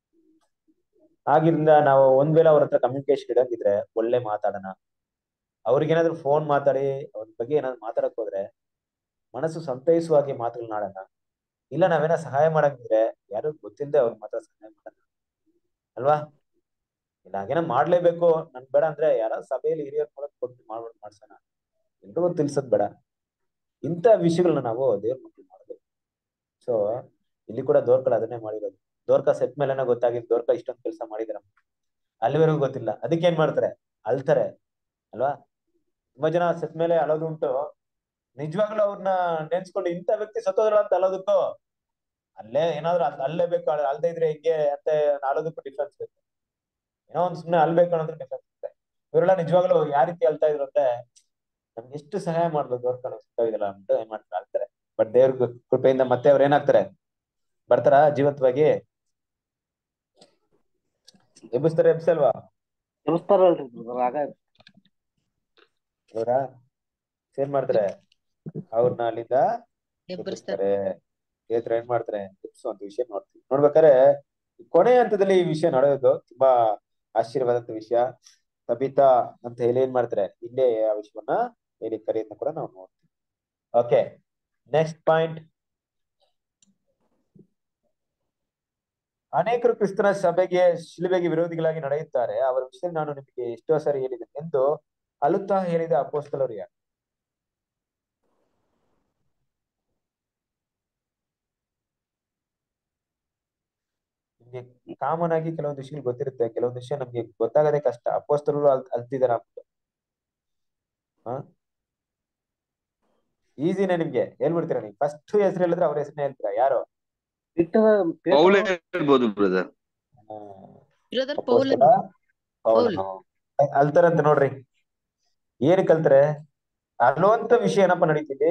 ಆಗಿಂದ ನಾವು ಒಂದ್ ವೇಳೆ ಅವ್ರ ಹತ್ರ ಕಮ್ಯುನಿಕೇಶನ್ ಇಡಂಗಿದ್ರೆ ಒಳ್ಳೆ ಮಾತಾಡೋಣ. ಅವ್ರಿಗೇನಾದ್ರು ಫೋನ್ ಮಾತಾಡಿ ಅವ್ರ ಬಗ್ಗೆ ಏನಾದ್ರು ಮಾತಾಡಕ್ ಹೋದ್ರೆ ಮನಸ್ಸು ಸಂತೈಸುವಾಗಿ ಮಾತುಗಳನ್ನಾಡೋಣ. ಇಲ್ಲ ನಾವೇನೋ ಸಹಾಯ ಮಾಡಂಗಿದ್ರೆ ಯಾರು ಗೊತ್ತಿಲ್ಲದೆ ಅವ್ರ ಮಾತ್ರ ಸಹಾಯ ಮಾಡೋಣ ಅಲ್ವಾ? ಇಲ್ಲ ಹಾಗೇನೋ ಮಾಡ್ಲೇಬೇಕು ನನ್ ಬೇಡ ಅಂದ್ರೆ ಯಾರ ಸಭೆಯಲ್ಲಿ ಹಿರಿಯರ್ ಮೂಲಕ ಕೊಟ್ಟು ಮಾಡ್ಸೋಣ, ಎಲ್ರಿಗೂ ತಿಳ್ಸೋದ್ ಬೇಡ. ಇಂಥ ವಿಷಯಗಳನ್ನ ನಾವು ದೇವ್ರ ಮಕ್ಕಳು ಮಾಡ್ಬೇಕು. ಸೊ ಇಲ್ಲಿ ಕೂಡ ದೋರ್ಕಲ್ ಅದನ್ನೇ ಮಾಡಿರೋದು. ದೋರ್ಕ ಸೆಟ್ ಮೇಲೆನ ಗೊತ್ತಾಗಿದ್ದು ದೋರ್ಕ ಇಷ್ಟೊಂದು ಕೆಲಸ ಮಾಡಿದಾರ, ಅಲ್ಲಿವರೆಗೂ ಗೊತ್ತಿಲ್ಲ. ಅದಕ್ಕೆ ಏನ್ ಮಾಡ್ತಾರೆ, ಅಳ್ತಾರೆ ಅಲ್ವಾ? ತುಂಬಾ ಜನ ಸೆಟ್ ಮೇಲೆ ಅಳೋದು ಉಂಟು. ನಿಜವಾಗ್ಲೂ ಅವ್ರನ್ನ ನೆನ್ಸ್ಕೊಂಡು ಇಂಥ ವ್ಯಕ್ತಿ ಸತ್ತೋದ್ರ ಅಂತ ಅಳೋದಕ್ಕೂ, ಅಲ್ಲೇ ಏನಾದ್ರು ಅಲ್ಲೇಬೇಕು, ಅಲ್ದೇ ಇದ್ರೆ ಹಿಂಗೆ ಅಂತ ಅಳೋದಕ್ಕೂ ಡಿಫ್ರೆನ್ಸ್ ಇರುತ್ತೆ. ಏನೋ ಒಂದ್ ಸುಮ್ನೆ ಅಲ್ಬೇಕು ಅನ್ನೋದ್ರ ಡಿಫ್ರೆನ್ಸ್ ಇರುತ್ತೆ. ಇವರೆಲ್ಲ ನಿಜವಾಗ್ಲೂ ಯಾವ ರೀತಿ ಅಳ್ತಾ ಇದ್ರು ಅಂದ್ರೆ, ನಮ್ಗೆ ಎಷ್ಟು ಸಹಾಯ ಮಾಡ್ಬೋದು ದೋರ್ಕ ಸತ್ತೋಗಿದಲ್ಲ ಅಂತ ಏನ್ ಮಾಡ್ತಾರೆ, ಅಳ್ತಾರೆ. ಬಟ್ ದೇವ್ರ ಕೃಪೆಯಿಂದ ಮತ್ತೆ ಅವ್ರು ಏನಾಗ್ತಾರೆ, ಬರ್ತಾರ ಜೀವಂತವಾಗಿ ಎಬ್ಬಿಸ್ತಾರೆ, ಎಬ್ಸಲ್ವಾ? ಎಬ್ಬಿಸ್ತಾರಲ್ರಿ ಆಗ ಅವರ ಏನ್ ಮಾಡ್ತಾರೆ, ಅವ್ರನ್ನ ಅಲ್ಲಿಂದ ಎಬ್ಬಿಸ್ತಾರೆ. ಏನ್ ಮಾಡ್ತಾರೆ, ಎಬ್ಬಿಸುವಂತ ವಿಷಯ ನೋಡ್ಬೇಕಾದ್ರೆ ಕೊನೆ ಹಂತದಲ್ಲಿ ಈ ವಿಷಯ ನಡೆಯೋದು ತುಂಬಾ ಆಶ್ಚರ್ಯವಾದಂತ ವಿಷಯ. ತಬಿತಾ ಅಂತ ಹೇಳಿ ಏನ್ ಮಾಡ್ತಾರೆ, ಇಲ್ಲೇ ಆ ವಿಷಯವನ್ನ ಹೇಳಿ ಕರೆಯನ್ನ ಕೂಡ ನಾವು ನೋಡ್ತೀವಿ. Okay, next point. ಅನೇಕರು ಕ್ರಿಸ್ತನ ಸಭೆಗೆ ಶಿಲುಬೆಗೆ ವಿರೋಧಿಗಳಾಗಿ ನಡೆಯುತ್ತಾರೆ, ಅವರ ವಿಷಯ ನಾನು ನಿಮಗೆ ಎಷ್ಟೋ ಸಾರಿ ಹೇಳಿದ್ದೇನೆ ಎಂದು ಅಳುತ್ತಾ ಹೇಳಿದ ಅಪೊಸ್ತಲರು ಯಾರು? ನಿಮ್ಗೆ ಕಾಮನ್ ಆಗಿ ಕೆಲವೊಂದು ವಿಷಯಗಳು ಗೊತ್ತಿರುತ್ತೆ, ಕೆಲವೊಂದು ವಿಷಯ ನಮ್ಗೆ ಗೊತ್ತಾಗದೆ ಕಷ್ಟ. ಅಪೊಸ್ತಲರು ಅಲ್ತಿದಾರ ಈಸಿನೇ ನಿಮ್ಗೆ ಹೇಳ್ಬಿಡ್ತೀರಾ. ನೀವು ಫಸ್ಟ್ ಹೆಸರು ಹೇಳಿದ್ರೆ ಅವ್ರ ಹೆಸರನ್ನ ಹೇಳ್ತೀರಾ, ಯಾರು? ಹೇಳ್ಬೋದು ಬ್ರದರ್. ಅಲ್ತಾರಂತ ನೋಡ್ರಿ. ಏನಕ್ಕೆ ಅಲ್ತಾರೆ? ಅಲ್ಲುವಂತ ವಿಷಯ ಏನಪ್ಪ ನಡೀತಿದೆ.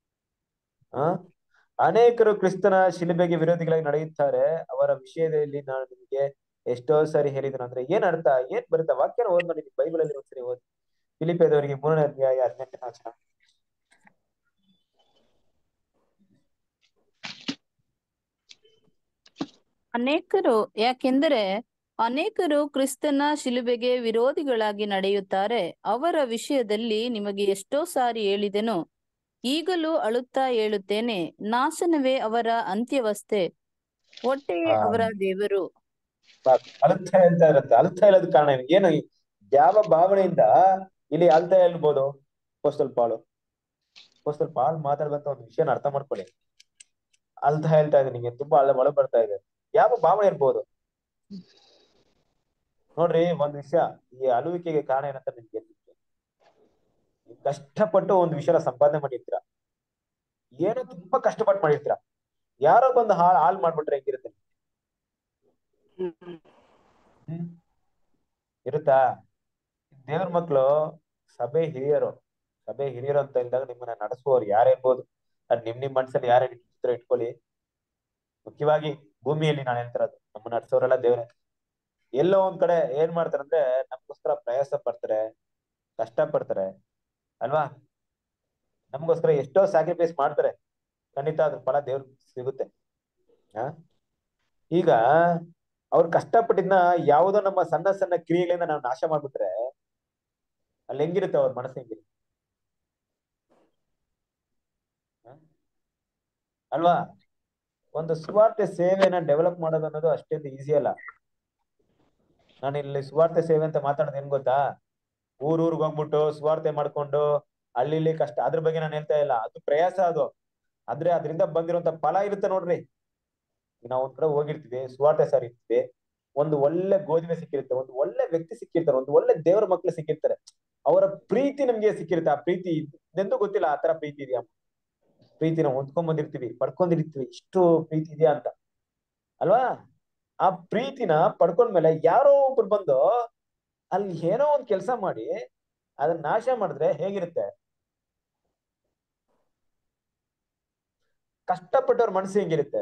ಅನೇಕರು ಕ್ರಿಸ್ತನ ಶಿಲುಬೆಗೆ ವಿರೋಧಿಗಳಾಗಿ ನಡೆಯುತ್ತಾರೆ, ಅವರ ವಿಷಯದಲ್ಲಿ ನಾನು ನಿಮಗೆ ಎಷ್ಟೋ ಸಾರಿ ಹೇಳಿದನು ಅಂದ್ರೆ ಏನ್ ಅರ್ಥ, ಏನ್ ಬರುತ್ತೆ? ವಾಕ್ಯನ ಓದ್ ನೋಡಿ, ಬೈಬಲ್ ಅಲ್ಲಿ ಒಂದ್ಸರಿ ಓದಿ. ಫಿಲಿಪ್ಪಿಯದವರಿಗೆ 3ನೇ ಅಧ್ಯಾಯ 18ನೇ ವಚನ. ಯಾಕೆಂದರೆ ಅನೇಕರು ಕ್ರಿಸ್ತನ ಶಿಲುಬೆಗೆ ವಿರೋಧಿಗಳಾಗಿ ನಡೆಯುತ್ತಾರೆ, ಅವರ ವಿಷಯದಲ್ಲಿ ನಿಮಗೆ ಎಷ್ಟೋ ಸಾರಿ ಹೇಳಿದೆನು, ಈಗಲೂ ಅಳುತ್ತಾ ಹೇಳುತ್ತೇನೆ, ನಾಶನವೇ ಅವರ ಅಂತ್ಯವಸ್ಥೆ, ಹೊಟ್ಟೆಯೇ ಅವರ ದೇವರು. ಅಳುತ್ತಾ ಹೇಳ್ತಾ ಇರುತ್ತೆ. ಅಳುತ್ತಾ ಹೇಳೋದ್ ಕಾರಣ ಏನು? ಯಾವ ಭಾವನೆಯಿಂದ ಇಲ್ಲಿ ಅಳ್ತಾ ಹೇಳ್ಬೋದು? ಅಪೊಸ್ತಲ ಪಾಲ್ ಮಾತಾಡುವಂತ ಒಂದು ವಿಷಯನ ಅರ್ಥ ಮಾಡ್ಕೊಳ್ಳಿ. ಅಳ್ತಾ ಹೇಳ್ತಾ ಇದೆ, ನಿಮಗೆ ತುಂಬಾ ಒಳ ಬರ್ತಾ ಇದೆ, ಯಾವ ಭಾವನೆ ಇರ್ಬೋದು ನೋಡ್ರಿ. ಒಂದ್ ವಿಷಯ, ಈ ಅಳುವಿಕೆಗೆ ಕಾರಣ ಏನಂತ ನಿಮ್ಗೆ ಕಷ್ಟಪಟ್ಟು ಒಂದು ವಿಷಯನ ಸಂಪಾದನೆ ಮಾಡಿರ್ತೀರ, ಏನೋ ತುಂಬಾ ಕಷ್ಟಪಟ್ಟು ಮಾಡಿರ್ತೀರ, ಯಾರೋ ಬಂದು ಹಾಳು ಮಾಡ್ಬಿಟ್ರೆ ಹೆಂಗಿರುತ್ತೆ? ಇರುತ್ತಾ? ದೇವ್ರ ಮಕ್ಳು ಸಭೆ ಹಿರಿಯರು ಅಂತ ಇದ್ದಾಗ ನಿಮ್ಮನ್ನ ನಡೆಸುವವರು ಯಾರೇ ಇರ್ಬೋದು, ಅದ್ ನಿಮ್ ಮನ್ಸಲ್ಲಿ ಯಾರೇ ಚಿತ್ರ ಇಟ್ಕೊಳ್ಳಿ. ಮುಖ್ಯವಾಗಿ ಭೂಮಿಯಲ್ಲಿ ನಾನು ಹೇಳ್ತಿರೋದು, ನಮ್ಮ ನಡೆಸೋರೆಲ್ಲ ದೇವ್ರೆ. ಎಲ್ಲೋ ಒಂದ್ ಕಡೆ ಏನ್ ಮಾಡ್ತಾರಂದ್ರೆ ನಮ್ಗೋಸ್ಕರ ಪ್ರಯಾಸ ಪಡ್ತಾರೆ, ಕಷ್ಟ ಪಡ್ತಾರೆ ಅಲ್ವಾ? ನಮ್ಗೋಸ್ಕರ ಎಷ್ಟೋ ಸ್ಯಾಕ್ರಿಫೈಸ್ ಮಾಡ್ತಾರೆ. ಖಂಡಿತ ಅದ್ರ ಫಲ ದೇವ್ರಿಗೆ ಸಿಗುತ್ತೆ. ಈಗ ಅವ್ರು ಕಷ್ಟಪಟ್ಟಿದ್ನ ಯಾವುದೋ ನಮ್ಮ ಸಣ್ಣ ಸಣ್ಣ ಕ್ರಿಯೆಗಳಿಂದ ನಾವು ನಾಶ ಮಾಡ್ಬಿಟ್ರೆ ಅಲ್ಲಿ ಹೆಂಗಿರುತ್ತೆ ಅವ್ರ ಮನಸ್ಸು ಹೆಂಗಿರುತ್ತೆ ಅಲ್ವಾ? ಒಂದು ಸುವಾರ್ತೆ ಸೇವೆನ ಡೆವಲಪ್ ಮಾಡೋದು ಅನ್ನೋದು ಅಷ್ಟೊಂದು ಈಸಿ ಅಲ್ಲ. ನಾನು ಇಲ್ಲಿ ಸುವಾರ್ತೆ ಸೇವೆ ಅಂತ ಮಾತಾಡೋದು ಏನ್ ಗೊತ್ತಾ, ಊರಿಗೆ ಹೋಗ್ಬಿಟ್ಟು ಸುವಾರ್ತೆ ಮಾಡ್ಕೊಂಡು ಅಲ್ಲಿ ಕಷ್ಟ, ಅದ್ರ ಬಗ್ಗೆ ನಾನು ಹೇಳ್ತಾ ಇಲ್ಲ. ಅದು ಪ್ರಯಾಸ ಅದು. ಆದ್ರೆ ಅದರಿಂದ ಬಂದಿರುವಂತ ಫಲ ಇರುತ್ತೆ ನೋಡ್ರಿ. ನಾವು ಒಂದ್ ಕಡೆ ಹೋಗಿರ್ತೀವಿ, ಸುವಾರ್ತೆ ಸಾರಿರ್ತೀವಿ, ಒಂದು ಒಳ್ಳೆ ಗೋಧಿಮೆ ಸಿಕ್ಕಿರುತ್ತೆ, ಒಂದು ಒಳ್ಳೆ ವ್ಯಕ್ತಿ ಸಿಕ್ಕಿರ್ತಾರೆ, ಒಂದು ಒಳ್ಳೆ ದೇವರ ಮಕ್ಳು ಸಿಕ್ಕಿರ್ತಾರೆ, ಅವರ ಪ್ರೀತಿ ನಮ್ಗೆ ಸಿಕ್ಕಿರುತ್ತೆ. ಆ ಪ್ರೀತಿ ಇದೆಂದೂ ಗೊತ್ತಿಲ್ಲ ಆ ತರ ಪ್ರೀತಿ ಇದೆಯಾ. ಪ್ರೀತಿನ ಹೊಂದ್ಕೊಂಡ್ ಬಂದಿರ್ತೀವಿ, ಪಡ್ಕೊಂಡಿರ್ತೀವಿ, ಇಷ್ಟು ಪ್ರೀತಿ ಇದೆಯಾ ಅಂತ ಅಲ್ವಾ? ಆ ಪ್ರೀತಿನ ಪಡ್ಕೊಂಡ್ಮೇಲೆ ಯಾರೋ ಒಬ್ರು ಬಂದು ಅಲ್ಲಿ ಏನೋ ಒಂದ್ ಕೆಲಸ ಮಾಡಿ ಅದನ್ನ ನಾಶ ಮಾಡಿದ್ರೆ ಹೇಗಿರುತ್ತೆ? ಕಷ್ಟಪಟ್ಟವ್ರ ಮನಸ್ಸು ಹೆಂಗಿರುತ್ತೆ?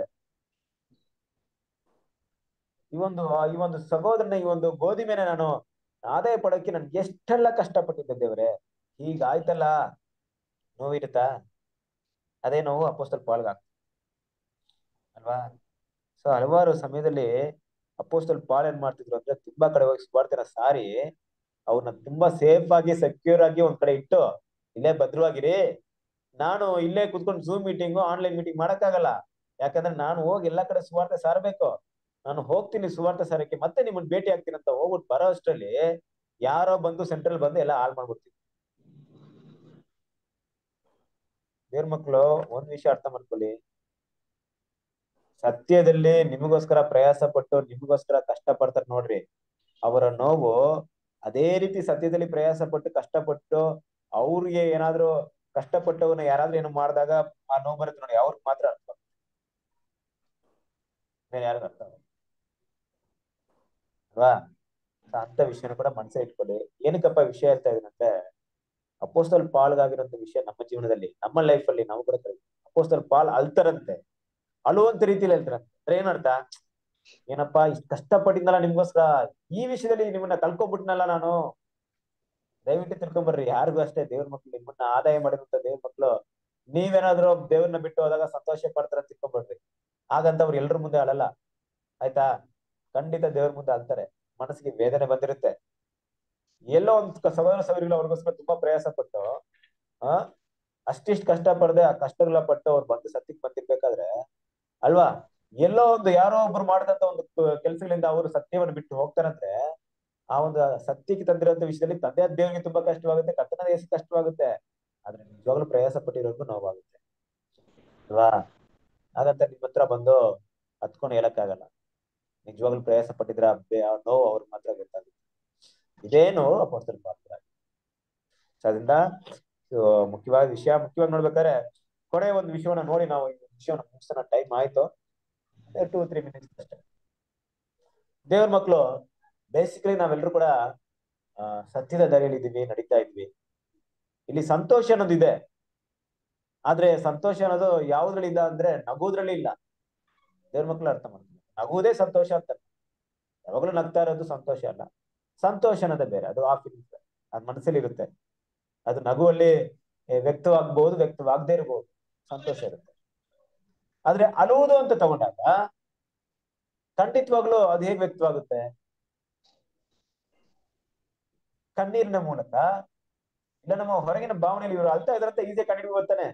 ಈ ಒಂದು ಸಹೋದರನ, ಈ ಒಂದು ಗೋಧಿಮೆನ ನಾನು ಆದಾಯ ಪಡೋಕೆ ನನ್ಗೆ ಎಷ್ಟೆಲ್ಲ ಕಷ್ಟಪಟ್ಟಿದ್ದೆ ದೇವ್ರೆ, ಹೀಗಾಯ್ತಲ್ಲ, ನೋವಿರುತ್ತಾ? ಅದೇ ನೋವು ಅಪೊಸ್ತಲ ಪಾಲ್ಗೆ ಆಗ್ತದೆ ಅಲ್ವಾ? ಸೊ ಹಲವಾರು ಸಮಯದಲ್ಲಿ ಅಪೊಸ್ತಲ ಪಾಲ್ ಏನ್ ಮಾಡ್ತಿದ್ರು ಅಂದ್ರೆ, ತುಂಬಾ ಕಡೆ ಹೋಗಿ ಸುವಾರ್ತೆನ ಸಾರಿ ಅವ್ರನ್ನ ತುಂಬಾ ಸೇಫ್ ಆಗಿ ಸೆಕ್ಯೂರ್ ಆಗಿ ಒಂದ್ ಕಡೆ ಇಟ್ಟು, ಇಲ್ಲೇ ಭದ್ರವಾಗಿರಿ, ನಾನು ಇಲ್ಲೇ ಕುತ್ಕೊಂಡು ಝೂಮ್ ಮೀಟಿಂಗು ಆನ್ಲೈನ್ ಮೀಟಿಂಗ್ ಮಾಡಕ್ಕಾಗಲ್ಲ, ಯಾಕಂದ್ರೆ ನಾನು ಹೋಗಿ ಎಲ್ಲಾ ಕಡೆ ಸುವಾರ್ತೆ ಸಾರಬೇಕು, ನಾನು ಹೋಗ್ತೀನಿ ಸುವಾರ್ತೆ ಸಾರಕ್ಕೆ, ಮತ್ತೆ ನಿಮ್ಮನ್ನ ಭೇಟಿ ಆಗ್ತೀನಿ ಅಂತ ಹೋಗ್ಬಿಟ್ಟು ಬರೋ ಅಷ್ಟರಲ್ಲಿ ಯಾರೋ ಬಂದು ಸೆಂಟ್ರಲ್ ಬಂದು ಎಲ್ಲ ಹಾಳು ಮಾಡ್ಬಿಡ್ತೀವಿ. ದೇವ್ರ ಮಕ್ಕಳು ಒಂದ್ ವಿಷಯ ಅರ್ಥ ಮಾಡ್ಕೊಳ್ಳಿ, ಸತ್ಯದಲ್ಲಿ ನಿಮಗೋಸ್ಕರ ಪ್ರಯಾಸ ಪಟ್ಟು ನಿಮಗೋಸ್ಕರ ಕಷ್ಟ ಪಡ್ತಾರೆ ನೋಡ್ರಿ, ಅವರ ನೋವು ಅದೇ ರೀತಿ ಸತ್ಯದಲ್ಲಿ ಪ್ರಯಾಸ ಪಟ್ಟು ಕಷ್ಟಪಟ್ಟು ಅವ್ರಿಗೆ ಏನಾದ್ರು ಕಷ್ಟಪಟ್ಟವನ್ನ ಯಾರಾದ್ರೂ ಏನೋ ಮಾಡಿದಾಗ ಆ ನೋವು ಬರುತ್ತೆ ನೋಡಿ, ಅವ್ರಿಗೆ ಮಾತ್ರ ಅರ್ಥ, ಬೇರೆ ಯಾರಿಗೂ ಅರ್ಥ ಅಲ್ವಾ? ಅಂತ ವಿಷಯನ ಕೂಡ ಮನಸ್ಸೇ ಇಟ್ಕೊಳ್ಳಿ. ಏನಕ್ಕಪ್ಪ ವಿಷಯ ಹೇಳ್ತಾ ಇದೀನಂದ್ರೆ, ಅಪೊಸ್ತಲ ಪಾಲ್ಗಾಗಿರೋಂಥ ವಿಷಯ ನಮ್ಮ ಜೀವನದಲ್ಲಿ, ನಮ್ಮ ಲೈಫ್ ಅಲ್ಲಿ ನಾವು ಕೂಡ ಅಪೊಸ್ತಲ ಪಾಲ್ ಅಳ್ತಾರಂತೆ, ಅಳುವಂತ ರೀತಿಯಲ್ಲಿ ಹೇಳ್ತಾರಂತೆ. ಅಂದ್ರೆ ಏನರ್ಥ? ಏನಪ್ಪಾ ಇಷ್ಟು ಕಷ್ಟಪಟ್ಟಿದ್ನಲ್ಲ ನಿಮ್ಗೋಸ್ಕರ, ಈ ವಿಷಯದಲ್ಲಿ ನಿಮ್ಮನ್ನ ಕಳ್ಕೊಂಡ್ಬಿಟ್ನಲ್ಲ ನಾನು. ದಯವಿಟ್ಟು ತಿಳ್ಕೊಂಬರ್ರಿ, ಯಾರಿಗೂ ಅಷ್ಟೇ, ದೇವ್ರ ಮಕ್ಳು, ನಿಮ್ಮನ್ನ ಆದಾಯ ಮಾಡಿರುವಂತ ದೇವ್ರ ಮಕ್ಳು, ನೀವೇನಾದ್ರೂ ದೇವ್ರನ್ನ ಬಿಟ್ಟು ಹೋದಾಗ ಸಂತೋಷ ಪಡ್ತಾರ ತಿಳ್ಕೊಂಬರ್ರಿ. ಹಾಗಂತ ಅವ್ರು ಎಲ್ರ ಮುಂದೆ ಅಳಲ್ಲ, ಆಯ್ತಾ? ಖಂಡಿತ ದೇವ್ರ ಮುಂದೆ ಅಳ್ತಾರೆ, ಮನಸ್ಸಿಗೆ ವೇದನೆ ಬಂದಿರುತ್ತೆ. ಎಲ್ಲೋ ಒಂದ್ ಸಹೋದರ ಸಹೋದರಿಗಳು ಅವ್ರಿಗೋಸ್ಕರ ತುಂಬಾ ಪ್ರಯಾಸ ಪಟ್ಟು ಅಷ್ಟಿಷ್ಟು ಕಷ್ಟ ಪಡದೆ ಆ ಕಷ್ಟಗಳ ಪಟ್ಟು ಅವ್ರು ಬಂದು ಸತ್ಯಕ್ಕೆ ಬಂದಿರ್ಬೇಕಾದ್ರೆ ಅಲ್ವಾ, ಎಲ್ಲೋ ಒಂದು ಯಾರೋ ಒಬ್ರು ಮಾಡಿದಂತ ಒಂದು ಕೆಲ್ಸಗಳಿಂದ ಅವರು ಸತ್ಯವನ್ನು ಬಿಟ್ಟು ಹೋಗ್ತಾರಂದ್ರೆ, ಆ ಒಂದು ಸತ್ಯಕ್ಕೆ ತಂದಿರುವಂತ ವಿಷಯದಲ್ಲಿ ತಂದೆ ದೇವರಿಗೆ ತುಂಬಾ ಕಷ್ಟವಾಗುತ್ತೆ, ಕರ್ತನ ದೇಶ ಕಷ್ಟವಾಗುತ್ತೆ, ಆದ್ರೆ ನಿಜವಾಗ್ಲೂ ಪ್ರಯಾಸ ಪಟ್ಟಿರೋರ್ಗು ನೋವಾಗುತ್ತೆ ಅಲ್ವಾ? ಹಾಗಂತ ನಿಮ್ ಹತ್ರ ಬಂದು ಹತ್ಕೊಂಡು ಹೇಳಕ್ಕಾಗಲ್ಲ. ನಿಜವಾಗ್ಲೂ ಪ್ರಯಾಸ ಪಟ್ಟಿದ್ರ ನೋವು ಅವ್ರಿಗೆ ಮಾತ್ರ ಗೊತ್ತಾಗುತ್ತೆ. ಇದೇನು ಅಪೊಸ್ತಲ ಪಾಲ್. ಅದರಿಂದ ಮುಖ್ಯವಾಗಿ ನೋಡ್ಬೇಕಾದ್ರೆ ಕೊನೆ ಒಂದು ವಿಷಯವನ್ನ ನೋಡಿ ನಾವು ಈ ವಿಷಯವನ್ನ ಮುಗಿಸೋಣ. ಟೈಮ್ ಆಯ್ತು, 2-3 minutes ಅಷ್ಟೇ. ದೇವ್ರ ಮಕ್ಳು ಬೇಸಿಕಲಿ ನಾವೆಲ್ಲರೂ ಕೂಡ ಸತ್ಯದ ದಾರಿಯಲ್ಲಿ ಇದೀವಿ, ನಡೀತಾ ಇದ್ವಿ. ಇಲ್ಲಿ ಸಂತೋಷ ಅನ್ನೋದು ಇದೆ, ಆದ್ರೆ ಸಂತೋಷ ಅನ್ನೋದು ಯಾವ್ದ್ರಲ್ಲಿ ಇಲ್ಲ ಅಂದ್ರೆ ನಗೋದ್ರಲ್ಲಿ ಇಲ್ಲ. ದೇವ್ರ ಮಕ್ಳು ಅರ್ಥ ಮಾಡ್ತೀವಿ, ನಗುವುದೇ ಸಂತೋಷ ಅಂತ. ಯಾವಾಗ್ಲೂ ನಗ್ತಾ ಇರೋದು ಸಂತೋಷ ಅಲ್ಲ, ಸಂತೋಷ ಅನ್ನೋದೇ ಬೇರೆ, ಅದು ಆ ಫೀಲಿಂಗ್ಸ್, ಅದ್ ಮನಸ್ಸಲ್ಲಿ ಇರುತ್ತೆ. ಅದು ನಗುವಲ್ಲಿ ವ್ಯಕ್ತವಾಗಬಹುದು, ವ್ಯಕ್ತವಾಗದೇ ಇರಬಹುದು, ಸಂತೋಷ ಇರುತ್ತೆ. ಆದ್ರೆ ಅಳುವುದು ಅಂತ ತಗೊಂಡಾಗ ಖಂಡಿತವಾಗ್ಲೂ ಅದು ಹೇಗೆ ವ್ಯಕ್ತವಾಗುತ್ತೆ? ಕಣ್ಣೀರಿನ ಮೂಲಕ, ಇಲ್ಲ ನಮ್ಮ ಹೊರಗಿನ ಭಾವನೆಯಲ್ಲಿ. ಇವರು ಅಳ್ತಾ ಇದ್ರಂತ ಈಸಿಯಾಗಿ ಕಂಡು ಬರ್ತಾನೆ,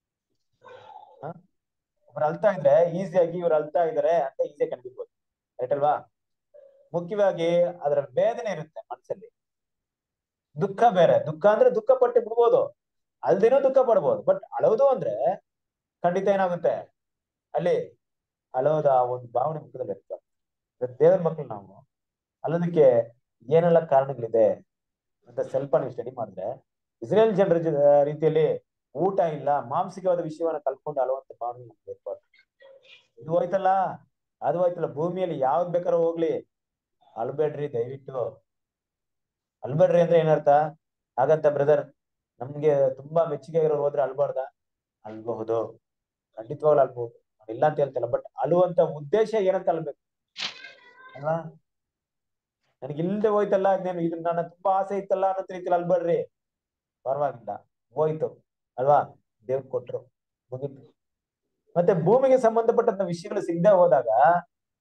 ಇವ್ರು ಅಳ್ತಾ ಇದ್ರೆ ಈಸಿಯಾಗಿ ಇವ್ರು ಅಳ್ತಾ ಇದಾರೆ ಅಂತ ಈಸಿಯಾಗಿ ಕಂಡಿಡ್ಬೋದು, ರೈಟ್ ಅಲ್ವಾ? ಮುಖ್ಯವಾಗಿ ಅದರ ವೇದನೆ ಇರುತ್ತೆ ಮನಸ್ಸಲ್ಲಿ. ದುಃಖ ಬೇರೆ, ದುಃಖ ಅಂದ್ರೆ ದುಃಖ ಪಟ್ಟು ಬಿಡ್ಬೋದು, ಅಲ್ದೇನೋ ದುಃಖ ಪಡ್ಬೋದು. ಬಟ್ ಅಳೋದು ಅಂದ್ರೆ ಖಂಡಿತ ಏನಾಗುತ್ತೆ, ಅಲ್ಲಿ ಅಳೋದ ಆ ಒಂದು ಭಾವನೆ ಮುಖದಲ್ಲಿ ಇರ್ತದೆ. ದೇವರ ಮಕ್ಕಳು ನಾವು ಅಲ್ಲೋದಕ್ಕೆ ಏನೆಲ್ಲ ಕಾರಣಗಳಿದೆ ಅಂತ ಸ್ವಲ್ಪ ನೀವು ಸ್ಟಡಿ ಮಾಡಿದ್ರೆ, ಇಸ್ರೇಲ್ ಜನರ ರೀತಿಯಲ್ಲಿ ಊಟ ಇಲ್ಲ, ಮಾಂಸಿಕವಾದ ವಿಷಯವನ್ನ ಕಲ್ತ್ಕೊಂಡು ಅಳುವಂತ ಭಾವನೆ ನಮ್ಗೆ ಇರ್ಬಾರ್ದು. ಇದು ಹೋಯ್ತಲ್ಲ, ಅದು ಹೋಯ್ತಲ್ಲ, ಭೂಮಿಯಲ್ಲಿ ಯಾವ್ದು ಬೇಕಾದ್ರೂ ಹೋಗ್ಲಿ, ಅಳ್ಬೇಡ್ರಿ, ದಯವಿಟ್ಟು ಅಳ್ಬೇಡ್ರಿ. ಅಂದ್ರೆ ಏನರ್ಥ? ಹಾಗಂತ ಬ್ರದರ್ ನಮ್ಗೆ ತುಂಬಾ ಮೆಚ್ಚುಗೆ ಇರೋರು ಹೋದ್ರೆ ಅಳ್ಬಾರ್ದ? ಅಳ್ಬಹುದು, ಖಂಡಿತವಾಗ್ಲು ಅಳ್ಬಹುದು, ಇಲ್ಲ ಅಂತ ಹೇಳ್ತಲ್ಲ. ಬಟ್ ಅಳುವಂತ ಉದ್ದೇಶ ಏನಂತ ಅಳ್ಬೇಕು ಅಲ್ವಾ? ನನಗೆ ಇಲ್ಲದೆ ಹೋಯ್ತಲ್ಲ, ಇದು ನನ್ನ ತುಂಬಾ ಆಸೆ ಇತ್ತಲ್ಲ ಅನ್ನೋ ರೀತಿಯಲ್ಲಿ ಅಳ್ಬೇಡ್ರಿ, ಪರವಾಗಿಲ್ಲ, ಹೋಯ್ತು ಅಲ್ವಾ, ದೇವ್ರು ಕೊಟ್ರು, ಮುಗಿತು. ಮತ್ತೆ ಭೂಮಿಗೆ ಸಂಬಂಧಪಟ್ಟಂತ ವಿಷಯಗಳು ಸಿಗದೆ ಹೋದಾಗ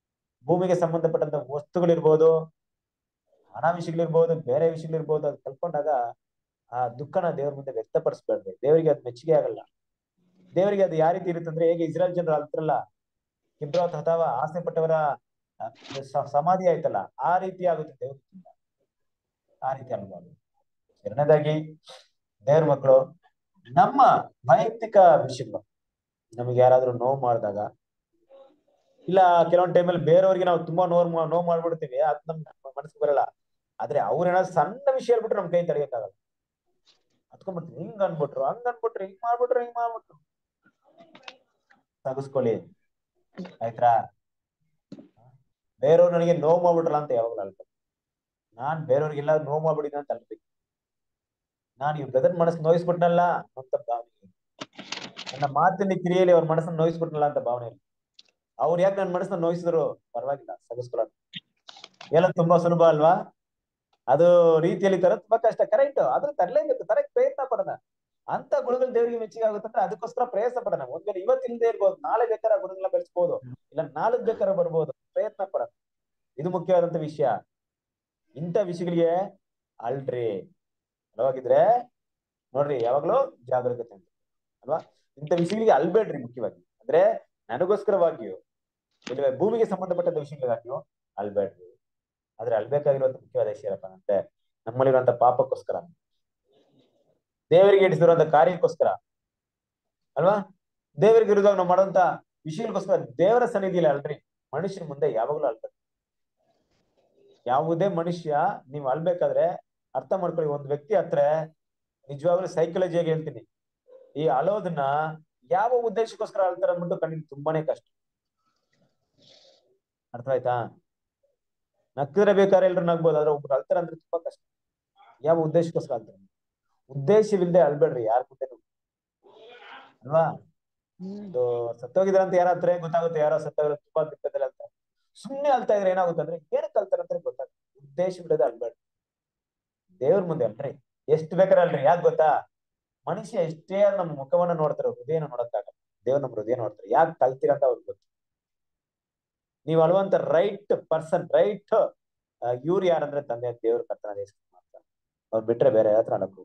ಭೂಮಿಗೆ ಸಂಬಂಧಪಟ್ಟಂತ ವಸ್ತುಗಳಿರ್ಬೋದು, ಹಣ ವಿಷಯಗಳಿರ್ಬೋದು, ಬೇರೆ ವಿಷಯಗಳಿರ್ಬೋದು, ಅದು ಕಲ್ಕೊಂಡಾಗ ಆ ದುಃಖನ ದೇವ್ರ ಮುಂದೆ ವ್ಯಕ್ತಪಡಿಸ್ಬೇಡ್ರಿ. ದೇವರಿಗೆ ಅದು ಮೆಚ್ಚುಗೆ ಆಗಲ್ಲ. ದೇವರಿಗೆ ಅದು ಯಾವ ರೀತಿ ಇರುತ್ತಂದ್ರೆ, ಹೇಗೆ ಇಸ್ರಾಯೇಲ್ ಜನರು ಅಲ್ತ್ರಲ್ಲ, ಕಿಬ್ರೋತ್ ಅಥವಾ ಆಸೆ ಪಟ್ಟವರ ಸಮಾಧಿ ಆಯ್ತಲ್ಲ, ಆ ರೀತಿ ಆಗುತ್ತೆ ದೇವ್ರ. ಆ ರೀತಿ ಅನ್ಬೋದು. ಎರಡನೇದಾಗಿ ದೇವ್ರ ಮಕ್ಕಳು, ನಮ್ಮ ವೈಯಕ್ತಿಕ ವಿಷಯಗಳು ನಮಗೆ ಯಾರಾದ್ರೂ ನೋವು ಮಾಡಿದಾಗ, ಇಲ್ಲ ಕೆಲವೊಂದು ಟೈಮಲ್ಲಿ ಬೇರೆಯವ್ರಿಗೆ ನಾವು ತುಂಬಾ ನೋವು ಮಾಡ್ಬಿಡ್ತೀವಿ, ಅದ್ ನಮ್ ಮನಸ್ಸಿಗೆ ಬರಲ್ಲ. ಆದ್ರೆ ಅವ್ರೇನಾದ್ರು ಸಣ್ಣ ವಿಷಯ ಹೇಳ್ಬಿಟ್ರೆ ನಮ್ ಕೈ ತಡೆಯಕ್ಕಾಗಲ್ಲ. ಹತ್ಕೊಂಡ್ಬಿಡ್ತೀವಿ, ಹಿಂಗ್ ಅನ್ಬಿಟ್ರು, ಹಂಗ್ ಅನ್ಬಿಟ್ರು, ಹಿಂಗ್ ಮಾಡ್ಬಿಟ್ರು ತಗಸ್ಕೊಳ್ಳಿ, ಆಯ್ತಾ? ಬೇರೆಯವ್ರು ನನಗೆ ನೋವು ಮಾಡ್ಬಿಟ್ರಲ್ಲ ಅಂತ ಯಾವಾಗಲೂ ಅಳ್ಬೇಕು. ನಾನ್ ಬೇರೆಯವ್ರಿಗೆಲ್ಲ ನೋವು ಮಾಡ್ಬಿಟ್ಟಿದ್ದೆ ಅಂತ ಅಳ್ಬೇಕು. ನಾನು ಈ ಬ್ರದರ್ ಮನಸ್ಸು ನೋಯಿಸ್ಬಿಟ್ನಲ್ಲ ಅಂತ ಭಾವನೆ, ನನ್ನ ಮಾತಿನ ಕ್ರಿಯೆಯಲ್ಲಿ ಅವ್ರ ಮನಸ್ಸನ್ನು ನೋಯಿಸ್ಬಿಟ್ನಲ್ಲ ಅಂತ ಭಾವನೆ. ಅವ್ರು ಯಾಕೆ ನನ್ನ ಮನಸ್ಸನ್ನ ನೋಯಿಸಿದ್ರು ಪರವಾಗಿಲ್ಲ, ಸಗಿಸ್ಕೊಳ್ಳೋಣ. ಎಲ್ಲ ತುಂಬಾ ಸುಲಭ ಅಲ್ವಾ? ಅದು ರೀತಿಯಲ್ಲಿ ತರ ತುಂಬಾ ಕಷ್ಟ, ಕರೆಕ್ಟ್. ಅದ್ರ ತರಲೇಬೇಕು, ತರಕ್ ಪ್ರಯತ್ನ ಪಡೋಣ. ಅಂತ ಗುಣಗಳು ದೇವರಿಗೆ ಮೆಚ್ಚುಗೆ ಆಗುತ್ತಂದ್ರೆ ಅದಕ್ಕೋಸ್ಕರ ಪ್ರಯತ್ನ ಪಡೋಣ. ಒಂದ್ವೇಳೆ ಇವತ್ತಿಲ್ಲದೆ ಇರ್ಬೋದು, ನಾಳೆ ಬೇಕಾದ್ರೆ ಆ ಗುಣಗಳನ್ನ ಬೆಳೆಸ್ಬೋದು, ಇಲ್ಲ ನಾಳೆ ಬೇಕಾದ್ರೆ ಬರ್ಬೋದು. ಪ್ರಯತ್ನ ಪಡೋಣ, ಇದು ಮುಖ್ಯವಾದಂತ ವಿಷಯ. ಇಂಥ ವಿಷಯಗಳಿಗೆ ಅಲ್ರಿ ಅಲ್ವಾಗಿದ್ರೆ ನೋಡ್ರಿ, ಯಾವಾಗ್ಲೂ ಜಾಗರೂಕತೆ ಅಲ್ವಾ. ಇಂಥ ವಿಷಯಗಳಿಗೆ ಅಲ್ಬೇಡ್ರಿ. ಮುಖ್ಯವಾಗಿ ಅಂದ್ರೆ ನನಗೋಸ್ಕರವಾಗಿಯೂ, ಇಲ್ಲವೇ ಭೂಮಿಗೆ ಸಂಬಂಧಪಟ್ಟಂತ ವಿಷಯಗಳಿಗಾಗಿಯೂ ಅಲ್ಬೇಡ್ರಿ. ಆದ್ರೆ ಅಲ್ಬೇಕಾಗಿರುವಂತ ಮುಖ್ಯವಾದ ವಿಷಯ ಏನಪ್ಪ ಅಂದ್ರೆ, ನಮ್ಮಲ್ಲಿರುವಂತ ಪಾಪಕ್ಕೋಸ್ಕರ, ದೇವರಿಗೆ ಇಡಿಸಿರುವಂತ ಕಾರ್ಯಕ್ಕೋಸ್ಕರ ಅಲ್ವಾ, ದೇವರಿಗೆ ವಿರುದ್ಧ ನಾವು ಮಾಡುವಂತ ವಿಷಯಗಳಿಗೋಸ್ಕರ ದೇವರ ಸನ್ನಿಧಿಯಲ್ಲಿ ಅಲ್ರಿ. ಮನುಷ್ಯನ ಮುಂದೆ ಯಾವಾಗ್ಲೂ ಅಲ್ಬೇಕು. ಯಾವುದೇ ಮನುಷ್ಯ ನೀವು ಅಲ್ಬೇಕಾದ್ರೆ ಅರ್ಥ ಮಾಡ್ಕೊಳ್ಳಿ, ಒಂದು ವ್ಯಕ್ತಿ ಹತ್ರ ನಿಜವಾಗ್ಲೂ ಸೈಕಾಲಜಿಯಾಗಿ ಹೇಳ್ತೀನಿ, ಈ ಅಳೋದನ್ನ ಯಾವ ಉದ್ದೇಶಕ್ಕೋಸ್ಕರ ಅಳ್ತಾರೆ ಅಂದ್ಬಿಟ್ಟು ಕಣ್ಣಿಗೆ ತುಂಬಾನೇ ಕಷ್ಟ. ಅರ್ಥ ಆಯ್ತಾ? ನಕ್ಕಿದ್ರೆ ಬೇಕಾದ್ರೆ ಎಲ್ರು ನಗ್ಬೋದು, ಆದ್ರೆ ಒಬ್ರು ಅಳ್ತಾರೆ ಅಂದ್ರೆ ತುಂಬಾ ಕಷ್ಟ. ಯಾವ ಉದ್ದೇಶಕ್ಕೋಸ್ಕರ ಅಳ್ತಾರೆ? ಉದ್ದೇಶವಿಲ್ಲದೆ ಅಳ್ಬೇಡ್ರಿ ಯಾರ ಮುಂದೆ ಅಲ್ವಾ. ಇದು ಸತ್ತೋಗಿದ್ರ ಅಂತ ಯಾರ ಹತ್ರ ಗೊತ್ತಾಗುತ್ತೆ, ಯಾರೋ ಸತ್ತೋಗಿರೋ ತುಂಬಾ ದುಃಖದಲ್ಲಿ ಅಂತ ಸುಮ್ನೆ ಅಳ್ತಾ ಇದ್ರೆ ಏನಾಗುತ್ತೆ ಅಂದ್ರೆ, ಏನಕ್ಕೆ ಅಳ್ತಾರೆ ಅಂತ ಗೊತ್ತಾಗುತ್ತೆ. ಉದ್ದೇಶವಿಲ್ಲದೆ ಅಳ್ಬೇಡ್ರಿ, ದೇವ್ರ ಮುಂದೆ ಅಲ್ರಿ. ಎಷ್ಟು ಬೇಕಾದ್ರೆ ಅಲ್ರಿ. ಯಾಕೆ ಗೊತ್ತಾ? ಮನುಷ್ಯ ಎಷ್ಟೇ ನಮ್ಮ ಮುಖವನ್ನ ನೋಡ್ತಾರೆ, ಹೃದಯನ ನೋಡಕ್ಕಾಗಲ್ಲ. ದೇವ್ರ ನಮ್ಮ ಹೃದಯ ನೋಡ್ತಾರೆ. ಯಾಕೆ ಕಲ್ತೀರ ಅಂತ ಅವ್ರಿಗೆ ಗೊತ್ತು. ನೀವು ಅಳುವಂತ ರೈಟ್ ಪರ್ಸನ್, ರೈಟ್ ಇವ್ರು ಯಾರಂದ್ರೆ ತಂದೆ ದೇವ್ರ ಕರ್ತನ ಮಾಡ್ತಾರೆ. ಅವ್ರು ಬಿಟ್ರೆ ಬೇರೆ ಹತ್ರ ಅಳಕ್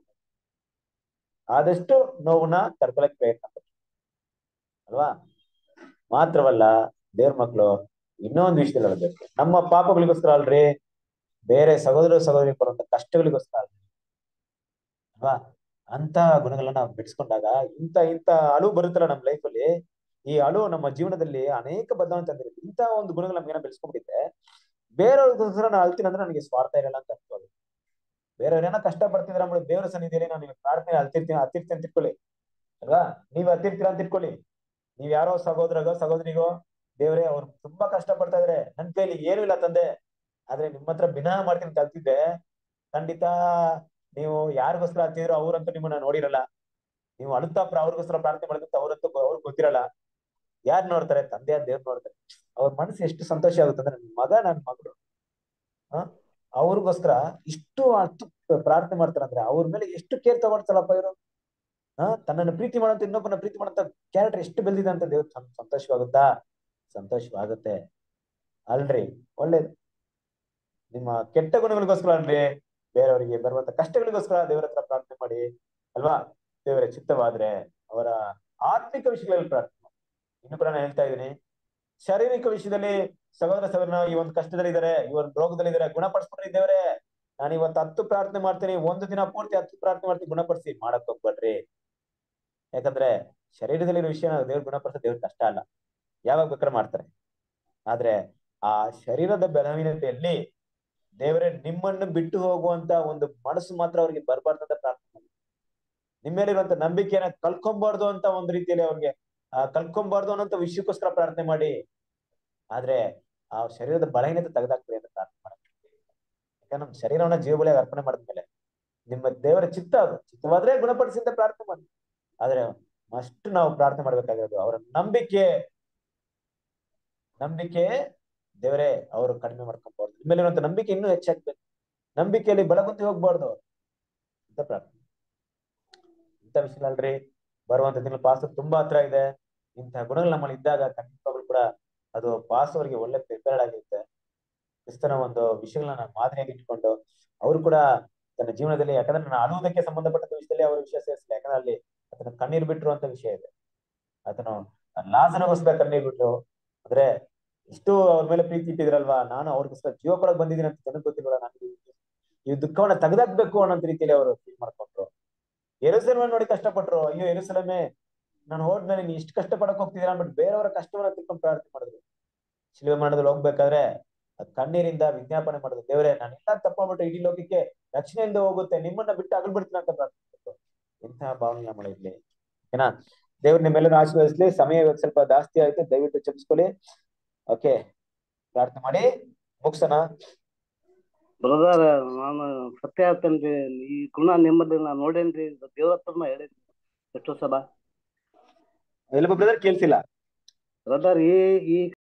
ಆದಷ್ಟು ನೋವನ್ನ ತಡ್ಕೊಳಕ್ ಪ್ರಯತ್ನ ಪಡ್ತಾರೆ ಅಲ್ವಾ. ಮಾತ್ರವಲ್ಲ, ದೇವ್ರ ಮಕ್ಕಳು ಇನ್ನೊಂದು ವಿಷಯದಲ್ಲಿ ಅಳ್ಬೇಕು. ನಮ್ಮ ಪಾಪಗಳಿಗೋಸ್ಕರ ಅಲ್ರಿ, ಬೇರೆ ಸಹೋದರ ಸಹೋದರಿ ಬರುವಂತ ಕಷ್ಟಗಳಿಗೋಸ್ಕರ ಅಲ್ರಿ ಅಲ್ವಾ. ಅಂತ ಗುಣಗಳನ್ನ ನಾವು ಬಿಡಿಸ್ಕೊಂಡಾಗ ಇಂತ ಅಳು ಬರುತ್ತಲ್ಲ ನಮ್ಮ ಲೈಫಲ್ಲಿ, ಈ ಅಳು ನಮ್ಮ ಜೀವನದಲ್ಲಿ ಅನೇಕ ಬದಲಾವಣೆ ತಂದಿರುತ್ತೆ. ಇಂತ ಒಂದು ಗುಣಗಳು ನಮ್ಗೆ ಏನೋ ಬೆಳೆಸ್ಕೊಂಡ್ಬಿಟ್ಟಿದ್ರೆ, ಬೇರೆಯವ್ರಿಗೋಸ್ಕರ ನಾನು ಅಳ್ತೀನಿ ಅಂದ್ರೆ ನನಗೆ ಸ್ವಾರ್ಥ ಇರಲ್ಲ ಅಂತ ಅನ್ಕೋದು. ಬೇರೆಯವ್ರೇನೋ ಕಷ್ಟ ಪಡ್ತಿದ್ರ ಅಂದ್ಬಿಟ್ಟು ದೇವರ ಸನ್ನಿಧಿಯಲ್ಲಿ ನಾನು ನಿಮಗೆ ಪ್ರಾರ್ಥನೆ ಹತ್ತಿರ್ತೀನಿ ಅಂತ ತಿಳ್ಕೊಳ್ಳಿ ಅಲ್ವಾ. ನೀವ್ ಹತ್ತಿರ್ತೀರ ಅಂತ ತಿಳ್ಕೊಳ್ಳಿ. ನೀವ್ ಯಾರೋ ಸಹೋದರಿಗೋ ದೇವ್ರೆ ಅವ್ರು ತುಂಬಾ ಕಷ್ಟ ಪಡ್ತಾ ಇದ್ರೆ, ನನ್ ಕೈಲಿ ಏನು ಇಲ್ಲ ತಂದೆ, ಆದ್ರೆ ನಿಮ್ಮ ಹತ್ರ ಬಿನಾ ಮಾಡ್ತೀನಿ ಕಲ್ತಿದ್ದೆ, ಖಂಡಿತ ನೀವು ಯಾರಿಗೋಸ್ಕರ ಹತ್ತಿದ್ರು ಅವ್ರಂತೂ ನಿಮ್ಮನ್ನ ನೋಡಿರಲ್ಲ. ನೀವು ಅಳುತ್ತಾ ಅವ್ರಿಗೋಸ್ಕರ ಪ್ರಾರ್ಥನೆ ಮಾಡಿದಂತ ಅವ್ರಿಗೆ ಗೊತ್ತಿರಲ್ಲ. ಯಾರು ನೋಡ್ತಾರೆ? ತಂದೆಯ ದೇವ್ರು ನೋಡ್ತಾರೆ. ಅವ್ರ ಮನಸ್ಸು ಎಷ್ಟು ಸಂತೋಷ ಆಗುತ್ತೆ ಅಂದ್ರೆ, ನನ್ನ ಮಗಳು ಅವ್ರಿಗೋಸ್ಕರ ಇಷ್ಟು ಅಷ್ಟು ಪ್ರಾರ್ಥನೆ ಮಾಡ್ತಾರಂದ್ರೆ, ಅವ್ರ ಮೇಲೆ ಎಷ್ಟು ಕೇರ್ ತಗೊಳ್ತಾರಪ್ಪ ಇವರು. ತನ್ನನ್ನು ಪ್ರೀತಿ ಮಾಡೋಂತ ಇನ್ನೊಬ್ಬನ ಪ್ರೀತಿ ಮಾಡೋಂತ ಕ್ಯಾರೆಕ್ಟರ್ ಎಷ್ಟು ಬೆಳೆದಿದೆ ಅಂತ ದೇವ್ರ ಸಂತೋಷವಾಗುತ್ತಾ? ಸಂತೋಷವಾಗುತ್ತೆ ಅಲ್ರಿ. ಒಳ್ಳೇದು. ನಿಮ್ಮ ಕೆಟ್ಟ ಗುಣಗಳಿಗೋಸ್ಕರ ಅಲ್ರಿ, ಬೇರೆಯವರಿಗೆ ಬರುವಂತ ಕಷ್ಟಗಳಿಗೋಸ್ಕರ ದೇವರ ಹತ್ರ ಪ್ರಾರ್ಥನೆ ಮಾಡಿ ಅಲ್ವಾ. ದೇವರ ಚಿತ್ತವಾದ್ರೆ ಅವರ ಆತ್ಮಿಕ ವಿಷಯಗಳಲ್ಲಿ ಪ್ರಾರ್ಥನೆ ಮಾಡಿ. ಇನ್ನು ಕೂಡ ನಾನು ಹೇಳ್ತಾ ಇದ್ದೀನಿ, ಶಾರೀರಿಕ ವಿಷಯದಲ್ಲಿ ಸಹೋದರನ ಈ ಒಂದು ಕಷ್ಟದಲ್ಲಿದ್ದಾರೆ, ಈ ಒಂದು ರೋಗದಲ್ಲಿದ್ದಾರೆ, ಗುಣಪಡಿಸ್ಬಿಡ್ರಿ ದೇವರೇ. ನಾನು ಇವತ್ತು 10 ಪ್ರಾರ್ಥನೆ ಮಾಡ್ತೀನಿ, ಒಂದು ದಿನ ಪೂರ್ತಿ 10 ಪ್ರಾರ್ಥನೆ ಮಾಡ್ತೀನಿ, ಗುಣಪಡಿಸಿ ಮಾಡಕ್ ಹೋಗ್ಬೇಡ್ರಿ. ಯಾಕಂದ್ರೆ ಶರೀರದಲ್ಲಿರೋ ವಿಷಯ ದೇವ್ರ ಗುಣಪಡಿಸೋ ದೇವ್ರ ಕಷ್ಟ ಅಲ್ಲ, ಯಾವಾಗ ಬೇಕಾದ್ರೆ ಮಾಡ್ತಾರೆ. ಆದ್ರೆ ಆ ಶರೀರದ ಬಲಹೀನತೆಯಲ್ಲಿ ದೇವರೇ ನಿಮ್ಮನ್ನು ಬಿಟ್ಟು ಹೋಗುವಂತ ಒಂದು ಮನಸ್ಸು ಮಾತ್ರ ಅವ್ರಿಗೆ ಬರ್ಬಾರ್ದಂತ ಪ್ರಾರ್ಥನೆ ಮಾಡಿ. ನಿಮ್ಮ ಮೇಲಿರುವಂತ ನಂಬಿಕೆಯನ್ನ ಕಳ್ಕೊಂಬಾರ್ದು ಅಂತ ಒಂದು ರೀತಿಯಲ್ಲಿ ಅವ್ರಿಗೆ ಕಳ್ಕೊಂಬಾರ್ದು ಅನ್ನೋಂಥ ವಿಷಯಕ್ಕೋಸ್ಕರ ಪ್ರಾರ್ಥನೆ ಮಾಡಿ. ಆದ್ರೆ ಆ ಶರೀರದ ಬಲಹೀನತೆ ತೆಗೆದಾಕ್ತದೆ ಅಂತ ಪ್ರಾರ್ಥನೆ ಮಾಡಿ. ಯಾಕಂದ್ರೆ ನಮ್ಮ ಶರೀರವನ್ನ ಜೀವಬಲಿಯಾಗಿ ಅರ್ಪಣೆ ಮಾಡಿದ್ಮೇಲೆ ನಿಮ್ಮ ದೇವರ ಚಿತ್ತ, ಅದು ಚಿತ್ತವಾದ್ರೆ ಗುಣಪಡಿಸಿ ಅಂತ ಪ್ರಾರ್ಥನೆ ಮಾಡಿ. ಆದ್ರೆ ಅಷ್ಟು ನಾವು ಪ್ರಾರ್ಥನೆ ಮಾಡ್ಬೇಕಾಗಿರೋದು ಅವರ ನಂಬಿಕೆ ದೇವರೇ ಅವರು ಕಡಿಮೆ ಮಾಡ್ಕೊಂಬಾರ್ದು. ನಿಮ್ಮಲ್ಲಿರುವಂತ ನಂಬಿಕೆ ಇನ್ನೂ ಹೆಚ್ಚಾಗ್ಬೇಕು, ನಂಬಿಕೆಯಲ್ಲಿ ಬಲಗುಂತಿ ಹೋಗ್ಬಾರ್ದು ಅಂತ ಪ್ರಾರ್ಥನೆ. ಇಂಥ ವಿಷಯ ಅಲ್ರಿ. ಬರುವಂತ ದಿನ ಪಾಸ್ ತುಂಬಾ ಹತ್ರ ಇದೆ. ಇಂತಹ ಗುಣಗಳು ನಮ್ಮಲ್ಲಿ ಇದ್ದಾಗ ಖಂಡಿತವಾಗ್ಲೂ ಕೂಡ ಅದು ಪಾಸ್ ಅವರಿಗೆ ಒಳ್ಳೆ ಪ್ರಿಪೇರ್ಡ್ ಆಗಿರುತ್ತೆ. ಕ್ರಿಸ್ತನ ಒಂದು ವಿಷಯಗಳನ್ನ ಮಾದರಿಯಾಗಿ ಇಟ್ಕೊಂಡು ಅವರು ಕೂಡ ತನ್ನ ಜೀವನದಲ್ಲಿ, ಯಾಕಂದ್ರೆ ನಾನು ಅಳುವುದಕ್ಕೆ ಸಂಬಂಧಪಟ್ಟ ವಿಷಯದಲ್ಲಿ ಅವರ ವಿಷಯ ಸೇರಿಸಿಲ್ಲ. ಯಾಕಂದ್ರೆ ಅಲ್ಲಿ ಆತನ ಕಣ್ಣೀರ್ ಬಿಟ್ರು ಅಂತ ವಿಷಯ ಇದೆ. ಆತನು ಲಾಜರಗೋಸ್ಕರ ಕಣ್ಣೀರ್ ಬಿಟ್ರು. ಅಂದ್ರೆ ಇಷ್ಟು ಅವ್ರ ಮೇಲೆ ಪ್ರೀತಿ ಇಟ್ಟಿದ್ರಲ್ವಾ, ನಾನು ಅವ್ರಿಗೋಸ್ಕರ ಜೀವ ಕೊಡಕ್ ಬಂದಿದ್ದೀನಿ ಅಂತ ಜನಕ್ಕೆ ಗೊತ್ತಿಲ್ಲ. ನನಗೆ ಈ ದುಃಖವನ್ನ ತೆಗೆದಾಕ್ಬೇಕು ಅನ್ನೋ ರೀತಿಯಲ್ಲಿ ಅವರು ಫೀಲ್ ಮಾಡ್ಕೊಂಡ್ರು. ಯೆರೂಸಲೇಮ್ ನೋಡಿ ಕಷ್ಟಪಟ್ರು. ಅಯ್ಯೋ ಯೆರೂಸಲೇಮೇ, ನಾನು ಹೋದ್ಮೇಲೆ ನೀನ್ ಇಷ್ಟು ಕಷ್ಟ ಪಡಕ್ ಹೋಗ್ತಿದ್ದೀರ ಅಂದ್ಬಿಟ್ಟು ಬೇರೆಯವರ ಕಷ್ಟವನ್ನ ತಿಳ್ಕೊಂಡು ಪ್ರಾರ್ಥನೆ ಮಾಡಿದ್ರು. ಶಿಲುಬೆ ಮಾಡೋದ್ರಲ್ಲಿ ಹೋಗ್ಬೇಕಾದ್ರೆ ಕಣ್ಣೀರಿಂದ ವಿಜ್ಞಾಪನೆ ಮಾಡಿದ್ರು, ದೇವರೇ ನಾನು ಎಲ್ಲ ತಪ್ಪಾಗ್ಬಿಟ್ಟು ಇಡೀ ಲೋಕಕ್ಕೆ ರಕ್ಷಣೆ ಇಲ್ಲದೆ ಹೋಗುತ್ತೆ, ನಿಮ್ಮನ್ನ ಬಿಟ್ಟು ಅಗಲ್ಬಿಡ್ತೀನಿ ಅಂತ ಪ್ರಾರ್ಥನೆ ಮಾಡಿದ್ರು. ಇಂತಹ ಭಾವನೆ ಮಾಡಿದ್ಲಿ. ಓಕೆನಾ? ದೇವ್ರ ನಿಮ್ಮೆಲ್ಲರೂ ಆಶೀರ್ವದಿಸ್ಲಿ. ಸಮಯ ಇವತ್ತು ಸ್ವಲ್ಪ ಜಾಸ್ತಿ ಆಯ್ತು, ದಯವಿಟ್ಟು ಕ್ಷಮಿಸ್ಕೊಳ್ಳಿ. ಓಕೆ, ಪ್ರಾರ್ಥನೆ ಮಾಡಿ ಮುಗ್ಸೋಣ. ಬ್ರದರ್, ನಾನು ಸತ್ಯ ಹೇಳ್ತೇನ್ರಿ, ಈ ಗುಣ ನಿಮ್ಮಲ್ಲಿ ನಾನು ನೋಡೇನ್ರಿ, ದೇವ್ರ ಹತ್ರನ ಹೇಳಿದ್ರಿ ಎಷ್ಟೋ ಸಲ. ಎಲ್ಲ ಬ್ರದರ್ ಕೇಳ್ಸಿಲ್ಲ ಬ್ರದರ್, ಈ